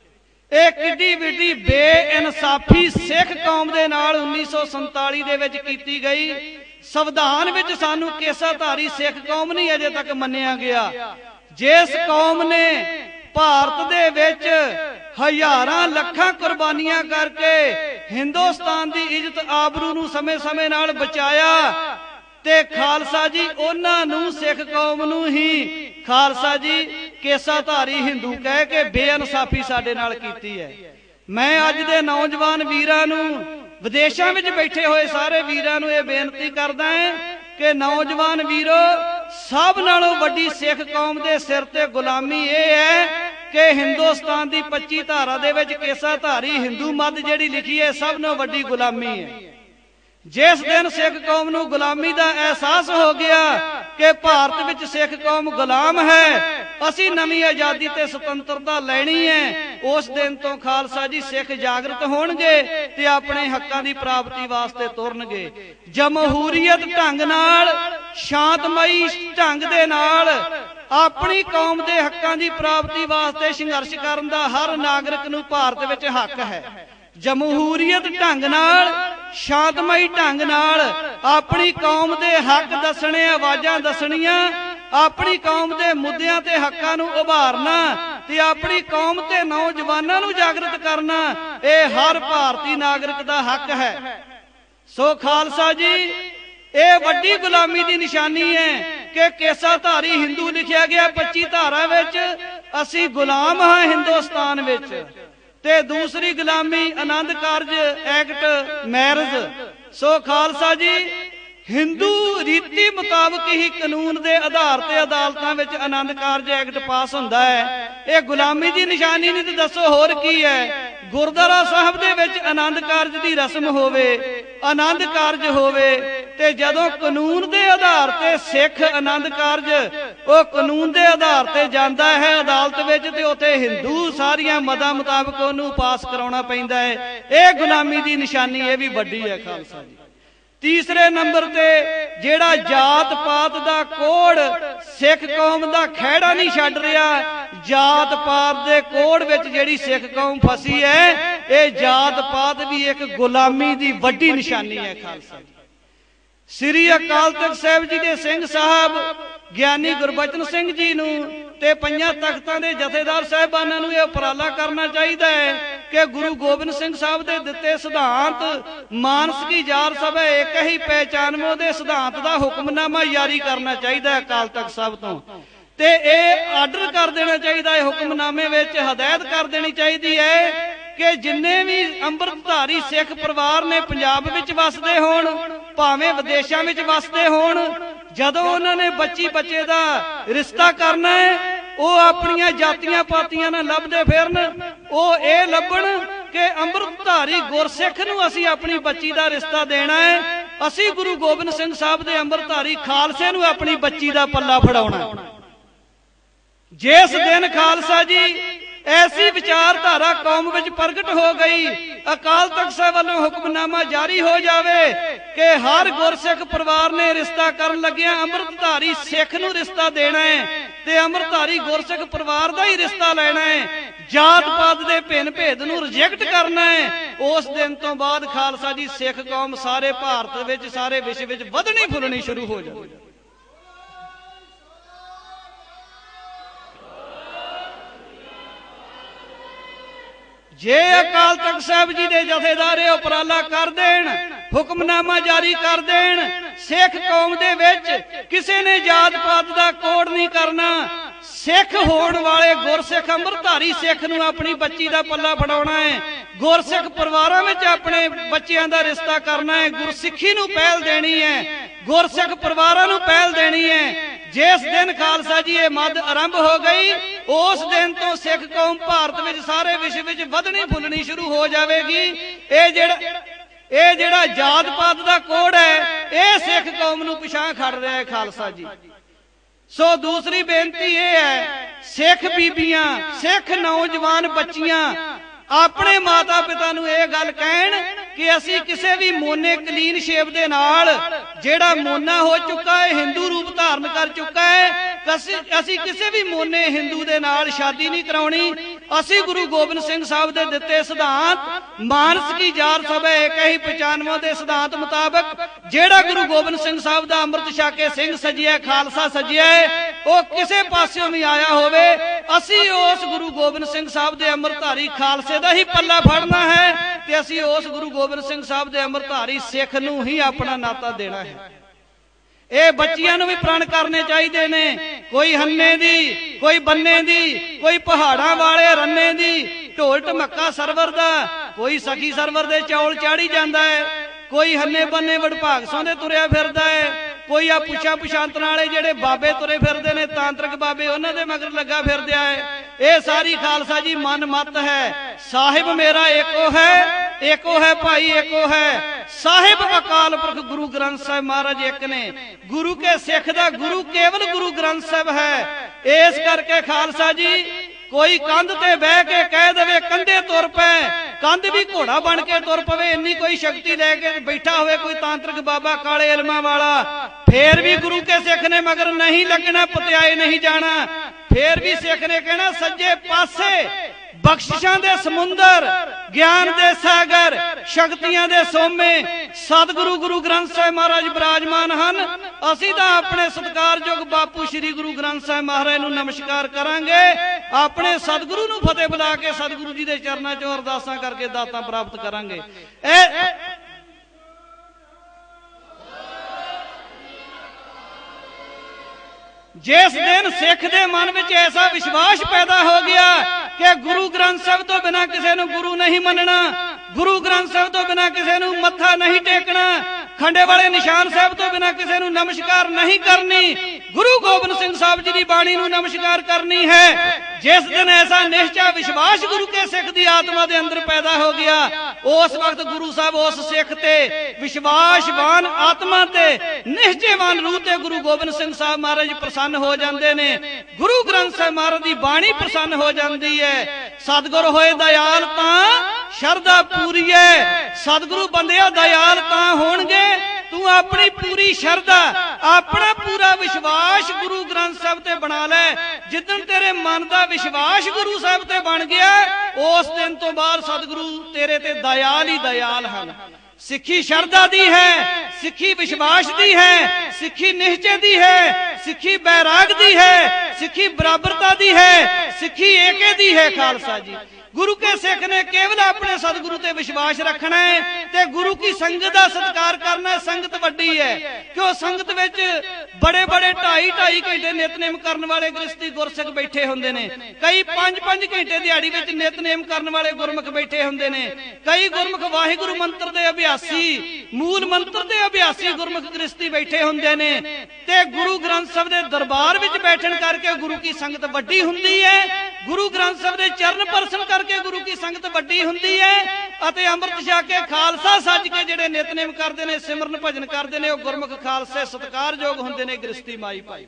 एक किड्डी विड्डी बेइंसाफी सिख कौम दे नाल 1947 दे विच कीती गई। संविधान विच सानू केसाधारी सिख कौम नहीं अजे तक मन्निया गया। जिस कौम ने भारत दे विच हजारां लखां कुर्बानियां करके हिंदुस्तान दी इज्जत आबरू नूं समय समय नाल बचाया ते खालसा जी उन्हां नूं सिख कौम नूं ही खालसा जी केसाधारी हिंदू कह के बेइंसाफी साडे नाल कीती है। मैं अज दे नौजवान वीरां नूं विदेशां विच बैठे होए सारे वीरां नूं इह बेनती करदा है कि नौजवान वीरो सब नालों वड्डी सिख कौम दे सिर ते गुलामी यह है कि हिंदुस्तान दी 25 धारा दे विच केसाधारी हिंदू मत जिहड़ी लिखी है सब नालों वड्डी गुलामी है। जिस दिन सिख कौम नूं गुलामी दा एहसास हो गया कि भारत विच सिख कौम गुलाम है, असी नवी आजादी ते स्वतंत्रता लैनी है, उस दिन तो खालसा जी सिख जागृत होणगे ते अपने हक्कां दी प्राप्ति वास्ते तुरनगे। जमहूरीयत ढंग नाल शांतमई ढंग दे नाल अपनी कौम दे हक्कां दी प्राप्ति वास्ते संघर्ष करन दा हर नागरिक नूं भारत विच हक है। जमहूरीयत ढंग नाल शांतमई ढंग नाल अपनी कौम दे हक दसने, आवाजां दसणियां, अपनी कौम दे मुद्दियां ते हक्कां नूं उभारना ते अपनी कौम ते नौजवानां नूं जागृत करना, यह हर भारतीय नागरिक दा हक है। सो खालसा जी यह वड्डी गुलामी दी निशानी है कि केसाधारी हिंदू लिखिया गया 25 धारा विच, असी गुलाम हां हिंदुस्तान विच। ते दूसरी गुलामी आनंद कारज एक्ट मैरिज। सो खालसा जी हिंदू रीति मुताबिक ही कानून के आधार से अदालतां विच आनंद कारज एक्ट पास हुंदा है। यह गुलामी की निशानी नहीं तो दसो होर की है। गुरुद्वारा साहब दे विच आनंद कारज की रस्म होवे, आनंद कारज होवे ते जदों कानून के आधार से सिख आनंद कारज वो कानून के आधार से जाता है अदालत विच ते उत्थे हिंदू सारियां मदां मुताबिक उहनूं पास कराउणा पैंदा है। यह गुलामी की निशानी यह भी वड्डी है खालसा जी। तीसरे नंबर ते जेड़ा जात पात दा कोड़ सिख कौम दा खैड़ा नहीं छड्ड रहा। जात पात दे कोड़ विच जेड़ी सिख कौम फसी है, ये जात पात भी एक गुलामी दी वड्डी निशानी है खालसा जी। श्री अकाल तख्त साहिब जी दे सिंह साहब ज्ञानी गुरबचन सिंह जी नूं ते 5 तख्तां दे जथेदार साहिबानां नूं यह उपराला करना चाहिए है कि गुरु गोबिंद सिंह साहब दे दिते सिद्धांत मानस की जार सब एक ही पहचान में उहदे सिद्धांत दा हुक्मनामा जारी करना चाहिए है अकाल तख्त साहब तो ते यह आर्डर कर देना चाहिए। हुक्मनामे विच हदायत कर देनी चाहिए है कि जिन्ने भी अंमृतधारी सिख परिवार ने पंजाब विच वसदे होण भावें विदेशां विच वसदे होण, जदों उन्होंने बच्ची बच्चे का रिश्ता करना है वो अपनियां जातियां पातियां ना लभदे फिरन, ਉਹ ਇਹ ਲੱਭਣ ਕਿ ਅੰਮ੍ਰਿਤਧਾਰੀ ਗੁਰਸਿੱਖ ਨੂੰ ਅਸੀਂ ਆਪਣੀ ਬੱਚੀ ਦਾ ਰਿਸ਼ਤਾ ਦੇਣਾ ਹੈ। ਅਸੀਂ ਗੁਰੂ ਗੋਬਿੰਦ ਸਿੰਘ ਸਾਹਿਬ ਦੇ ਅੰਮ੍ਰਿਤਧਾਰੀ ਖਾਲਸੇ ਨੂੰ ਆਪਣੀ ਬੱਚੀ ਦਾ ਪੱਲਾ ਫੜਾਉਣਾ। ਜਿਸ ਦਿਨ ਖਾਲਸਾ ਜੀ ऐसी विचारधारा कौम विच प्रगट हो गई, अकाल तख्त साहिब वालों हुक्मनामा जारी हो जावे कि हर गुरसिख परिवार ने रिश्ता करन लग्या अमृतधारी सिख नूं रिश्ता देना है ते अमृतधारी गुरसिख परिवार दा ही रिश्ता लेना है, जात पात दे भिन्न भेद नूं रिजेक्ट करना है। उस दिन तो बाद खालसा जी सिख कौम सारे भारत विच सारे विश्व विच वधनी फुलनी शुरू हो जाए। जे अकाल तख्त साहिब जी दे जथेदार उपराला कर देन, हुक्मनामा जारी कर देन, सिख कौम दे विच किसी ने जात पात दा कोड नहीं करना, सिख होण वाले गुरसिख अमृतधारी सिख नूं अपनी बच्ची दा पल्ला फड़ाउणा है, गुरसिख परिवारां विच अपने बच्चियां दा रिश्ता करना है, गुरसिखी नूं पहल देनी है, गुरसिख परिवारां नूं पहल देनी है। जिस दिन खालसा जी ये मद आरंभ हो गई, उस दिन तो सिख कौम भारत विच सारे विश्व विच वधनी फुलनी शुरू हो जाएगी। ये जेड़ा जात पात दा कोड है, ये सिख कौम नूं पिछां खड़ रहा है खालसा जी। सो दूसरी बेनती ये है, सिख बीबियां सिख नौजवान बच्चियां अपने माता पिता नूं ये गल कहण कि असी किसी भी मोने कलीन शेप दे नाल जेड़ा मोना हो चुका है, हिंदू रूप धारण कर चुका है, असी किसी भी मोने हिंदू दे नाल शादी नहीं कराउणी। असी गुरु गोबिंद सिंह साहब दे दिते सिद्धांत मानस की जार सभा 9195 दे सिद्धांत मुताबक जेड़ा गुरु गोबिंद सिंह साहब दा अमृत छक के सिंह सजिया खालसा सजिया है, वो किसी पास्यों भी आया होवे, असी उस गुरु गोबिंद सिंह साहब दे अमृतधारी खालसे दा ही पल्ला फड़ना है ते असी उस गुरु गोबिंद सिंह साहब दे अमृतधारी सिख नूं ही अपना नाता देना है। ये बच्चियां नूं भी प्रण करने चाहिए ने, कोई हन्ने दी, कोई बन्ने दी, कोई पहाड़ां वाले रन्ने दी, ढोल ढमक्का सरवर दा, कोई सखी सरवर दे चौल चाड़ी जांदा है, कोई हन्ने बन्ने वडभाग सौंदे तुरिया फिरदा है, कोई आ पुछा पुछांतण वाले जेड़े बाबे तुरे फिरदे ने तांत्रिक बाबे उन्हां दे मगर लगा फिरदा है। ये सारी खालसा जी मन मत है। साहिब मेरा एको है भाई एको है, साहिब अकाल पुरख गुरु ग्रंथ साहिब महाराज एक ने, गुरु के सिख दा गुरु केवल गुरु ग्रंथ साहिब है। इस करके खालसा जी कोई कंध ते बह के कह देवे कंधे तुर पै, कंध भी घोड़ा बन के तुर पवे, इन्नी कोई शक्ति लेके बैठा हुए कोई तांत्रिक बाबा काले इल्मां वाला, फिर भी गुरु के सिख ने मगर नहीं लगना, पतियाए नहीं जाना। फिर भी सिख ने कहना सज्जे पासे बख्शिशां दे समुंदर, ज्ञान दे सागर, शक्तियां दे सोमे सतगुरु गुरु ग्रंथ साहिब महाराज विराजमान हन। असीं तां अपने सत्कारयोग बापू श्री गुरु ग्रंथ साहिब महाराज नूं नमस्कार करांगे, अपने सतगुरु नूं फतेह बुला के सतगुरु जी दे चरनां चों अरदासां करके दातां प्राप्त करांगे। जिस दिन सिख दे मन विच ऐसा विश्वास पैदा हो गया कि गुरु ग्रंथ साहिब तो बिना किसी नूं गुरु नहीं मनना, गुरु ग्रंथ साहिब तो बिना किसी नूं मत्था नहीं टेकना, खंडे वाले निशान साहिब तो बिना किसी नूं नमस्कार नहीं करनी, गुरु गोबिंद सिंह साहब जी की बाणी नूं नमस्कार करनी है। जिस दिन ऐसा निश्चय विश्वास गुरु के सिख की आत्मा के अंदर पैदा हो गया, उस वक्त गुरु साहब उस सिख ते विश्वासवान आत्मा ते निश्चयवान रूह ते गुरु गोबिंद सिंह साहब महाराज प्रसन्न हो जाते ने, गुरु ग्रंथ साहिब महाराज की बाणी प्रसन्न हो जाती है। सतगुर होए दयाल तां शरधा पूरी है, सतगुरु बंदिया दयाल तां होणगे तू अपनी पूरी शरधा अपना पूरा विश्वास गुरु ग्रंथ साहिब ते बना ले। जिदन तेरे मन का विश्वास गुरु साहिब ते बन गया, उस दिन तो बाद सतगुरु तेरे ते दयाल ही दयाल हैं। सिखी शरधा दी है, सिखी विश्वास दी है, सिखी निश्चय दी है, सिखी बैराग दी है, सिखी बराबरता दी है, सिखी एके दी है। खालसा जी गुरु के सिख ने केवल अपने सतगुरु ते विश्वास रखना है ते गुरु की संगत का सत्कार करना है। संगत वड्डी है क्यों संगत विच बड़े बड़े 2.5 घंटे नितनेम करने वाले गृहस्थी गुरसिख बैठे होंदे ने, कई 5-5 घंटे दिहाड़ी विच नितनेम करने वाले गुरमुख बैठे होंदे ने, कई गुरमुख वाहिगुरु मंत्र दे अभ्यासी मूल मंत्र दे अभ्यासी गुरमुख गृहस्थी बैठे होंदे ने ते गुरु ग्रंथ साहिब दे दरबार विच बैठण करके गुरु की संगत वड्डी हुंदी है। गुरु ग्रंथ साहब के चरण परसन करके गुरु की संगत वड्डी हुंदी है। अते अमृत छक के खालसा सज के जिहड़े नितनेम करते हैं, सिमरन भजन करते हैं, गुरमुख खालसे सत्कारयोग हुंदे ने। गृहस्थी माई भाई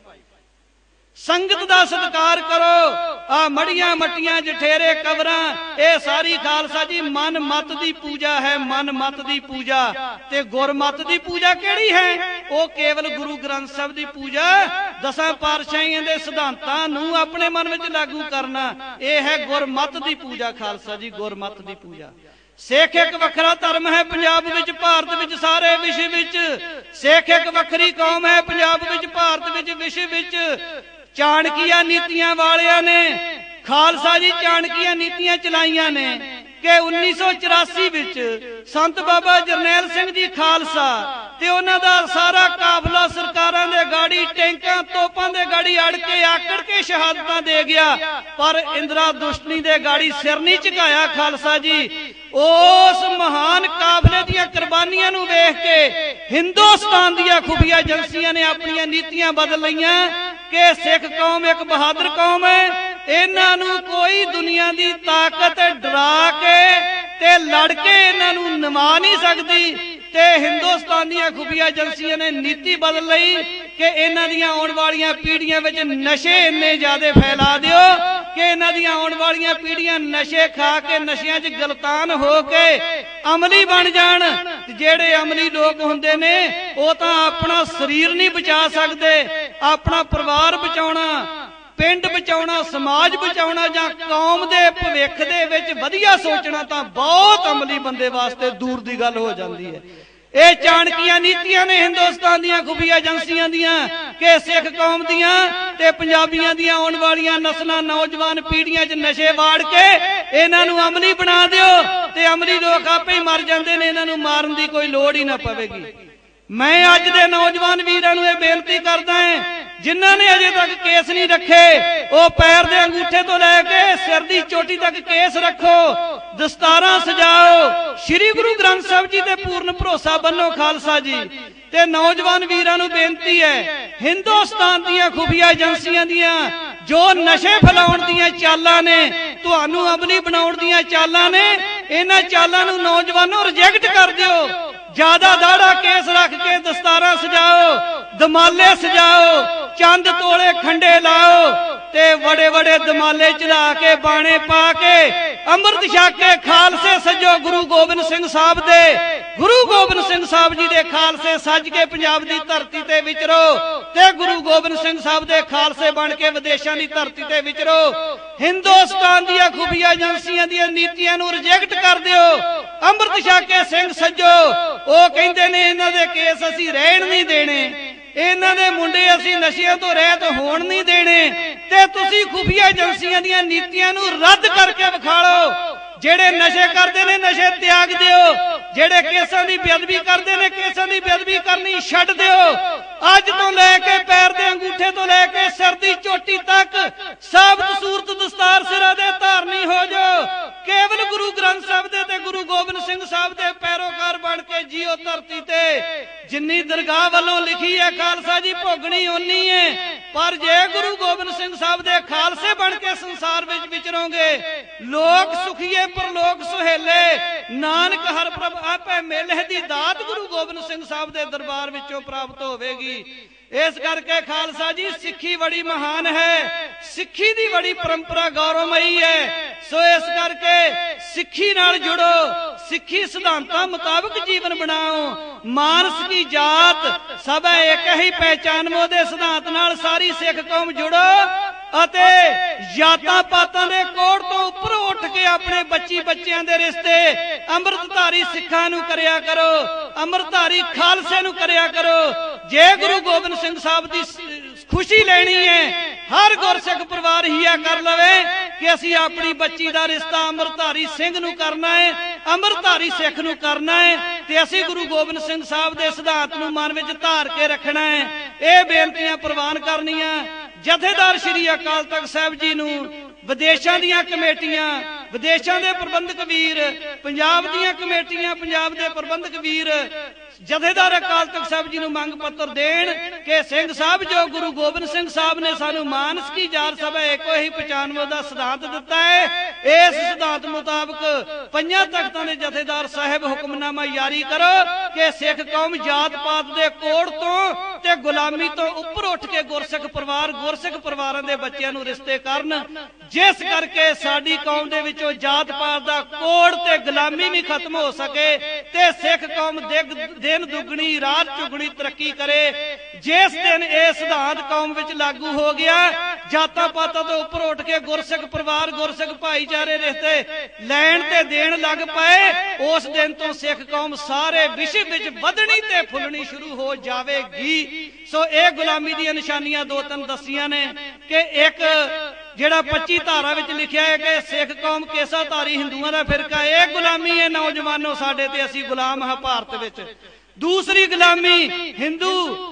संगत दा सत्कार करो। आ मड़ियां मट्टियां जठेरे कबरां, ये सारी खालसा जी मन मत दी पूजा है। मन मत दी पूजा ते गुरमत दी पूजा केड़ी है? वो केवल गुरु ग्रंथ साहब दी पूजा, दसां पातशाहियां दे सिद्धांतां नूं अपने मन विच लागू करना, ये है गुरमत दी पूजा। खालसा जी गुरमत दी पूजा। सिख एक वखरा धर्म है पंजाब विच, भारत विच, सारे विश्व विच। सिख एक वखरी कौम है पंजाब विच, भारत विच, विश्व विच। चाणकिया नीतियां वालियां ने खालसा जी चाणकिया नीतियां चलाइयां ने कि 1984 विच संत बाबा जरनैल सिंह जी खालसा ते उन्हां दा सारा काफला सरकारां दे गाड़ी टैंकां तोपां दे गाड़ी अड़ के आकड़ के शहादतां दे गया, पर इंदिरा दुष्टनी दे गाड़ी सिर नहीं झुकाया। खालसा जी उस महान काफले दीयां कुर्बानियां नूं वेख के हिंदुस्तान दीयां खुफिया एजेंसियां ने अपनियां नीतियां बदल लईयां कि सिख कौम एक बहादुर कौम है। इन्हां नूं कोई दुनिया दी ताकत डरा के ते लड़ के इन्हां नूं नवा नहीं सकदी। ते हिंदुस्तान दीयां खुफिया एजेंसियां ने नीति बदल लई कि इन्हां दीयां आउण वालियां पीढ़ियां विच नशे इन्ने ज्यादा फैला दिओ कि इन्हां दीयां आउण वालियां पीढ़ियां नशे खा के नशियां च गलतान हो के अमली बन जाण। जेड़े अमली लोग हुंदे ने वो तां अपना शरीर नहीं बचा सकदे, अपना परिवार बचाउणा, पिंड बचाउणा, समाज बचाउणा जां कौम दे भविख दे विच वधिया सोचना तां बहुत अमली बंदे वास्ते दूर दी गल हो जांदी है। ये चाणकिया नीतियां ने हिंदुस्तान दीयां खुफिया एजेंसियां दीयां कि सिख कौम दीयां ते पंजाबियां दीयां आउण वालियां नस्लां नौजवान पीढ़ियां च नशे वाड़ के इन्हां नूं अमली बना दिओ ते अमली लोग आपे ही मर जांदे ने, इन्हां नूं मारन दी कोई लोड़ ही ना पवेगी। मैं अज दे नौजवान वीरां नूं इह बेनती करदा हां, जिन्हां ने अजे तक केस नहीं रखे वो पैर दे अंगूठे तो लैके सिर दी चोटी तक केस रखो, दस्तारां सजाओ, श्री गुरु ग्रंथ साहब जी ते पूर्ण भरोसा बनो। खालसा जी ते नौजवान वीरां नूं बेनती है, हिंदुस्तान दीयां खुफिया एजेंसियां दीयां जो नशे फैलाउण दीयां चालां ने, तुहानूं अमली बनाउण दीयां चालां ने, इन्हां चालां नूं नौजवानों रिजेक्ट कर दिओ। ज्यादा दाड़ा केस रख के दस्तारा सजाओ, दमाले सजाओ, चंद तोले खंडे लाओ ते बड़े बड़े दमाले चढ़ा के बाणे पा के अमृत छक के खालसे सजो। गुरु गोबिंद सिंह साहब दे, गुरु गोबिंद सिंह साहब जी दे खालसे सज के पंजाब दी धरती ते विचरो ते गुरु गोबिंद सिंह साहब दे खालसे बन के विदेशां दी धरती ते विचरो। हिंदुस्तान दीयां खुफिया एजेंसियां दीयां नीतियां नूं रिजेक्ट कर दिओ। अमृत छक के सिंह सजो। वो कहंदे ने इन्हां दे केस असीं रहण नहीं देने, इन्हां दे मुंडे असीं नशियां तो रहत होण नहीं देने ते तुसीं खुफिया एजेंसियां दीयां नीतियां नूं रद्द करके विखाड़ो। जेड़े नशे करते ने नशे त्याग दिओ, जेड़े केसां दी बेअदबी करते ने केसां दी बेअदबी करनी छड्ड दिओ। अज तो लैके पैर दे अंगूठे तो लैके सिर दी चोटी तक साबत सूरत दस्तार सिरा दे धारनी हो जाओ। केवल गुरु ग्रंथ साहब दे ते गुरु गोबिंद सिंह साहब दे पैरोकार बन के जियो धरती ते। जिन्नी दरगाह वालों लिखी है खालसा जी भोगनी उन्नी है, पर जे गुरु गोबिंद सिंह साहब दे खालसे बन के संसार विच विचरोगे, लोक सुखीए पर लोक सुहेले, नानक हर प्रभ आपे मेले दी दात गुरु गोबिंद सिंह साहब दे दरबार विचों प्राप्त होवेगी। इस करके खालसा जी सिक्खी बड़ी महान है, सिक्खी दी बड़ी परंपरा गौरवमयी है। सो इस करके सिक्खी नाल जुड़ो, सिक्खी सिद्धांतां मुताबिक जीवन बनाओ। मानस की जात सब एक ही पहचान मोदे सिद्धांत नाल सारी सिख कौम जुड़ो अते जातां पातां दे कोड़ तो उपर उठ के अपने बच्ची बच्चियां दे रिश्ते अमृतधारी सिखां नूं करया करो, अमृतधारी खालसे नूं करया करो। जे गुरु गोबिंद सिंह साहब दी खुशी लेनी है, हर गुरसिख परिवार हिया कर लवे कि असीं अपनी बच्ची दा रिश्ता अमृतधारी सिंह नूं करना है, अमृतधारी सिख नूं करना है ते असीं गुरु गोबिंद सिंह साहब दे सिद्धांत नूं मन विच धार के रखना है। ये बेनतियां प्रवान करनियां जथेदार श्री अकाल तख्त साहिब जी नूं, विदेशां दीयां कमेटियां, ਵਿਦੇਸ਼ਾਂ ਦੇ ਪ੍ਰਬੰਧਕ ਵੀਰ, ਪੰਜਾਬ ਦੀਆਂ ਕਮੇਟੀਆਂ, ਪੰਜਾਬ ਦੇ ਪ੍ਰਬੰਧਕ ਵੀਰ ਜਥੇਦਾਰ ਅਕਾਲ ਤਖਤ ਸਾਹਿਬ ਜੀ ਨੂੰ ਮੰਗ ਪੱਤਰ ਦੇਣ ਕਿ ਸਿੰਘ ਸਾਹਿਬ ਜੋ ਗੁਰੂ ਗੋਬਿੰਦ ਸਿੰਘ ਸਾਹਿਬ ਨੇ ਸਾਨੂੰ ਮਾਨਸਕੀ ਜਾਰ ਸਭਾ ਇੱਕੋ ਹੀ 95 ਦਾ ਸਿਧਾਂਤ ਦਿੱਤਾ ਹੈ, ਇਸ ਸਿਧਾਂਤ ਮੁਤਾਬਕ ਪੰਜਾਂ ਤਖਤਾਂ ਦੇ ਜਥੇਦਾਰ ਸਾਹਿਬ ਹੁਕਮਨਾਮਾ ਜਾਰੀ ਕਰੋ ਕਿ ਸਿੱਖ ਕੌਮ ਜਾਤ ਪਾਤ ਦੇ ਕੋੜ ਤੋਂ ਤੇ ਗੁਲਾਮੀ ਤੋਂ ਉੱਪਰ ਉੱਠ ਕੇ ਗੁਰਸਿੱਖ ਪਰਿਵਾਰਾਂ ਦੇ ਬੱਚਿਆਂ ਨੂੰ ਰਿਸ਼ਤੇ ਕਰਨ, ਜਿਸ ਕਰਕੇ ਸਾਡੀ ਕੌਮ ਦੇ ਵਿੱਚੋਂ ਜਾਤ ਪਾਤ ਦਾ ਕੋੜ ਤੇ ਗੁਲਾਮੀ ਵੀ ਖਤਮ ਹੋ ਸਕੇ ਤੇ ਸਿੱਖ ਕੌਮ ਦਿਨ ਦੁੱਗਣੀ ਰਾਤ ਚੁਗਣੀ ਤਰੱਕੀ ਕਰੇ। ਜਿਸ ਦਿਨ ਇਹ ਸਿਧਾਂਤ ਕੌਮ ਵਿੱਚ ਲਾਗੂ ਹੋ ਗਿਆ, ਜਾਤਾਂ ਪਾਤਾਂ ਤੋਂ ਉੱਪਰ ਉੱਠ ਕੇ ਗੁਰਸਿੱਖ ਪਰਿਵਾਰ, ਗੁਰਸਿੱਖ ਭਾਈਚਾਰੇ ਰਿਸ਼ਤੇ ਲੈਣ ਤੇ ਦੇਣ ਲੱਗ ਪਏ, ਉਸ ਦਿਨ ਤੋਂ ਸਿੱਖ ਕੌਮ ਸਾਰੇ ਵਿਸ਼ਵ ਵਿੱਚ ਵਧਣੀ ਤੇ ਫੁੱਲਣੀ ਸ਼ੁਰੂ ਹੋ ਜਾਵੇਗੀ। ਸੋ ਇਹ ਗੁਲਾਮੀ ਦੀਆਂ ਨਿਸ਼ਾਨੀਆਂ ਦੋ ਤਿੰਨ ਦੱਸੀਆਂ ਨੇ ਕਿ ਇੱਕ ਜਿਹੜਾ 25 ਧਾਰਾ ਵਿੱਚ ਲਿਖਿਆ ਹੈ ਕਿ ਸਿੱਖ ਕੌਮ ਕੇਸਾਧਾਰੀ ਹਿੰਦੂਆਂ ਦਾ ਫਿਰਕਾ, ਇਹ ਗੁਲਾਮੀ ਹੈ ਨੌਜਵਾਨੋ ਸਾਡੇ ਤੇ, ਅਸੀਂ ਗੁਲਾਮ ਹਾਂ ਭਾਰਤ ਵਿੱਚ। दूसरी गुलामी हिंदू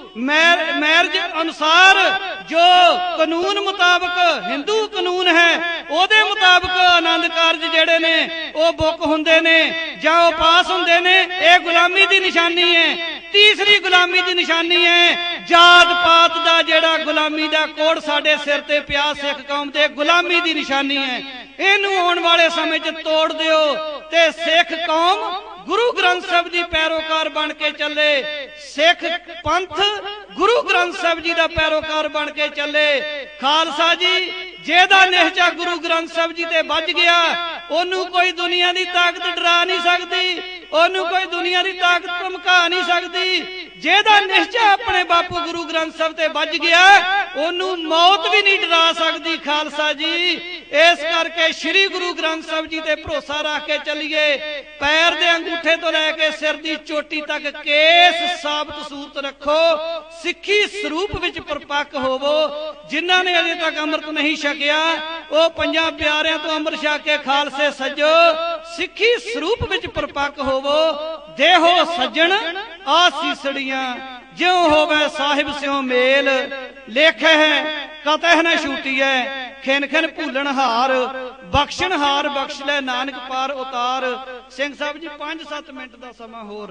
मैरिज अनुसार जो कानून मुताबिक हिंदू कानून है ਉਹਦੇ मुताबिक आनंद कारज ਜਿਹੜੇ ਨੇ ਉਹ ਬੁੱਕ ਹੁੰਦੇ ਨੇ ਜਾਂ ਉਹ ਪਾਸ ਹੁੰਦੇ ਨੇ, ਇਹ ਗੁਲਾਮੀ ਦੀ ਨਿਸ਼ਾਨੀ ਹੈ। तीसरी गुलामी की निशानी है जात पात का जेड़ा गुलामी का कोड़ साडे सिर ते पिया सिख कौम ते गुलामी की निशानी है। इनू आने वाले समय च तोड़ दिओ ते सिख कौम गुरु ग्रंथ साहब जी पैरोकार बन के चले, सिख पंथ गुरु ग्रंथ साहब जी का पैरोकार बन के चले। खालसा जी जेदा निहचा गुरु ग्रंथ साहब जी ते बज गया, ओनू कोई दुनिया की ताकत डरा नहीं सकती, ओनू कोई दुनिया की ताकत धमका नहीं सकती। जेदा निश्चय अपने बापू गुरु ग्रंथ साहब ते बज गया, ओनू मौत भी नहीं डरा सकती। खालसा जी इस करके श्री गुरु ग्रंथ साहब जी ते भरोसा रख के चलिए। पैर दे अंगूठे तो लैके सिर दी चोटी तक केस साबत सूरत रखो, सिक्खी स्वरूप विच परपक्क होवो। जिन्हां ने अजे तक अमृत नहीं छकिया वो पंजां प्यारियां तो अमृत छक के खालसे सजो, सिक्खी स्वरूप विच परपक्क होवो। देहो सज्जन आसीसड़ियां ज्यों होवे साहिब स्यों मेल, लेखे है कतह न छूटीए खिन खिन भूलन हार, बख्शन हार बख्श ले नानक पार उतार। सिंह साहब जी 5-7 मिनट का समा होर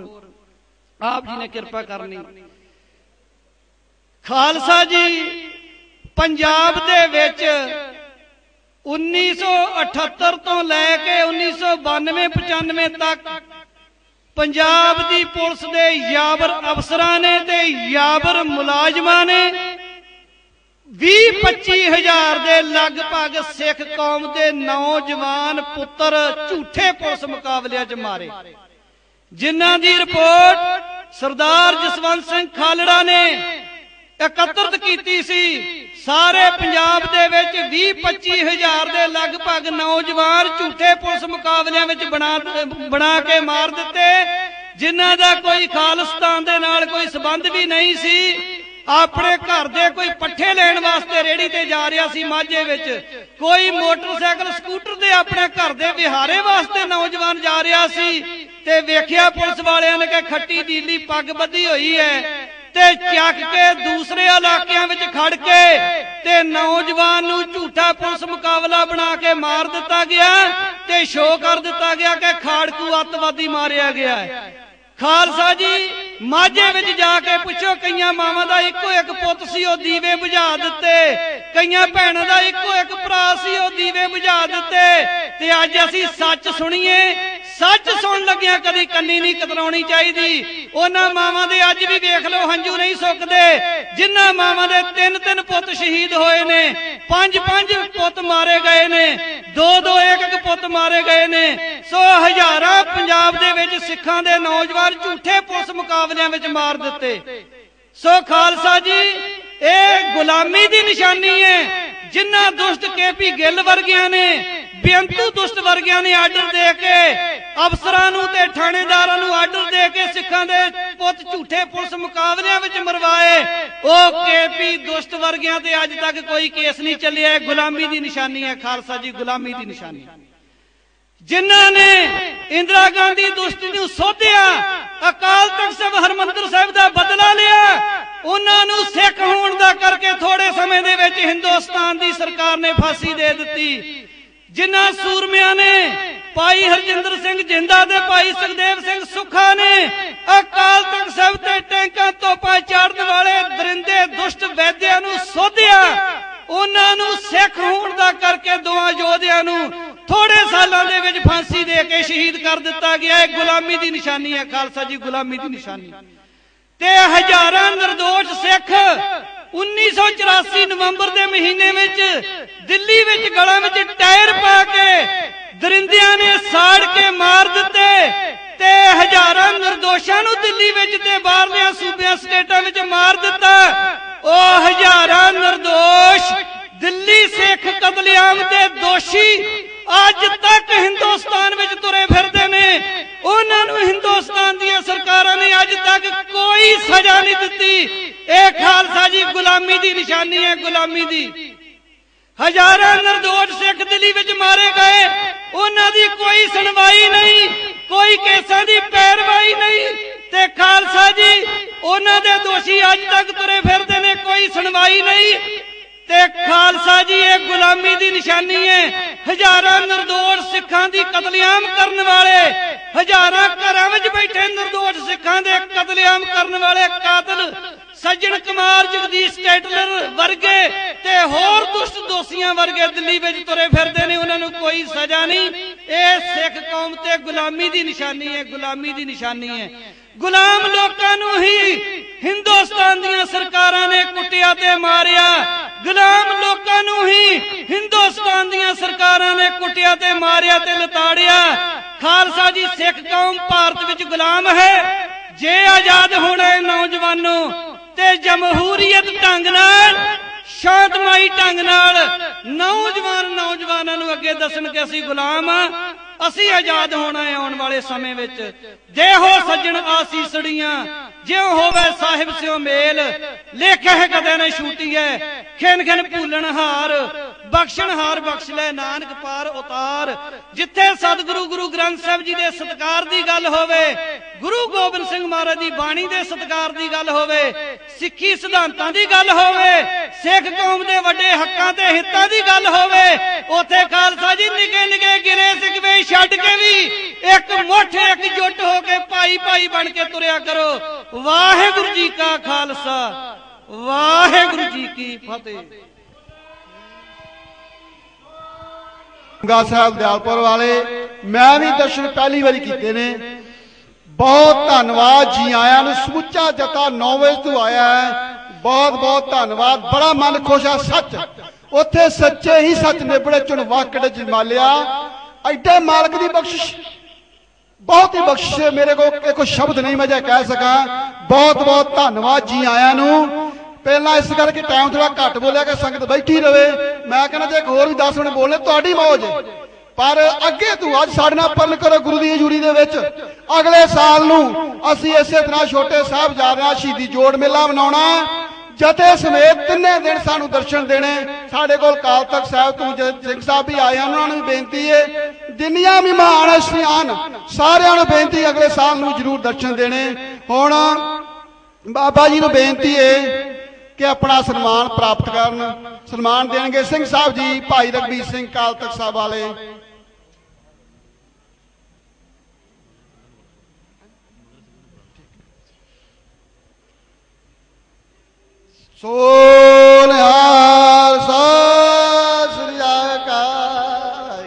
आप जी ने कृपा करनी। खालसा जी पंजाब दे विच 1978 तो लैके 1992-95 तक पंजाब दी पुलिस दे याबर अफसरां ने ते याबर मुलाजमां ने 20-25 हज़ार दे लगभग सिख कौम दे नौजवान पुत्र झूठे पुलिस मुकाबलियां च मारे, जिन्हां दी रिपोर्ट सरदार जसवंत सिंह खालड़ा ने एकत्रित कीती सी। सारे पंजाब दे विच 20-25 हज़ार दे लगभग नौजवान झूठे पुलिस मुकाबलियां विच बना के मार दिते, जिन्हां दा कोई खालिस्तान दे नाल कोई संबंध भी नहीं सी। अपने घर दे कोई पट्ठे लेने वास्ते रेहड़ी ते जा रहा सी माझे विच, कोई मोटरसाइकिल स्कूटर दे अपने घर दे विहारे वास्ते नौजवान जा रहा सी ते वेखिया पुलिस वालियां ने कि खट्टी नीली पग बधी हुई है ते चक के दूसरे इलाकियां विच खड़ के ते नौजवान नूं झूठा पुलिस मुकाबला बना के मार दिता गया ते शो कर दिता गया कि खाड़कू अतवादी मारिया गया है। खालसा जी माझे विच जाके पुछो, कईयां मावां दा इक्को एक पुत सी ओ दीवे बुझा दिते, कईयां भैणां दा इक्को एक भरा सी ओ दीवे बुझा दिते। ते अज असीं सच सुणीए, सच सुन लगिया कदी कन्नी नहीं कतराउणी चाहिदी। उन्हां मावां दे अज भी वेख लो हंजू नहीं सुकदे, जिन्हां मावां दे 3-3 पुत शहीद होए ने, 5-5 पुत मारे गए ने, 2-2 1-1 पुत मारे गए ने। सो हजारां पंजाब दे विच सिखां दे नौजवान झूठे पुलिस मुकाबलियां विच मार दिते। सो खालसा जी ए गुलामी दी निशानी है। जिन्हां दुष्ट KP गिल वर्गियां ने, बेअंतू दुष्ट वर्गियां ने आर्डर दे के अफसरां नूं ते थाणेदारां नूं आर्डर दे के सिखां दे पुत झूठे पुलिस मुकाबलियां विच मरवाए, ओ KP दुष्ट वर्गियां ते अज तक कोई केस नहीं चलिया। गुलामी दी निशानी है खालसा जी, गुलामी दी निशानी। जिन्हां ने इंदिरा गांधी दुष्टी नूं सोधिया, अकाल तख्त साहिब हरमंदिर साहिब दा बदला लिया, उन्हां नूं सिख होण दा करके थोड़े समय दे विच हिंदुस्तान दी सरकार ने फांसी दे दित्ती। जिन्हां सूरमियां ने भाई हरजिंदर सिंह जिंदा ते भाई सुखदेव सिंह सुखा ने अकाल तख्त साहिब ते टैंकां तोपां चाड़न वाले दरिंदे दुष्ट वैद्यां नूं सोधिया, उन्हां नूं सिख होण दा करके दोवां योधियां नूं थोड़े सालां दे विच फांसी दे के शहीद कर दिता गया। है गुलामी दी निशानी है, खालसा जी गुलामी दी निशानी। ते हजारां निर्दोष सिख 1984 नवंबर के महीने में दिल्ली में गलों में टायर पा के दरिंदियां ने साड़ के मार दिते ते हजारां निर्दोषां नूं दिल्ली में ते बाहरलियां सूबियां स्टेटां में मार दिता। ओ हजारां निर्दोष दिल्ली सिख कतलेआम के दोषी अज तक हिंदुस्तान में तुरे फिरदे ने, उन्हां नूं हिंदुस्तान दी सरकारां ने अज तक कोई सजा नहीं दिती। ए खालसा जी गुलामी दी निशानी है, गुलामी दी। हजारां निर्दोष सिख दिल्ली विच मारे गए, उन्हां दी कोई सुनवाई नहीं, कोई केसां दी पैरवाई नहीं। ते खालसा जी उन्हां दे दोषी अज तक तुरे फिरदे ने, कोई सुनवाई नहीं। ते खालसा जी ये गुलामी दी निशानी है। हजारां निर्दोष सिखां दी कतलेआम करने वाले, हजारां घरां विच बैठे निर्दोष सिखां दे कतलेआम करने वाले कातिल सज्जन कुमार जगदीश कैटलर वर्गे ते होर दुष्ट दोषियां वर्गे दिल्ली विच तुरे फिरदे ने, उन्हां नूं कोई सजा नहीं। ये सिख कौम ते गुलामी दी निशानी है, गुलामी दी निशानी है। गुलाम लोकां नूं ही हिंदुस्तान दीयां सरकारां ने कुटिया ते मारिया, गुलाम लोकां नूं ही हिंदुस्तान दीयां सरकारां ने कुटिया ते मारिया ते लताड़िया। खालसा जी सिख कौम भारत विच गुलाम है। जे आजाद होना है नौजवानों ते जमहूरीयत ढंग नाल शांतमई ढंग नाल नौजवानां नूं अगे दसन कि असीं गुलाम आ, असीं आजाद होना है आने वाले समय विच। जे हो सज्जन आसीसड़ियां ज्यों होवे साहिब स्यों मेल, लेखे है कदे न छूटी है खिन खिन भूलन हार, बख्शण हार बख्श लै नानक पार उतार। जिथे सतगुरु गुरु ग्रंथ साहिब जी दे सत्कार दी गल होवे, गुरु गोबिंद सिंह महाराज दी बाणी दे सत्कार दी गल होवे, सिक्खी सिद्धांतां दी गल होवे, सिख कौम दे वड्डे हक्कां ते हितां दी गल होवे, उथे खालसा जी निके निके गिरे सिकवे छड्ड के भी एक मुठ एक जुट हो के भाई भाई बन के तुरिया करो। वाहिगुरु जी का खालसा, वाहिगुरु जी की फतेह। साहब दयालपुर वाले मैं भी दर्शन पहली बारी कीते ने, बहुत धन्यवाद जी आया नूं। समूचा जता 9 वजे तो आया है, बहुत बहुत धन्यवाद। बड़ा मन खुश है। सच उथे सच्चे ही सच निबड़े चुन वाकड़ जमालिया। एडे मालक की बख्शिश, बहुत ही बख्शिश है। मेरे को कोई शब्द नहीं मैं कह सका। बहुत बहुत धन्यवाद जी आया नूं। पहला इस करके टाइम थोड़ा घट बोलिया कि संगत बैठी रहे। मैं कहना जे होर भी 10 मिनट बोलने तुहाडी मौज, पर अगे तू अज साडे नाल परण करो गुरु दी हजूरी दे विच। अगले साल नूं असीं इसे तरह छोटे साहिबजादे शहीदी जोड़ मेला मनाउणा। जथे समेत 3 दिन सानू दर्शन देने। साडे कोल अकाल तख्त साहिब तो सिंह साहब भी आए, उन्होंने भी बेनती है, जिन्नियां भी महान हस्तियां सारियां नूं बेनती अगले साल नूं जरूर दर्शन देने। हुण बाबा जी नूं बेनती है कि अपना सन्मान प्राप्त करन। सन्मान देंगे सिंह साहब जी, भाई रघबीर सिंह अकाल तख्त साहब वाले। सोनिहार सत श्री अकाल।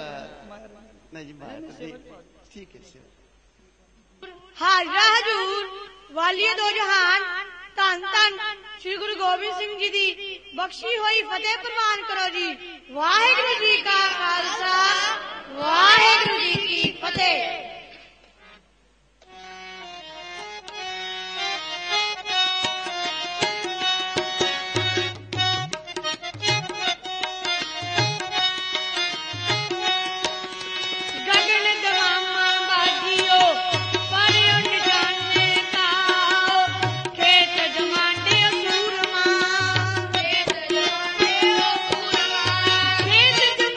हाजरा हजूर वालिए दो जहान धन धन श्री गुरु गोबिंद सिंह जी दी बख्शी हुई फतेह प्रवान करो जी। वाहिगुरु जी का खालसा, वाहिगुरु जी की फतेह। खेत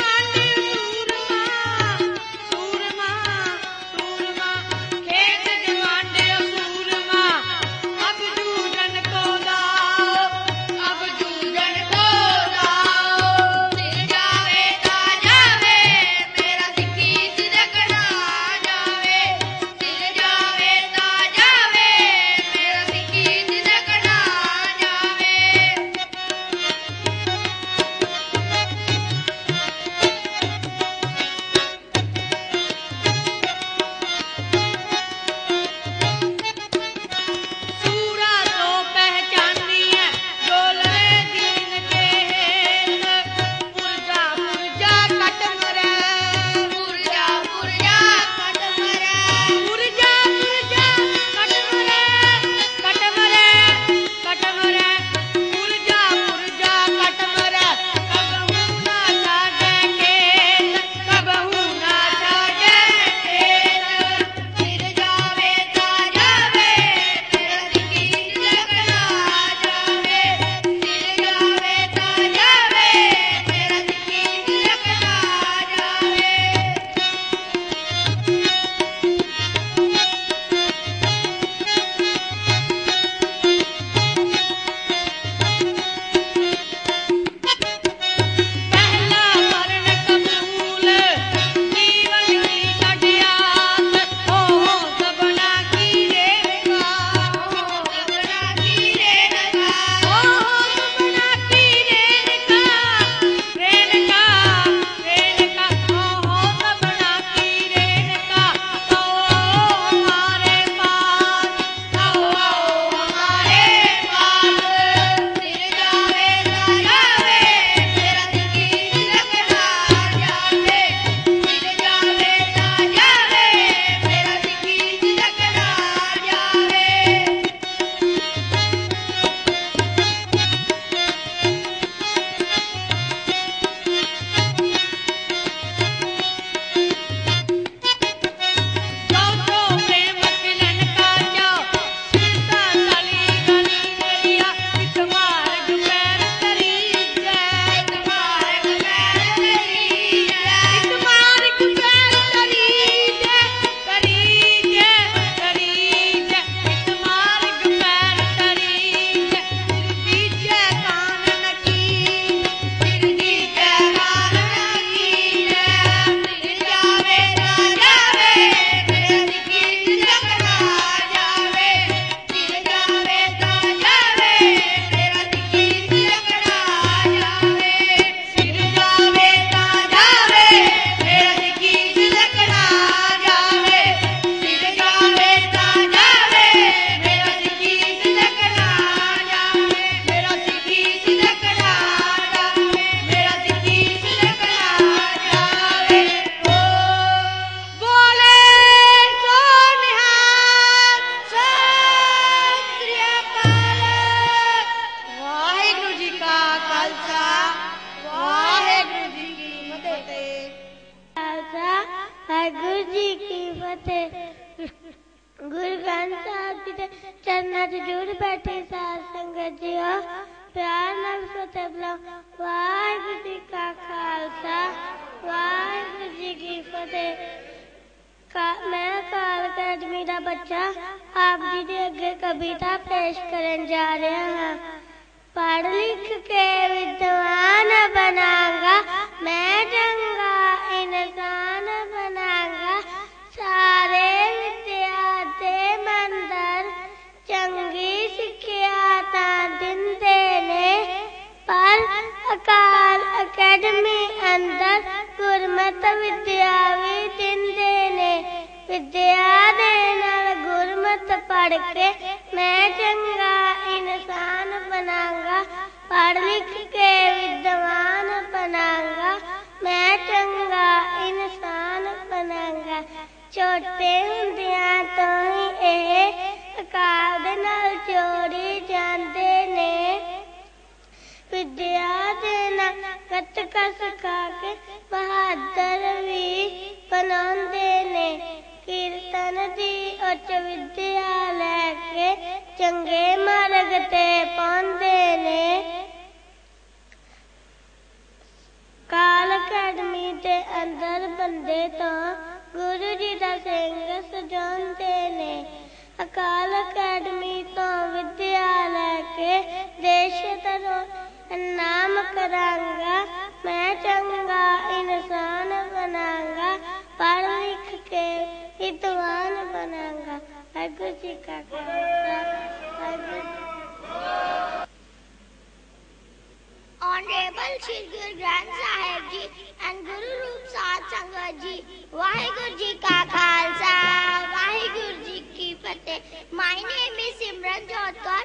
फतेह। गुरु ग्रंथ साहिब जी दे चरनां च जुड़ बैठी साध संगत जी हो, प्यार नाल फतेह बुलाओ। वाहिगुरू जी का खालसा, वाहिगुरू जी की फतेह। मैं काल अकैडमी का बच्चा आप जी के अगे कविता पेश करन जा रहा हाँ। पढ़ लिख के विद्वान बनांगा, मैं चंगा इंसान बनांगा। सारे विद्यार्थी मंदर चंगी सिक्ख्या तां दिंदे ने, पर अकाल अकैडमी अंदर गुरमत विद्या भी दिंदे ने। विद्या दे नाल गुरमत पढ़ के मैं चंगा इंसान बनांगा। पढ़ लिख के विद्वान बनांगा, मैं चंगा इंसान बनांगा। छोटे हुंदियां तो ही इह अकाल दे नाल जोड़ी जांदे ने। विद्या दे नाल गतका सिखा के बहादुर भी बनांदे ने। कीर्तन दी उच्च विद्या लैके चंगे मार्ग ते पांदे ने। काल अकैडमी दे अंदर बंदे तो गुरु जी दा सिंह सजांदे ने। अकाल अकैडमी तो विद्या लैके देश दा नाम करांगा, मैं चंगा इंसान बनांगा। पढ़ लिख के विद्वान बनांगा। वाहिगुरू जी का Khalsa, Waheguru. Honorable Shri Guru Granth Sahib Ji and Guru Roop Saad Sangat Ji, Vaheguru Ji ka Khalsa, Vaheguru Ji ki Fateh. My name is Simran Jodhkar.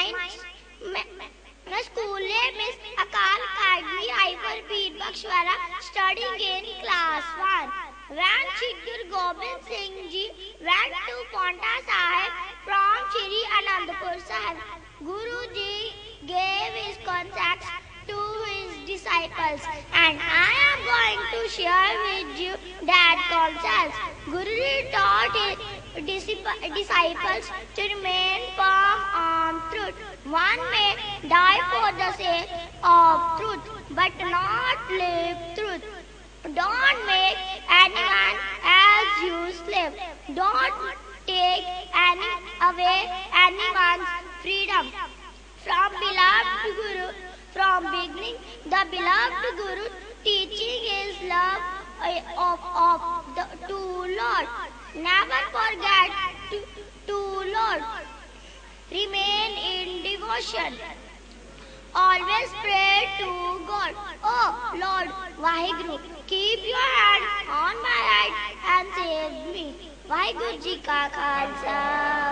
My school name is Akal Academy, Hyper Peer Bakshwara, studying in class 1. When Shri Guru Gobind Singh Ji went to Paonta Sahib from Shri Anandpur Sahib, Guru Ji gave his contacts to his disciples, and I am going to share with you that concepts. Guru Ji taught his disciples to remain firm on truth. One may die for the sake of truth, but not live truth. Don't make anyone else your slave. Don't take away anyone's freedom. From beginning, the beloved Guru teaching his love to Lord. Never forget to Lord. Remain in devotion. Always pray to God. Oh Lord, Vaheguru, keep your hand on my head and save me. Vaheguru Ji ka Khalsa,